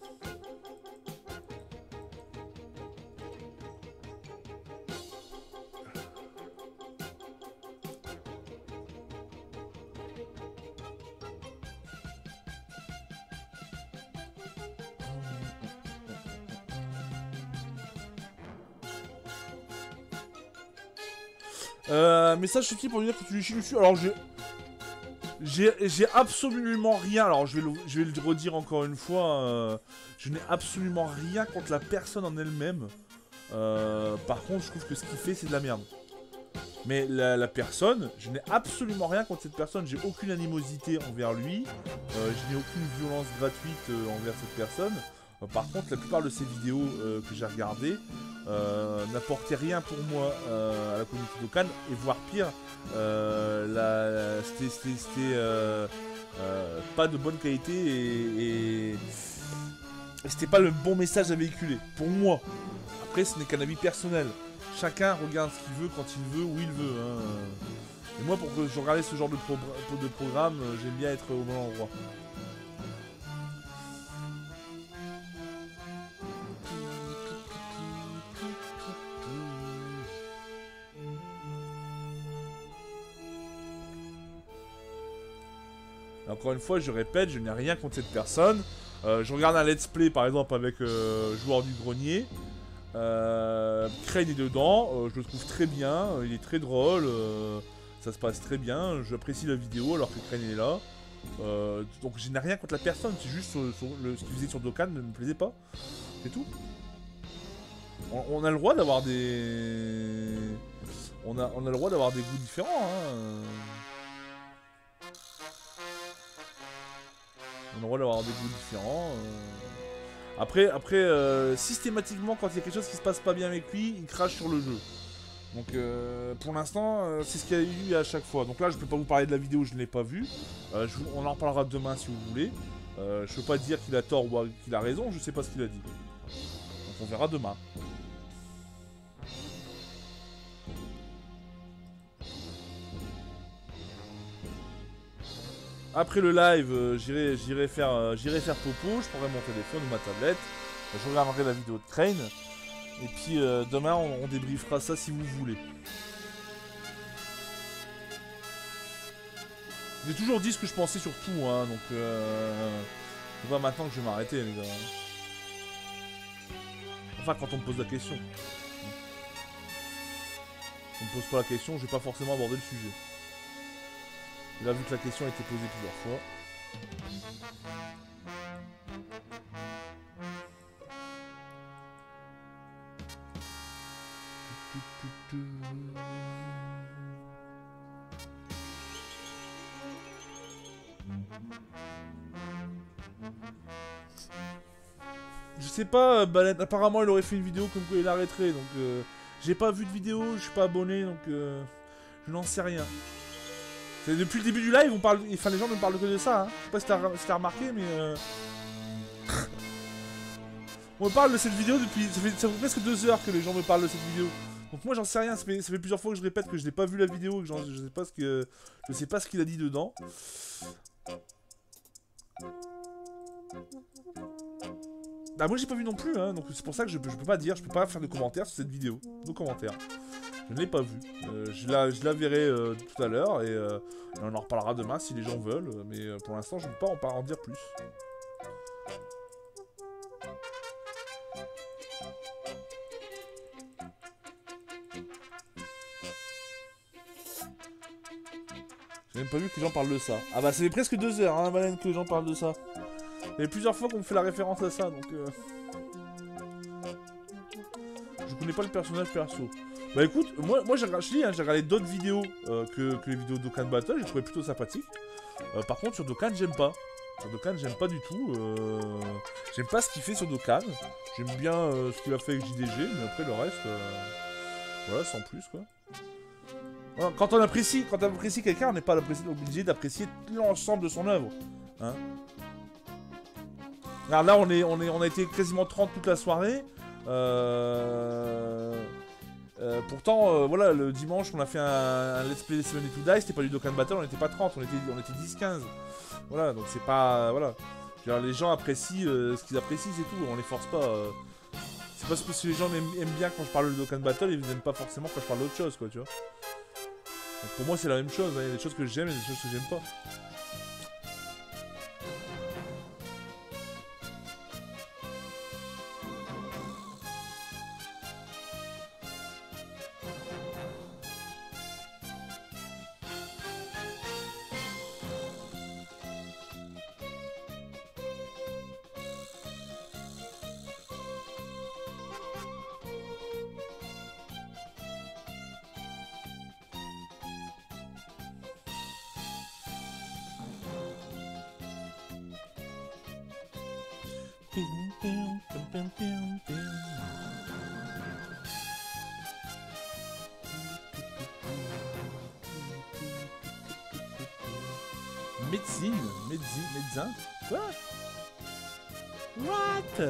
Message subtil pour lui dire que tu lui chies dessus. Alors j'ai absolument rien. Alors je vais le redire encore une fois. Je n'ai absolument rien contre la personne en elle-même. Par contre, je trouve que ce qu'il fait, c'est de la merde. Mais la personne, je n'ai absolument rien contre cette personne. J'ai aucune animosité envers lui. Je n'ai aucune violence gratuite envers cette personne. Par contre, la plupart de ces vidéos que j'ai regardées n'apportaient rien pour moi à la communauté Dokkan, et voire pire, c'était pas de bonne qualité et c'était pas le bon message à véhiculer pour moi. Après, ce n'est qu'un avis personnel. Chacun regarde ce qu'il veut, quand il veut, où il veut. Hein. Et moi, pour que je regarde ce genre de programme, j'aime bien être au bon endroit. Encore une fois, je répète, je n'ai rien contre cette personne. Je regarde un let's play par exemple avec Joueur du Grenier. Crane est dedans, je le trouve très bien, il est très drôle, ça se passe très bien, j'apprécie la vidéo alors que Crane est là. Donc je n'ai rien contre la personne, c'est juste ce qu'il faisait sur Dokkan ne me plaisait pas. C'est tout. On a le droit d'avoir des... On a le droit d'avoir des goûts différents, hein. On a le droit d'avoir des goûts différents. Après, systématiquement, quand il y a quelque chose qui se passe pas bien avec lui, il crache sur le jeu. Donc, pour l'instant, c'est ce qu'il y a eu à chaque fois. Donc là, je peux pas vous parler de la vidéo, je ne l'ai pas vue. On en reparlera demain si vous voulez. Je peux pas dire qu'il a tort ou qu'il a raison, je sais pas ce qu'il a dit. Donc on verra demain. Après le live, j'irai faire popo, je prendrai mon téléphone ou ma tablette, je regarderai la vidéo de Crane, et puis demain on débriefera ça si vous voulez. J'ai toujours dit ce que je pensais sur tout, hein, donc c'est pas maintenant que je vais m'arrêter, les gars. Enfin, quand on me pose la question. Si on me pose pas la question, je vais pas forcément aborder le sujet. Et là, vu que la question a été posée plusieurs fois. Je sais pas, Balette, apparemment il aurait fait une vidéo comme quoi il arrêterait, donc j'ai pas vu de vidéo, je suis pas abonné, donc je n'en sais rien. Depuis le début du live, on parle, enfin, les gens ne parlent que de ça. Hein. Je sais pas si t'as remarqué, mais... on me parle de cette vidéo depuis... Ça fait presque 2 heures que les gens me parlent de cette vidéo. Donc moi j'en sais rien, ça fait plusieurs fois que je répète que je n'ai pas vu la vidéo, que je sais pas ce qu'il a dit dedans. Bah moi j'ai pas vu non plus, hein, donc c'est pour ça que je peux pas dire, je peux pas faire de commentaires sur cette vidéo. No commentaires. Je ne l'ai pas vu. Je la verrai tout à l'heure et on en reparlera demain si les gens veulent. Mais pour l'instant je ne peux pas en dire plus. J'ai même pas vu que les gens parlent de ça. Ah bah c'est presque 2 heures, hein, Valène, que les gens parlent de ça. Il y a plusieurs fois qu'on me fait la référence à ça, donc... Je connais pas le personnage perso. Bah écoute, moi j'ai regardé d'autres vidéos que les vidéos de Dokkan Battle, j'ai trouvé plutôt sympathique. Par contre sur Dokkan j'aime pas. Sur Dokkan j'aime pas du tout. J'aime pas ce qu'il fait sur Dokkan. J'aime bien ce qu'il a fait avec JDG, mais après le reste... voilà, sans plus quoi. Voilà, quand on apprécie quelqu'un, on n'est pas obligé d'apprécier l'ensemble de son œuvre. Hein. Alors là on a été quasiment 30 toute la soirée. Pourtant, voilà, le dimanche, on a fait un Let's Play 72 Die, c'était pas du Dokkan Battle, on n'était pas 30, on était 10-15. Voilà, donc c'est pas... Voilà. Les gens apprécient ce qu'ils apprécient, c'est tout, on les force pas. C'est parce que si les gens aiment bien quand je parle de Dokkan Battle, ils n'aiment pas forcément quand je parle d'autre chose, quoi, tu vois. Donc pour moi, c'est la même chose, hein. Il y a des choses que j'aime et des choses que j'aime pas. Médecin. Quoi? What?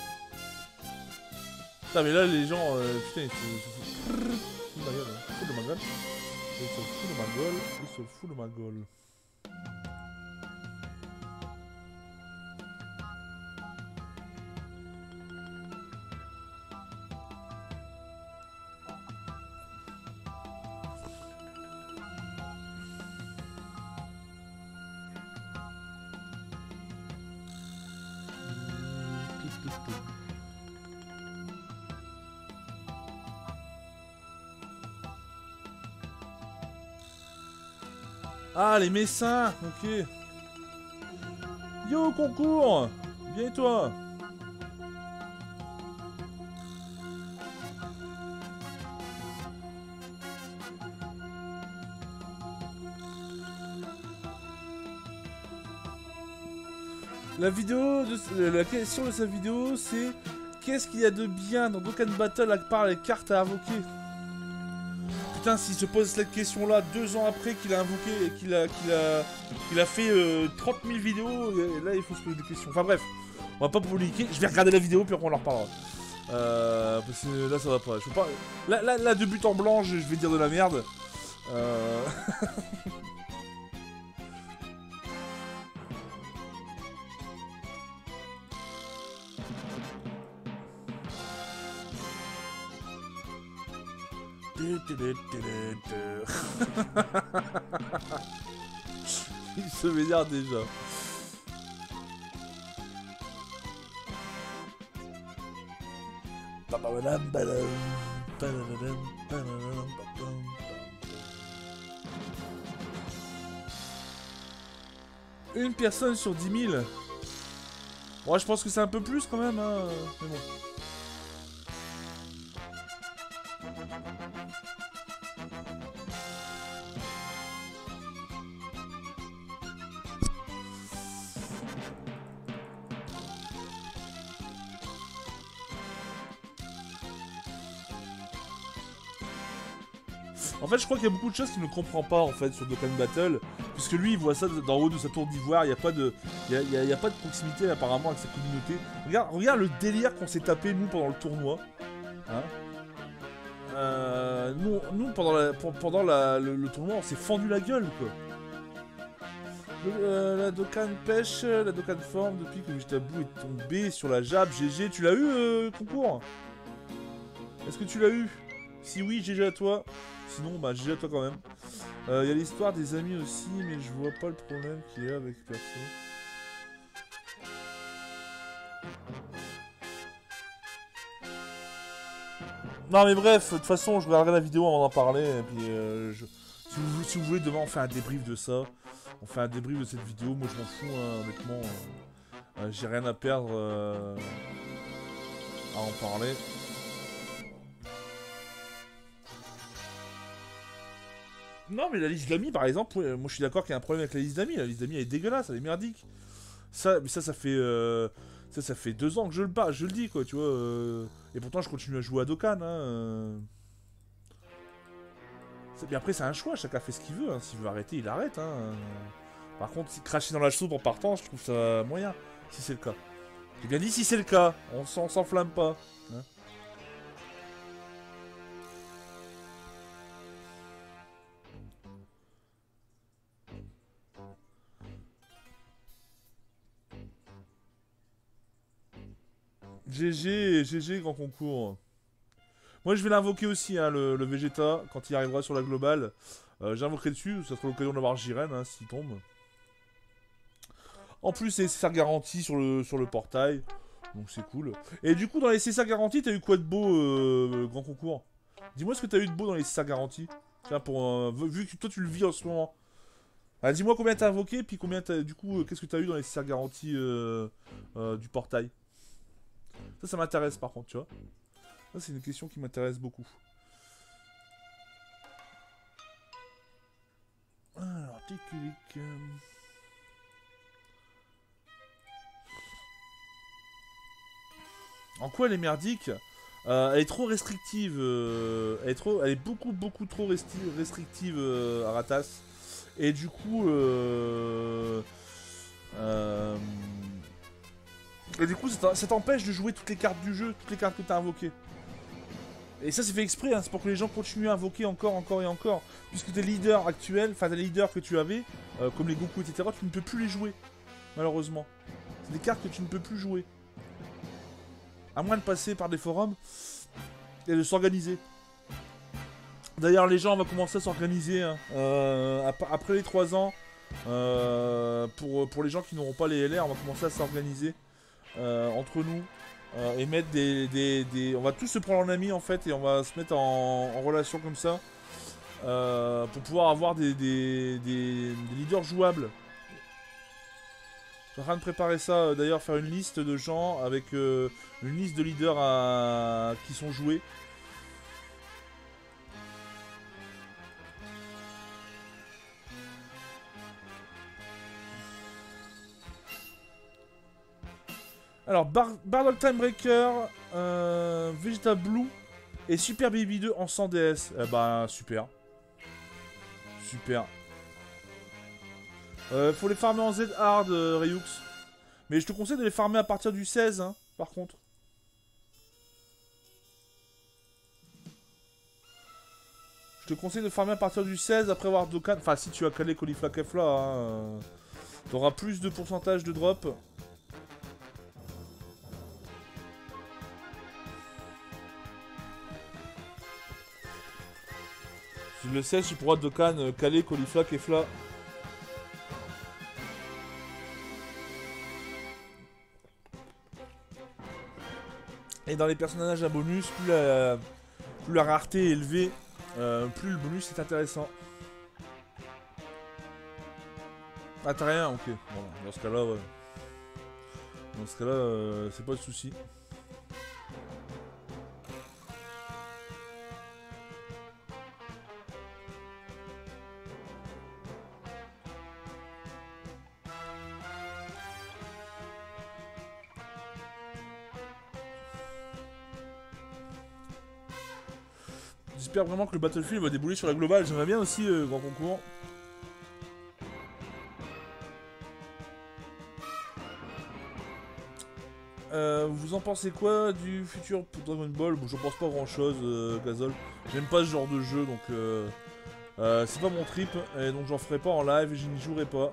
Putain mais là les gens, putain ils se foutent de ma gueule. Ils se foutent de ma gueule. Ils se foutent de ma gueule. Ah, les Messins, ok. Yo, concours. Bien et toi? La question de sa vidéo, c'est qu'est-ce qu'il y a de bien dans Dokkan Battle à part les cartes à invoquer? Putain, s'il se pose cette question-là 2 ans après qu'il a invoqué et qu'il a fait 30 000 vidéos, et là il faut se poser des questions. Enfin bref, on va pas polémiquer. Je vais regarder la vidéo puis après on en reparlera. Parce que là ça va pas. Je peux pas. Là de but en blanc, je vais dire de la merde. Il se m'énerve déjà. Une personne sur 10 000. Moi je pense que c'est un peu plus quand même, hein. Mais bon. En fait, je crois qu'il y a beaucoup de choses qu'il ne comprend pas en fait sur Dokkan Battle, puisque lui, il voit ça d'en haut de sa tour d'ivoire. Il n'y a pas de, y a pas de proximité apparemment avec sa communauté. Regarde le délire qu'on s'est tapé nous pendant le tournoi. Hein, nous pendant le tournoi, on s'est fendu la gueule quoi. La Dokkan pêche, la Dokkan forme depuis que Vegetablue est tombé sur la jab. GG, tu l'as eu concours? Est-ce que tu l'as eu? Si oui, GG à toi. Sinon, bah GG à toi quand même. Il y a l'histoire des amis aussi, mais je vois pas le problème qu'il y a avec personne. Non mais bref, de toute façon, je regarderai la vidéo avant d'en parler. Et puis, si vous voulez, demain on fait un débrief de ça. On fait un débrief de cette vidéo. Moi je m'en fous, hein, honnêtement. J'ai rien à perdre à en parler. Non mais la liste d'amis par exemple, moi je suis d'accord qu'il y a un problème avec la liste d'amis. La liste d'amis elle est dégueulasse, elle est merdique. Ça fait... Ça fait 2 ans que je le dis quoi, tu vois. Et pourtant je continue à jouer à Dokkan. Hein, Mais après c'est un choix, chacun fait ce qu'il veut. Hein. S'il veut arrêter, il arrête. Hein. Par contre, cracher dans la soupe en partant, je trouve ça moyen, si c'est le cas. J'ai bien dit si c'est le cas, on s'enflamme pas. Hein. GG, grand concours. Moi je vais l'invoquer aussi, hein, le Vegeta, quand il arrivera sur la globale. J'invoquerai dessus, ça sera l'occasion d'avoir Jiren, hein, s'il tombe. En plus, c'est SSR garanti sur le portail. Donc c'est cool. Et du coup, dans les SSR garantis, t'as eu quoi de beau, grand concours? Dis-moi ce que t'as eu de beau dans les SSR garantis. Tiens, vu que toi tu le vis en ce moment. Ah, dis-moi combien t'as invoqué, puis combien t'as. Du coup, qu'est-ce que t'as eu dans les SSR garantis du portail? Ça m'intéresse par contre, tu vois. Ça, c'est une question qui m'intéresse beaucoup. Alors, tic-tic. En quoi elle est merdique? Elle est trop restrictive. Elle est beaucoup trop restrictive à Ratas. Et du coup, ça t'empêche de jouer toutes les cartes du jeu, toutes les cartes que t'as invoquées. Et ça c'est fait exprès, hein, c'est pour que les gens continuent à invoquer encore et encore. Puisque tes leaders actuels, enfin tes leaders que tu avais, comme les Goku, etc., tu ne peux plus les jouer. Malheureusement. C'est des cartes que tu ne peux plus jouer. À moins de passer par des forums et de s'organiser. D'ailleurs les gens vont commencer à s'organiser hein, après les 3 ans. Pour les gens qui n'auront pas les LR, on va commencer à s'organiser entre nous. Et mettre on va tous se prendre en ami en fait et on va se mettre en relation comme ça pour pouvoir avoir des leaders jouables. Je suis en train de préparer ça, d'ailleurs faire une liste de gens avec une liste de leaders qui sont joués. Alors, Bardock Time Breaker, Vegetablue et Super Baby 2 en 100 DS. Bah, super. Super. Faut les farmer en Z hard, Ryux. Mais je te conseille de les farmer à partir du 16, hein, par contre. Je te conseille de farmer à partir du 16 après avoir Dokkan. Enfin, si tu as calé Caulifla Kefla, hein, t'auras plus de pourcentage de drop. Si le 16, tu pourras Dokkan caler Caulifla Kefla. Et dans les personnages à bonus, plus la rareté est élevée, plus le bonus est intéressant. Ah t'as rien? Ok. Bon, dans ce cas-là, ouais. Dans ce cas-là, c'est pas le souci. J'espère vraiment que le Battlefield va débouler sur la globale. J'aimerais bien aussi, grand concours. Vous en pensez quoi du futur Dragon Ball? Bon, j'en pense pas grand chose, Gazol. J'aime pas ce genre de jeu, donc c'est pas mon trip, et donc j'en ferai pas en live et je n'y jouerai pas.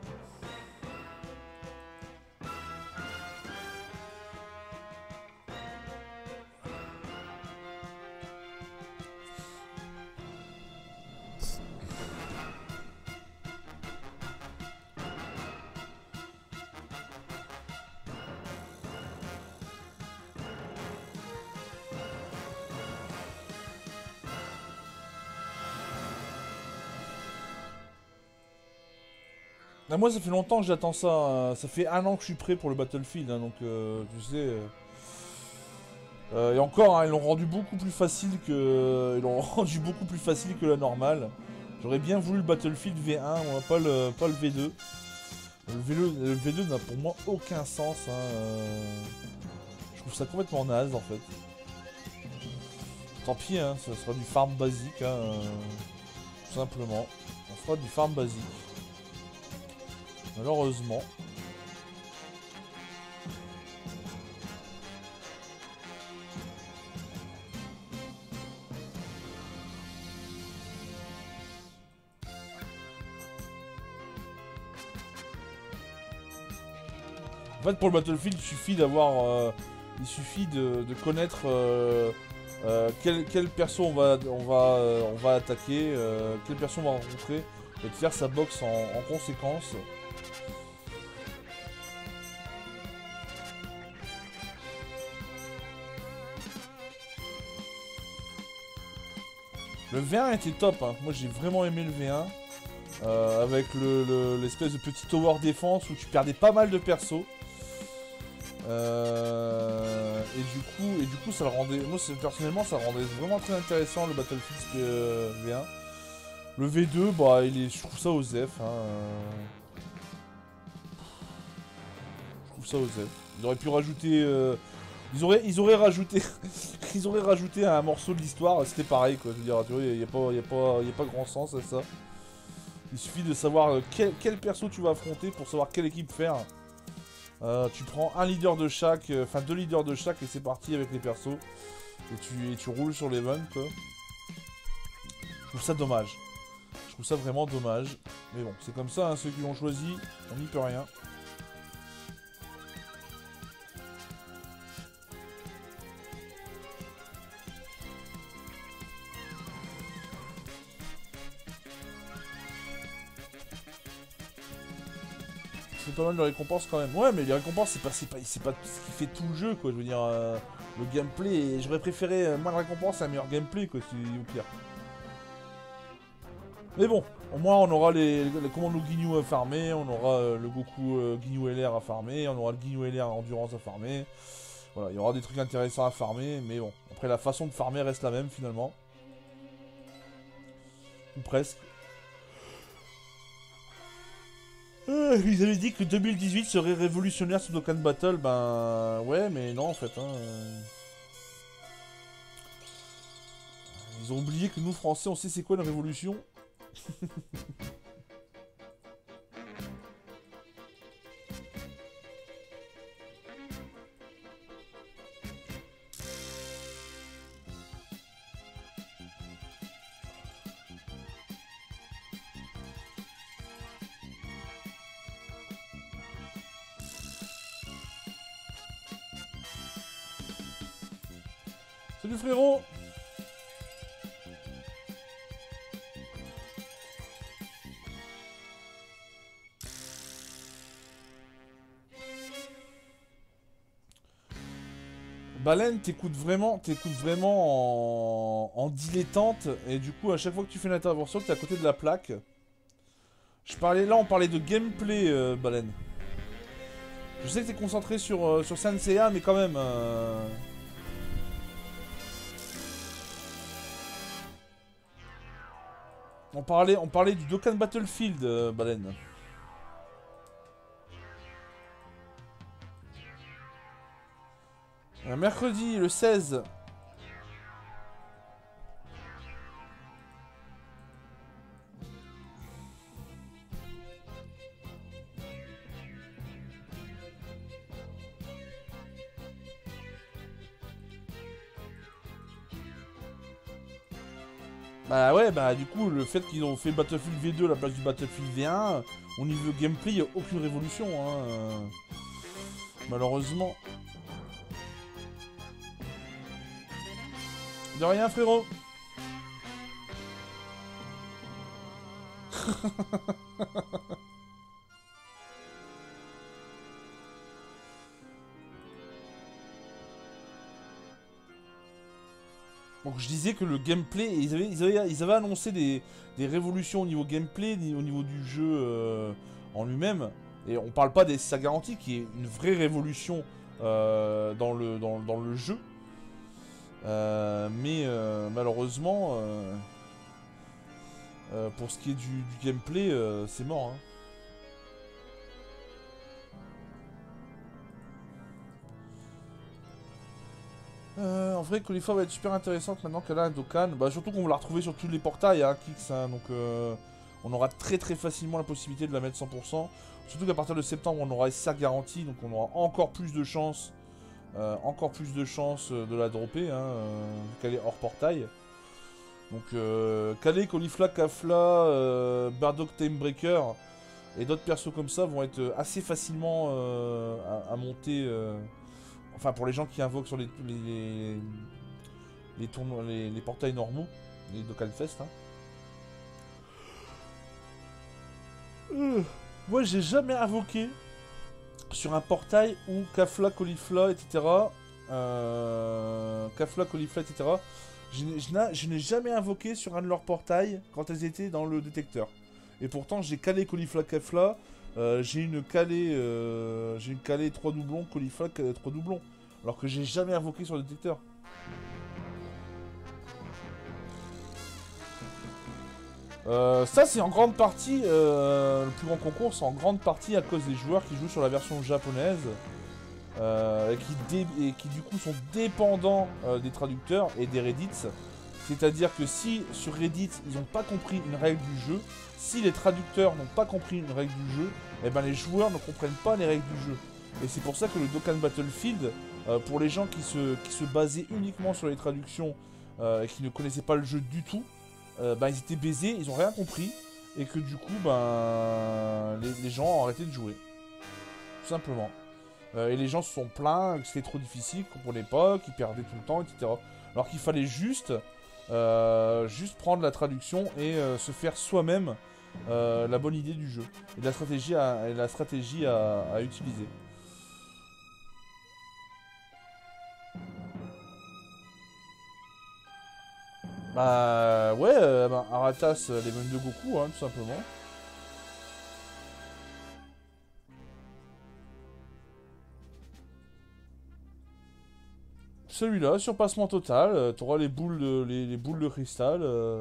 Ah, moi ça fait longtemps que j'attends ça, ça fait 1 an que je suis prêt pour le Battlefield, hein, donc tu sais... et encore, hein, ils l'ont rendu beaucoup plus facile que... Ils l'ont rendu beaucoup plus facile que la normale. J'aurais bien voulu le Battlefield V1, moi, pas le V2. Le V2 n'a pour moi aucun sens, hein, je trouve ça complètement naze en fait. Tant pis, hein, ça sera du farm basique, hein, tout simplement. On fera du farm basique. Malheureusement. En fait, pour le Battlefield, il suffit d'avoir... il suffit de connaître quel perso on va attaquer, quel perso on va rencontrer, et de faire sa box en conséquence. Le V1 était top, hein. Moi j'ai vraiment aimé le V1. Avec l'espèce de petit tower défense où tu perdais pas mal de persos. Et du coup ça le rendait... Moi personnellement ça rendait vraiment très intéressant le Battlefield V1. Le V2, bah je trouve ça osef. Hein. Je trouve ça osef. Ils auraient pu rajouter... Ils auraient rajouté... Ils auraient rajouté un morceau de l'histoire, c'était pareil quoi. Je veux dire, tu vois, il n'y a pas grand sens à ça. Il suffit de savoir quel perso tu vas affronter pour savoir quelle équipe faire. Tu prends un leader de chaque, enfin 2 leaders de chaque et c'est parti avec les persos. Et tu roules sur les event quoi. Je trouve ça dommage. Je trouve ça vraiment dommage. Mais bon, c'est comme ça, hein, ceux qui l'ont choisi, on n'y peut rien. C'est pas mal de récompenses quand même. Ouais, mais les récompenses, c'est pas ce qui fait tout le jeu, quoi. Je veux dire, le gameplay, j'aurais préféré moins de récompenses à un meilleur gameplay, quoi, au pire. Mais bon, au moins on aura les commandos Ginyu à farmer, on aura le Goku Ginyu LR à farmer, on aura le Ginyu LR Endurance à farmer. Voilà, il y aura des trucs intéressants à farmer, mais bon. Après, la façon de farmer reste la même, finalement. Ou presque. Ils avaient dit que 2018 serait révolutionnaire sur Dokkan Battle, ben ouais, mais non en fait. Hein, Ils ont oublié que nous Français, on sait c'est quoi une révolution. Salut frérot. Baleine, t'écoutes vraiment en dilettante, et du coup, à chaque fois que tu fais une intervention, t'es à côté de la plaque. Là, on parlait de gameplay, Baleine. Je sais que t'es concentré sur Senseiya, mais quand même... On parlait du Dokkan Battlefield, Baleine. Mercredi, le 16. Bah ouais, bah du coup, le fait qu'ils ont fait Battlefield V2 à la place du Battlefield V1, au niveau gameplay, il n'y a aucune révolution, hein. Malheureusement. De rien, frérot. Donc je disais que le gameplay, ils avaient annoncé des révolutions au niveau gameplay, au niveau du jeu en lui-même. Et on parle pas des ça garantie, qui est une vraie révolution dans le jeu. Mais malheureusement, pour ce qui est du gameplay, c'est mort. Hein. En vrai, Caulifla va être super intéressante maintenant qu'elle a un Dokkan. Bah, surtout qu'on va la retrouver sur tous les portails, hein, Kix. Hein, donc, on aura très facilement la possibilité de la mettre 100%. Surtout qu'à partir de septembre, on aura sa garantie. Donc, on aura encore plus de chances. De la dropper, hein, vu qu'elle est hors portail. Donc, Kale, Caulifla, Kafla, Bardock, Timebreaker et d'autres persos comme ça vont être assez facilement à monter. Enfin, pour les gens qui invoquent sur les tournois, les portails normaux, les Dokkan Fest. Hein. Moi, j'ai jamais invoqué sur un portail où Kafla, Caulifla, etc. Kafla, Caulifla, etc. Je n'ai jamais invoqué sur un de leurs portails quand elles étaient dans le détecteur. Et pourtant, j'ai calé Caulifla, Kafla. J'ai une calée 3 doublons, Caulifla 3 doublons. Alors que j'ai jamais invoqué sur le détecteur. Ça c'est en grande partie, le plus grand concours c'est en grande partie à cause des joueurs qui jouent sur la version japonaise et qui du coup sont dépendants des traducteurs et des Reddits. C'est-à-dire que si sur Reddit ils n'ont pas compris une règle du jeu, si les traducteurs n'ont pas compris une règle du jeu, et ben les joueurs ne comprennent pas les règles du jeu. Et c'est pour ça que le Dokkan Battlefield, pour les gens qui se basaient uniquement sur les traductions et qui ne connaissaient pas le jeu du tout, ben ils étaient baisés, ils ont rien compris, et que du coup, ben les gens ont arrêté de jouer. Tout simplement. Et les gens se sont plaints que c'était trop difficile, qu'ils comprenaient pas, qu'ils perdaient tout le temps, etc. Alors qu'il fallait juste prendre la traduction et se faire soi-même la bonne idée du jeu. Et la stratégie à utiliser. Bah ouais, Aratas, les mêmes de Goku, hein, tout simplement. Celui-là, surpassement total, t'auras les boules de cristal.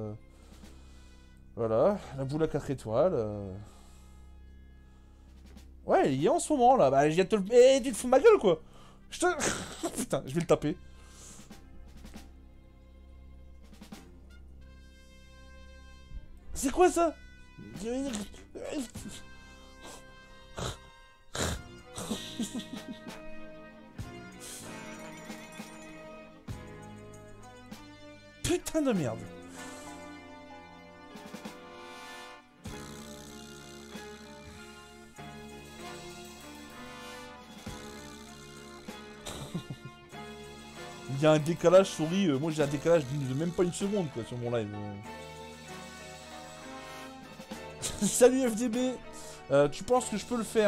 Voilà, la boule à 4 étoiles. Ouais, il y est en ce moment là. Bah, je viens de te le. Eh, tu te fous de ma gueule quoi! Je te. Putain, je vais le taper. C'est quoi ça? Putain de merde. Il y a un décalage souris, moi j'ai un décalage de même pas une seconde quoi sur mon live. Salut FDB, tu penses que je peux le faire?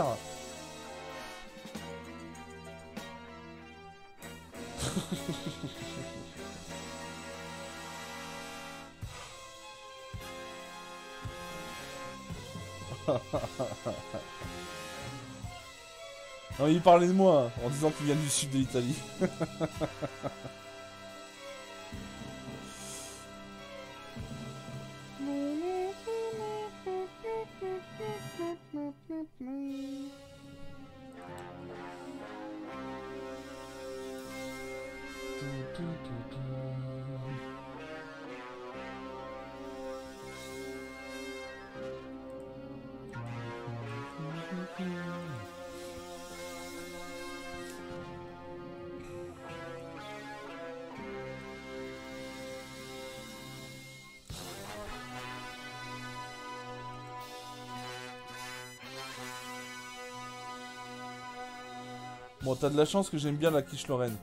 Non, il parlait de moi en disant qu'il vient du sud de l'Italie. Bon, t'as de la chance que j'aime bien la quiche Lorraine.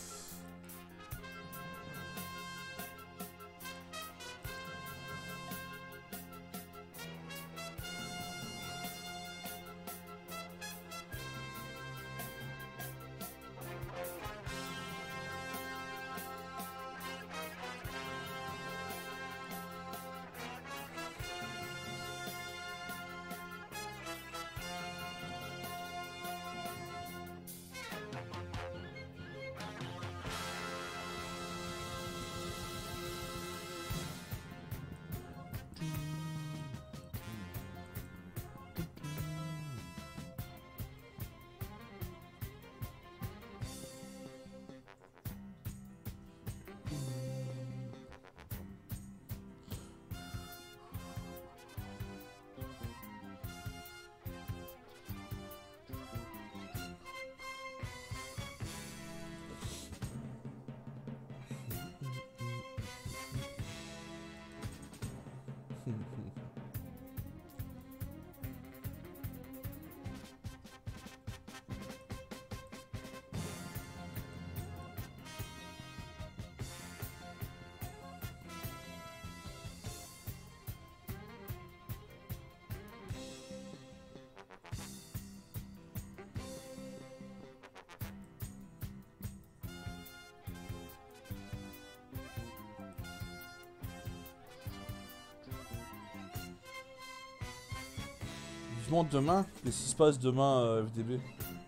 Vivement demain. Qu'est-ce qui se passe demain, FDB?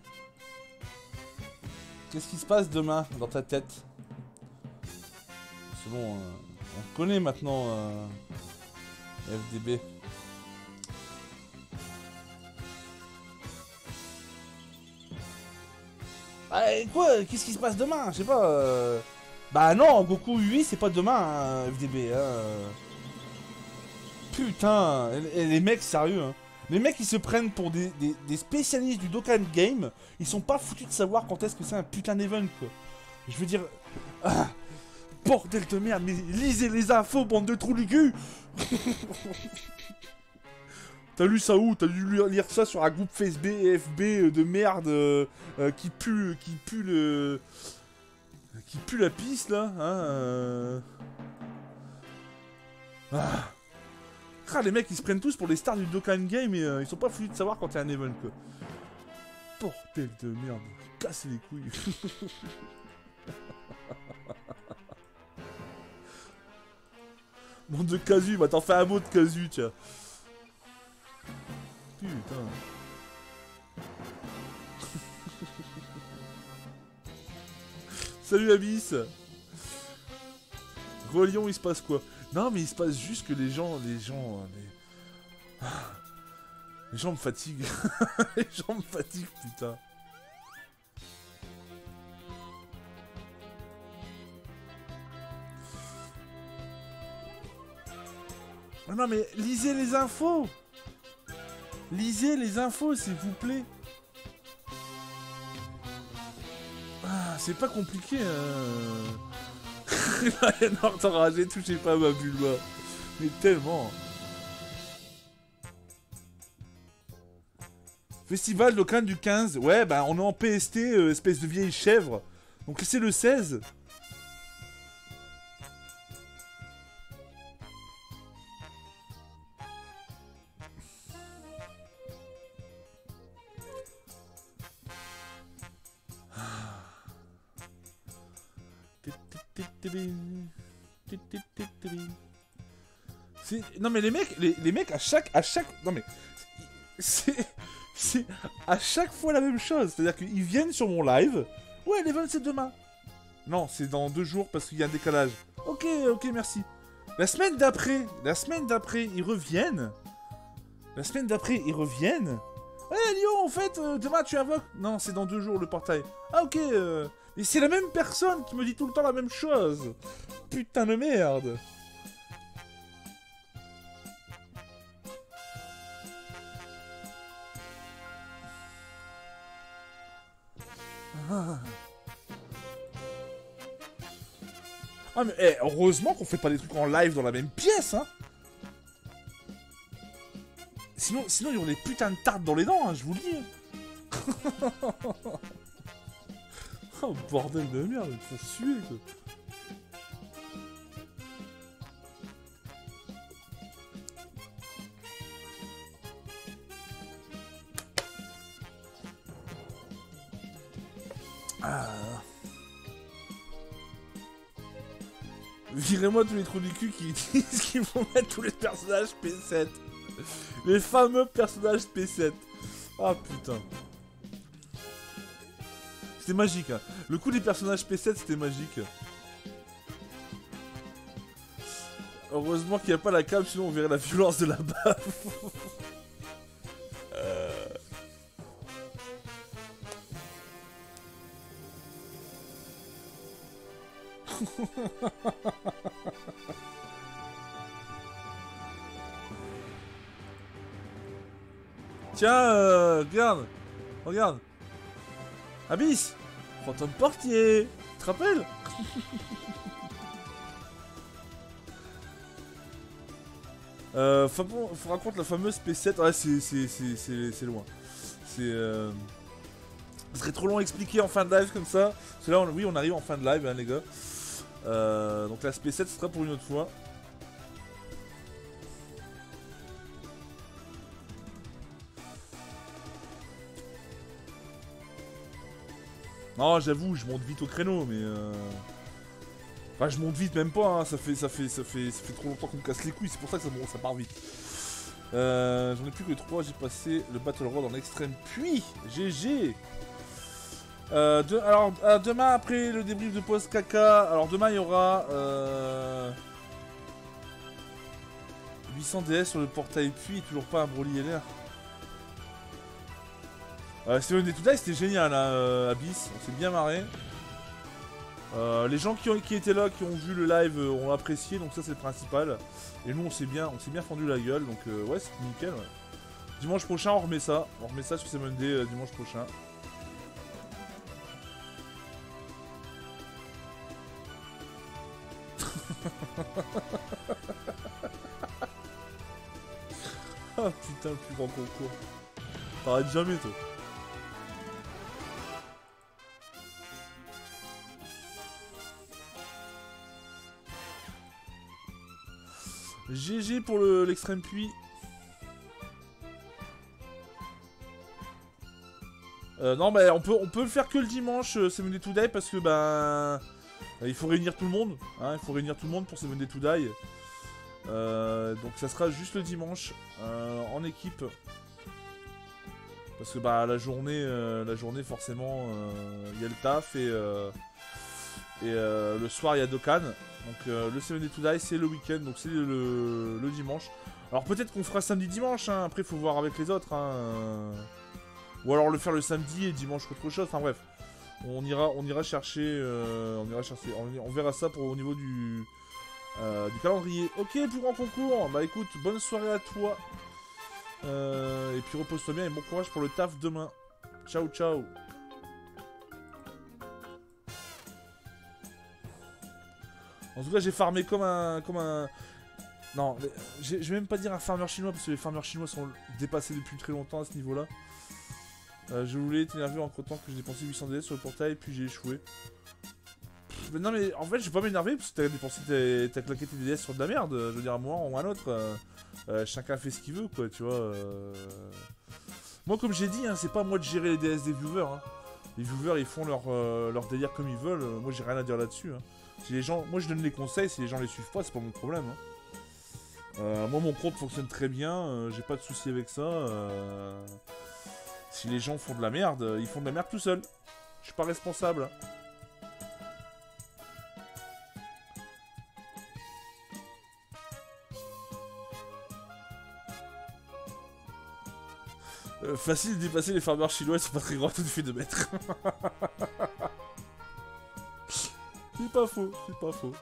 Qu'est-ce qui se passe demain dans ta tête? C'est bon, on connaît maintenant FDB. Ah, quoi? Qu'est-ce qui se passe demain? Je sais pas. Bah non, Goku 8, c'est pas demain, hein, FDB. Hein. Putain, les mecs, sérieux, hein. Les mecs, ils se prennent pour des spécialistes du Dokkan Game. Ils sont pas foutus de savoir quand est-ce que c'est un putain d'event, quoi. Je veux dire... Ah, bordel de merde, mais lisez les infos, bande de trous du cul. T'as lu ça où? T'as dû lire ça sur un groupe FB de merde qui pue le... Qui pue la piste, là, hein Ah... Ah, les mecs ils se prennent tous pour les stars du Dokkan Game et ils sont pas foutus de savoir quand il y a un event, quoi. Bordel de merde, cassez les couilles. Monde de casu, bah t'en fais un mot de casu, tiens. Putain. Salut Abyss. Relion, il se passe quoi? Non, mais il se passe juste que les gens me fatiguent. Les gens me fatiguent, putain. Non, mais lisez les infos. Lisez les infos, s'il vous plaît. Ah, c'est pas compliqué, hein. Non, t'enragé, touchez pas à ma vulva. Mais tellement. Festival Dokkan du 15. Ouais, bah on est en PST, espèce de vieille chèvre. Donc c'est le 16. Non mais les mecs à chaque... Non mais... C'est à chaque fois la même chose. C'est-à-dire qu'ils viennent sur mon live. Ouais, l'event c'est demain. Non, c'est dans 2 jours parce qu'il y a un décalage. Ok, merci. La semaine d'après, ils reviennent. Ouais, Lyon, en fait, demain tu invoques. Non, c'est dans 2 jours le portail. Ah, ok. Et c'est la même personne qui me dit tout le temps la même chose. Putain de merde. Ah mais heureusement qu'on fait pas des trucs en live dans la même pièce, hein. Sinon il y aurait des putains de tartes dans les dents, hein, je vous le dis. Oh bordel de merde, il faut suer quoi. Ah. Virez-moi tous les trous du cul qui disent qu'ils vont mettre tous les personnages P7. Les fameux personnages P7. Ah putain. C'était magique, hein. Le coup des personnages P7, c'était magique. Heureusement qu'il n'y a pas la cam, sinon on verrait la violence de la baffe. Tiens, regarde. Regarde. Abyss. Fantôme portier. Tu te rappelles? Faut raconter la fameuse P7. Ouais, c'est loin. Ce serait trop long à expliquer en fin de live comme ça. Parce que là, oui, on arrive en fin de live, hein, les gars. Donc la P7, ce sera pour une autre fois. Non, j'avoue, je monte vite au créneau, mais enfin, je monte vite même pas, hein. Ça fait trop longtemps qu'on me casse les couilles, c'est pour ça que ça part vite. J'en ai plus que 3, j'ai passé le Battle Road en extrême, puis GG. Alors, demain, après le débrief de post caca, alors demain il y aura 800 DS sur le portail puis, toujours pas un Broly LR. Steven Day to Die, c'était génial, hein, Abyss, on s'est bien marré. Les gens qui étaient là, qui ont vu le live, ont apprécié, donc ça c'est le principal. Et nous on s'est bien fendu la gueule, donc ouais, c'est nickel. Ouais. Dimanche prochain on remet ça sur Steven Day dimanche prochain. Ah putain, le plus grand concours. T'arrêtes jamais toi. GG pour l'extrême puits. Non, bah on peut le faire que le dimanche, Seven Day to Die, parce que ben il faut réunir tout le monde, hein, il faut réunir tout le monde pour Seven Day to Die. Donc ça sera juste le dimanche en équipe, parce que bah la journée forcément il y a le taf et le soir il y a Dokkan. Donc le Seven Day to Die c'est le week-end, donc c'est le dimanche. Alors peut-être qu'on fera samedi dimanche, hein, après faut voir avec les autres, hein, ou alors le faire le samedi et dimanche autre chose, enfin bref. On ira chercher, on verra ça au niveau du calendrier. Ok, plus grand concours, bah écoute, bonne soirée à toi. Et puis repose-toi bien et bon courage pour le taf demain. Ciao ciao. En tout cas, j'ai farmé comme un... Non, je vais même pas dire un farmer chinois, parce que les farmers chinois sont dépassés depuis très longtemps à ce niveau-là. Je voulais t'énerver en comptant que j'ai dépensé 800 DS sur le portail, puis j'ai échoué. Mais non, mais en fait, je vais pas m'énerver, parce que t'as claqué tes DS sur de la merde. Je veux dire, à un moment ou à un autre, chacun fait ce qu'il veut, quoi, tu vois. Moi, comme j'ai dit, hein, c'est pas à moi de gérer les DS des viewers. Hein. Les viewers, ils font leur délire comme ils veulent. Moi, j'ai rien à dire là-dessus. Hein. Si les gens, moi je donne les conseils, si les gens les suivent pas, c'est pas mon problème. Hein. Moi mon compte fonctionne très bien, j'ai pas de soucis avec ça. Si les gens font de la merde, ils font de la merde tout seuls. Je suis pas responsable. Facile de dépasser les farmers chinois, c'est pas très grand tout de fait de mettre. C'est pas faux, c'est pas faux.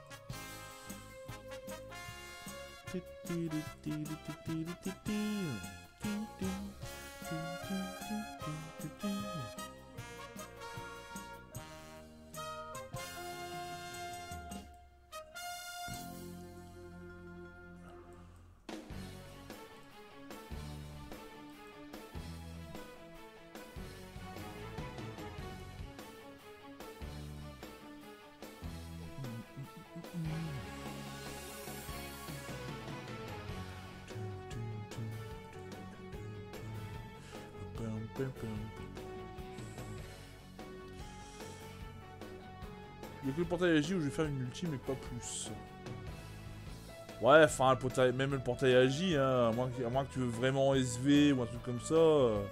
Il y a que le portail AJ où je vais faire une ulti, mais pas plus. Ouais, enfin, le portail, même le portail AJ, hein, à moins que tu veux vraiment SV ou un truc comme ça.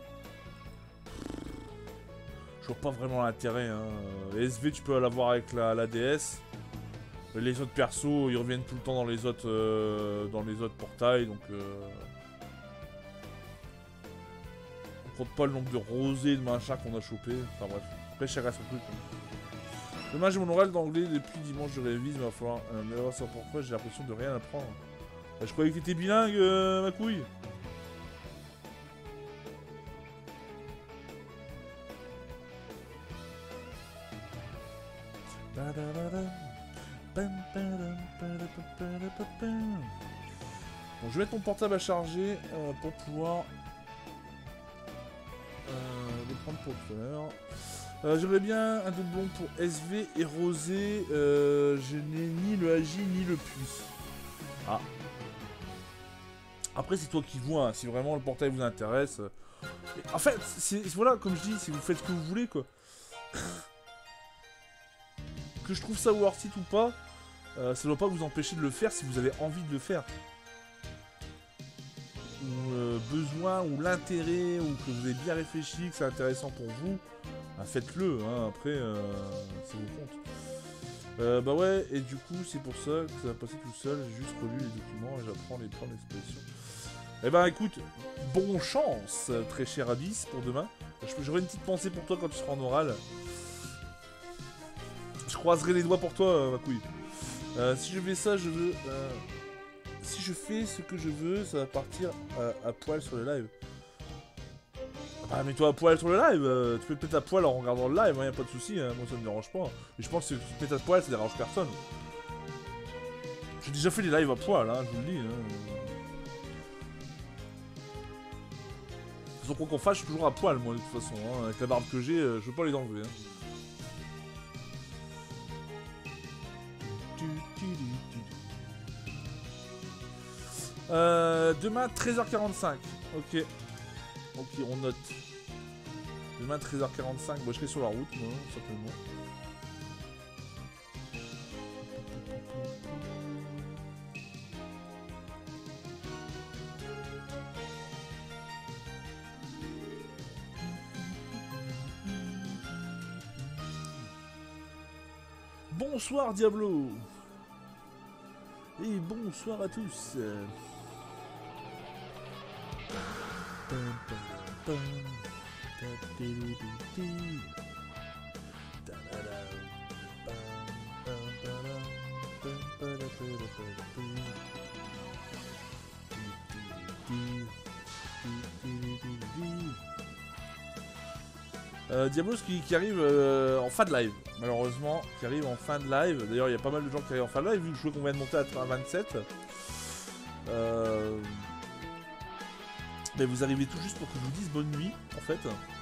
Je vois pas vraiment l'intérêt. Hein. SV, tu peux l'avoir avec la DS. Les autres persos, ils reviennent tout le temps dans les autres portails, donc on compte pas le nombre de rosés, de machin qu'on a chopé. Enfin bref, après chacun son truc. Demain j'ai mon oral d'anglais depuis dimanche, je révise, mais il va falloir ça pourquoi j'ai l'impression de rien apprendre. Bah, je croyais que t'étais bilingue, ma couille. Bon, je vais mettre mon portable à charger pour pouvoir le prendre pour tout à l'heure. J'aimerais bien un doublon pour SV et Rosé. Je n'ai ni le AJ ni le puits. Ah. Après, c'est toi qui vois. Hein, si vraiment le portail vous intéresse. En fait, voilà, comme je dis, si vous faites ce que vous voulez, quoi. Que je trouve ça worth it ou pas, ça ne doit pas vous empêcher de le faire si vous avez envie de le faire. Ou besoin, ou l'intérêt, ou que vous avez bien réfléchi, que c'est intéressant pour vous, bah faites-le, hein, après, ça vous compte. Bah ouais, et du coup, c'est pour ça que ça va passer tout seul, j'ai juste relu les documents et j'apprends les plans d'expression. Eh ben écoute, bon chance, très cher Abyss, pour demain. J'aurai une petite pensée pour toi quand tu seras en oral. Je croiserai les doigts pour toi, ma couille. Si je fais ça, je veux... si je fais ce que je veux, ça va partir à poil sur le live. Ah, mets-toi à poil sur le live. Tu peux te mettre à poil en regardant le live, hein, y a pas de souci. Hein, moi, ça me dérange pas. Mais je pense que si tu te mets à poil, ça dérange personne. J'ai déjà fait des lives à poil, hein, je vous le dis. Hein. De toute façon, quoi qu'on fasse, je suis toujours à poil, moi, de toute façon. Hein. Avec la barbe que j'ai, je veux pas les enlever. Hein. Demain 13h45. Ok. Ok, on note. Demain 13h45. Moi je serai sur la route, moi, certainement. Bonsoir Diablo. Et bonsoir à tous. Diablo qui arrive en fin de live, malheureusement, qui arrive en fin de live. D'ailleurs, il y a pas mal de gens qui arrivent en fin de live, vu que je vois qu'on vient de monter à 27. Mais vous arrivez tout juste pour que je vous dise bonne nuit, en fait.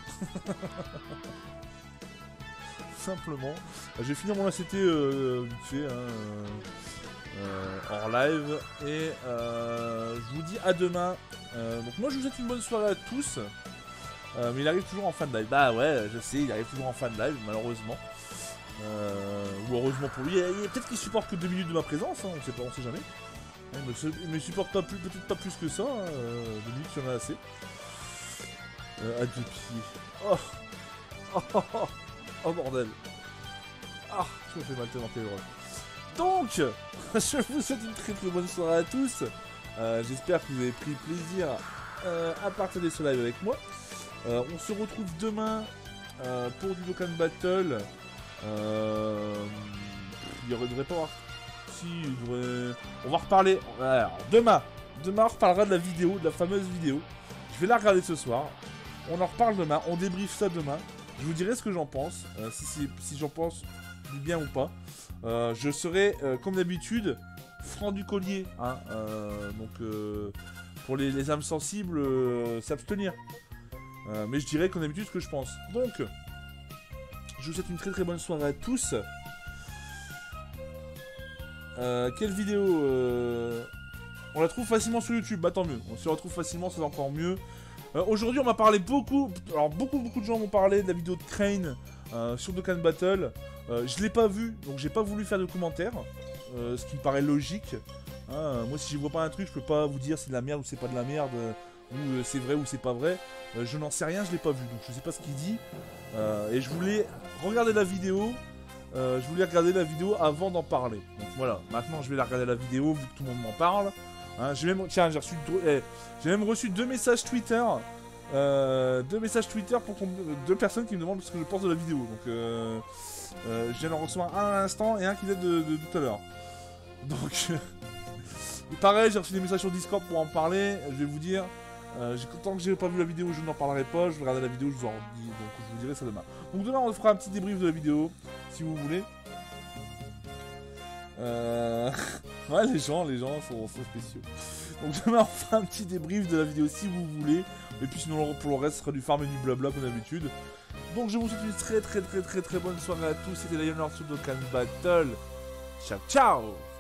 Simplement. Je vais finir mon ACT vite fait, hein, hors live. Et je vous dis à demain. Donc moi je vous souhaite une bonne soirée à tous. Mais il arrive toujours en fin de live. Bah ouais, je sais, il arrive toujours en fin de live, malheureusement. Ou heureusement pour lui. Peut-être qu'il supporte que 2 minutes de ma présence, hein, on sait jamais. Il me supporte pas plus, peut-être pas plus que ça, hein, 2 minutes, il y en a assez. À 2 pieds. Oh. Oh, oh, oh. Oh bordel. Ah, je me fais mal tellement t'es drôle. Donc, je vous souhaite une très bonne soirée à tous. J'espère que vous avez pris plaisir à partager ce live avec moi. On se retrouve demain pour du Dokkan Battle. Il ne devrait pas avoir... Si, on va reparler. Alors, demain, on reparlera de la vidéo, de la fameuse vidéo. Je vais la regarder ce soir. On en reparle demain, on débriefe ça demain. Je vous dirai ce que j'en pense, si j'en pense du bien ou pas. Je serai, comme d'habitude, franc du collier. Hein, donc, pour les âmes sensibles, s'abstenir. Mais je dirai comme d'habitude ce que je pense. Donc, je vous souhaite une très bonne soirée à tous. Quelle vidéo on la trouve facilement sur YouTube, bah tant mieux. On se retrouve facilement, c'est encore mieux. Aujourd'hui, on m'a parlé beaucoup... Alors, beaucoup de gens m'ont parlé de la vidéo de Crane sur Dokkan Battle. Je l'ai pas vu, donc j'ai pas voulu faire de commentaires. Ce qui me paraît logique. Moi, si je vois pas un truc, je peux pas vous dire c'est de la merde ou c'est pas de la merde. Ou c'est vrai ou c'est pas vrai. Je n'en sais rien, je l'ai pas vu, donc je sais pas ce qu'il dit. Et je voulais regarder la vidéo. Je voulais regarder la vidéo avant d'en parler. Donc voilà, maintenant je vais la regarder la vidéo vu que tout le monde m'en parle. Tiens, j'ai même reçu 2 messages Twitter. 2 messages Twitter pour 2 personnes qui me demandent ce que je pense de la vidéo. Donc je viens d'en recevoir un à l'instant et un qui date de tout à l'heure. Donc pareil, j'ai reçu des messages sur Discord pour en parler. Je vais vous dire, tant que j'ai pas vu la vidéo, je n'en parlerai pas. Je vais regarder la vidéo, je vous en dis. Donc je vous dirai ça demain. Donc demain on fera un petit débrief de la vidéo, si vous voulez. Ouais, les gens sont spéciaux. Donc demain on fera un petit débrief de la vidéo si vous voulez. Et puis sinon pour le reste ce sera du farm et du blabla comme d'habitude. Donc je vous souhaite une très bonne soirée à tous. C'était Lionheart sur Dokkan Battle. Ciao ciao.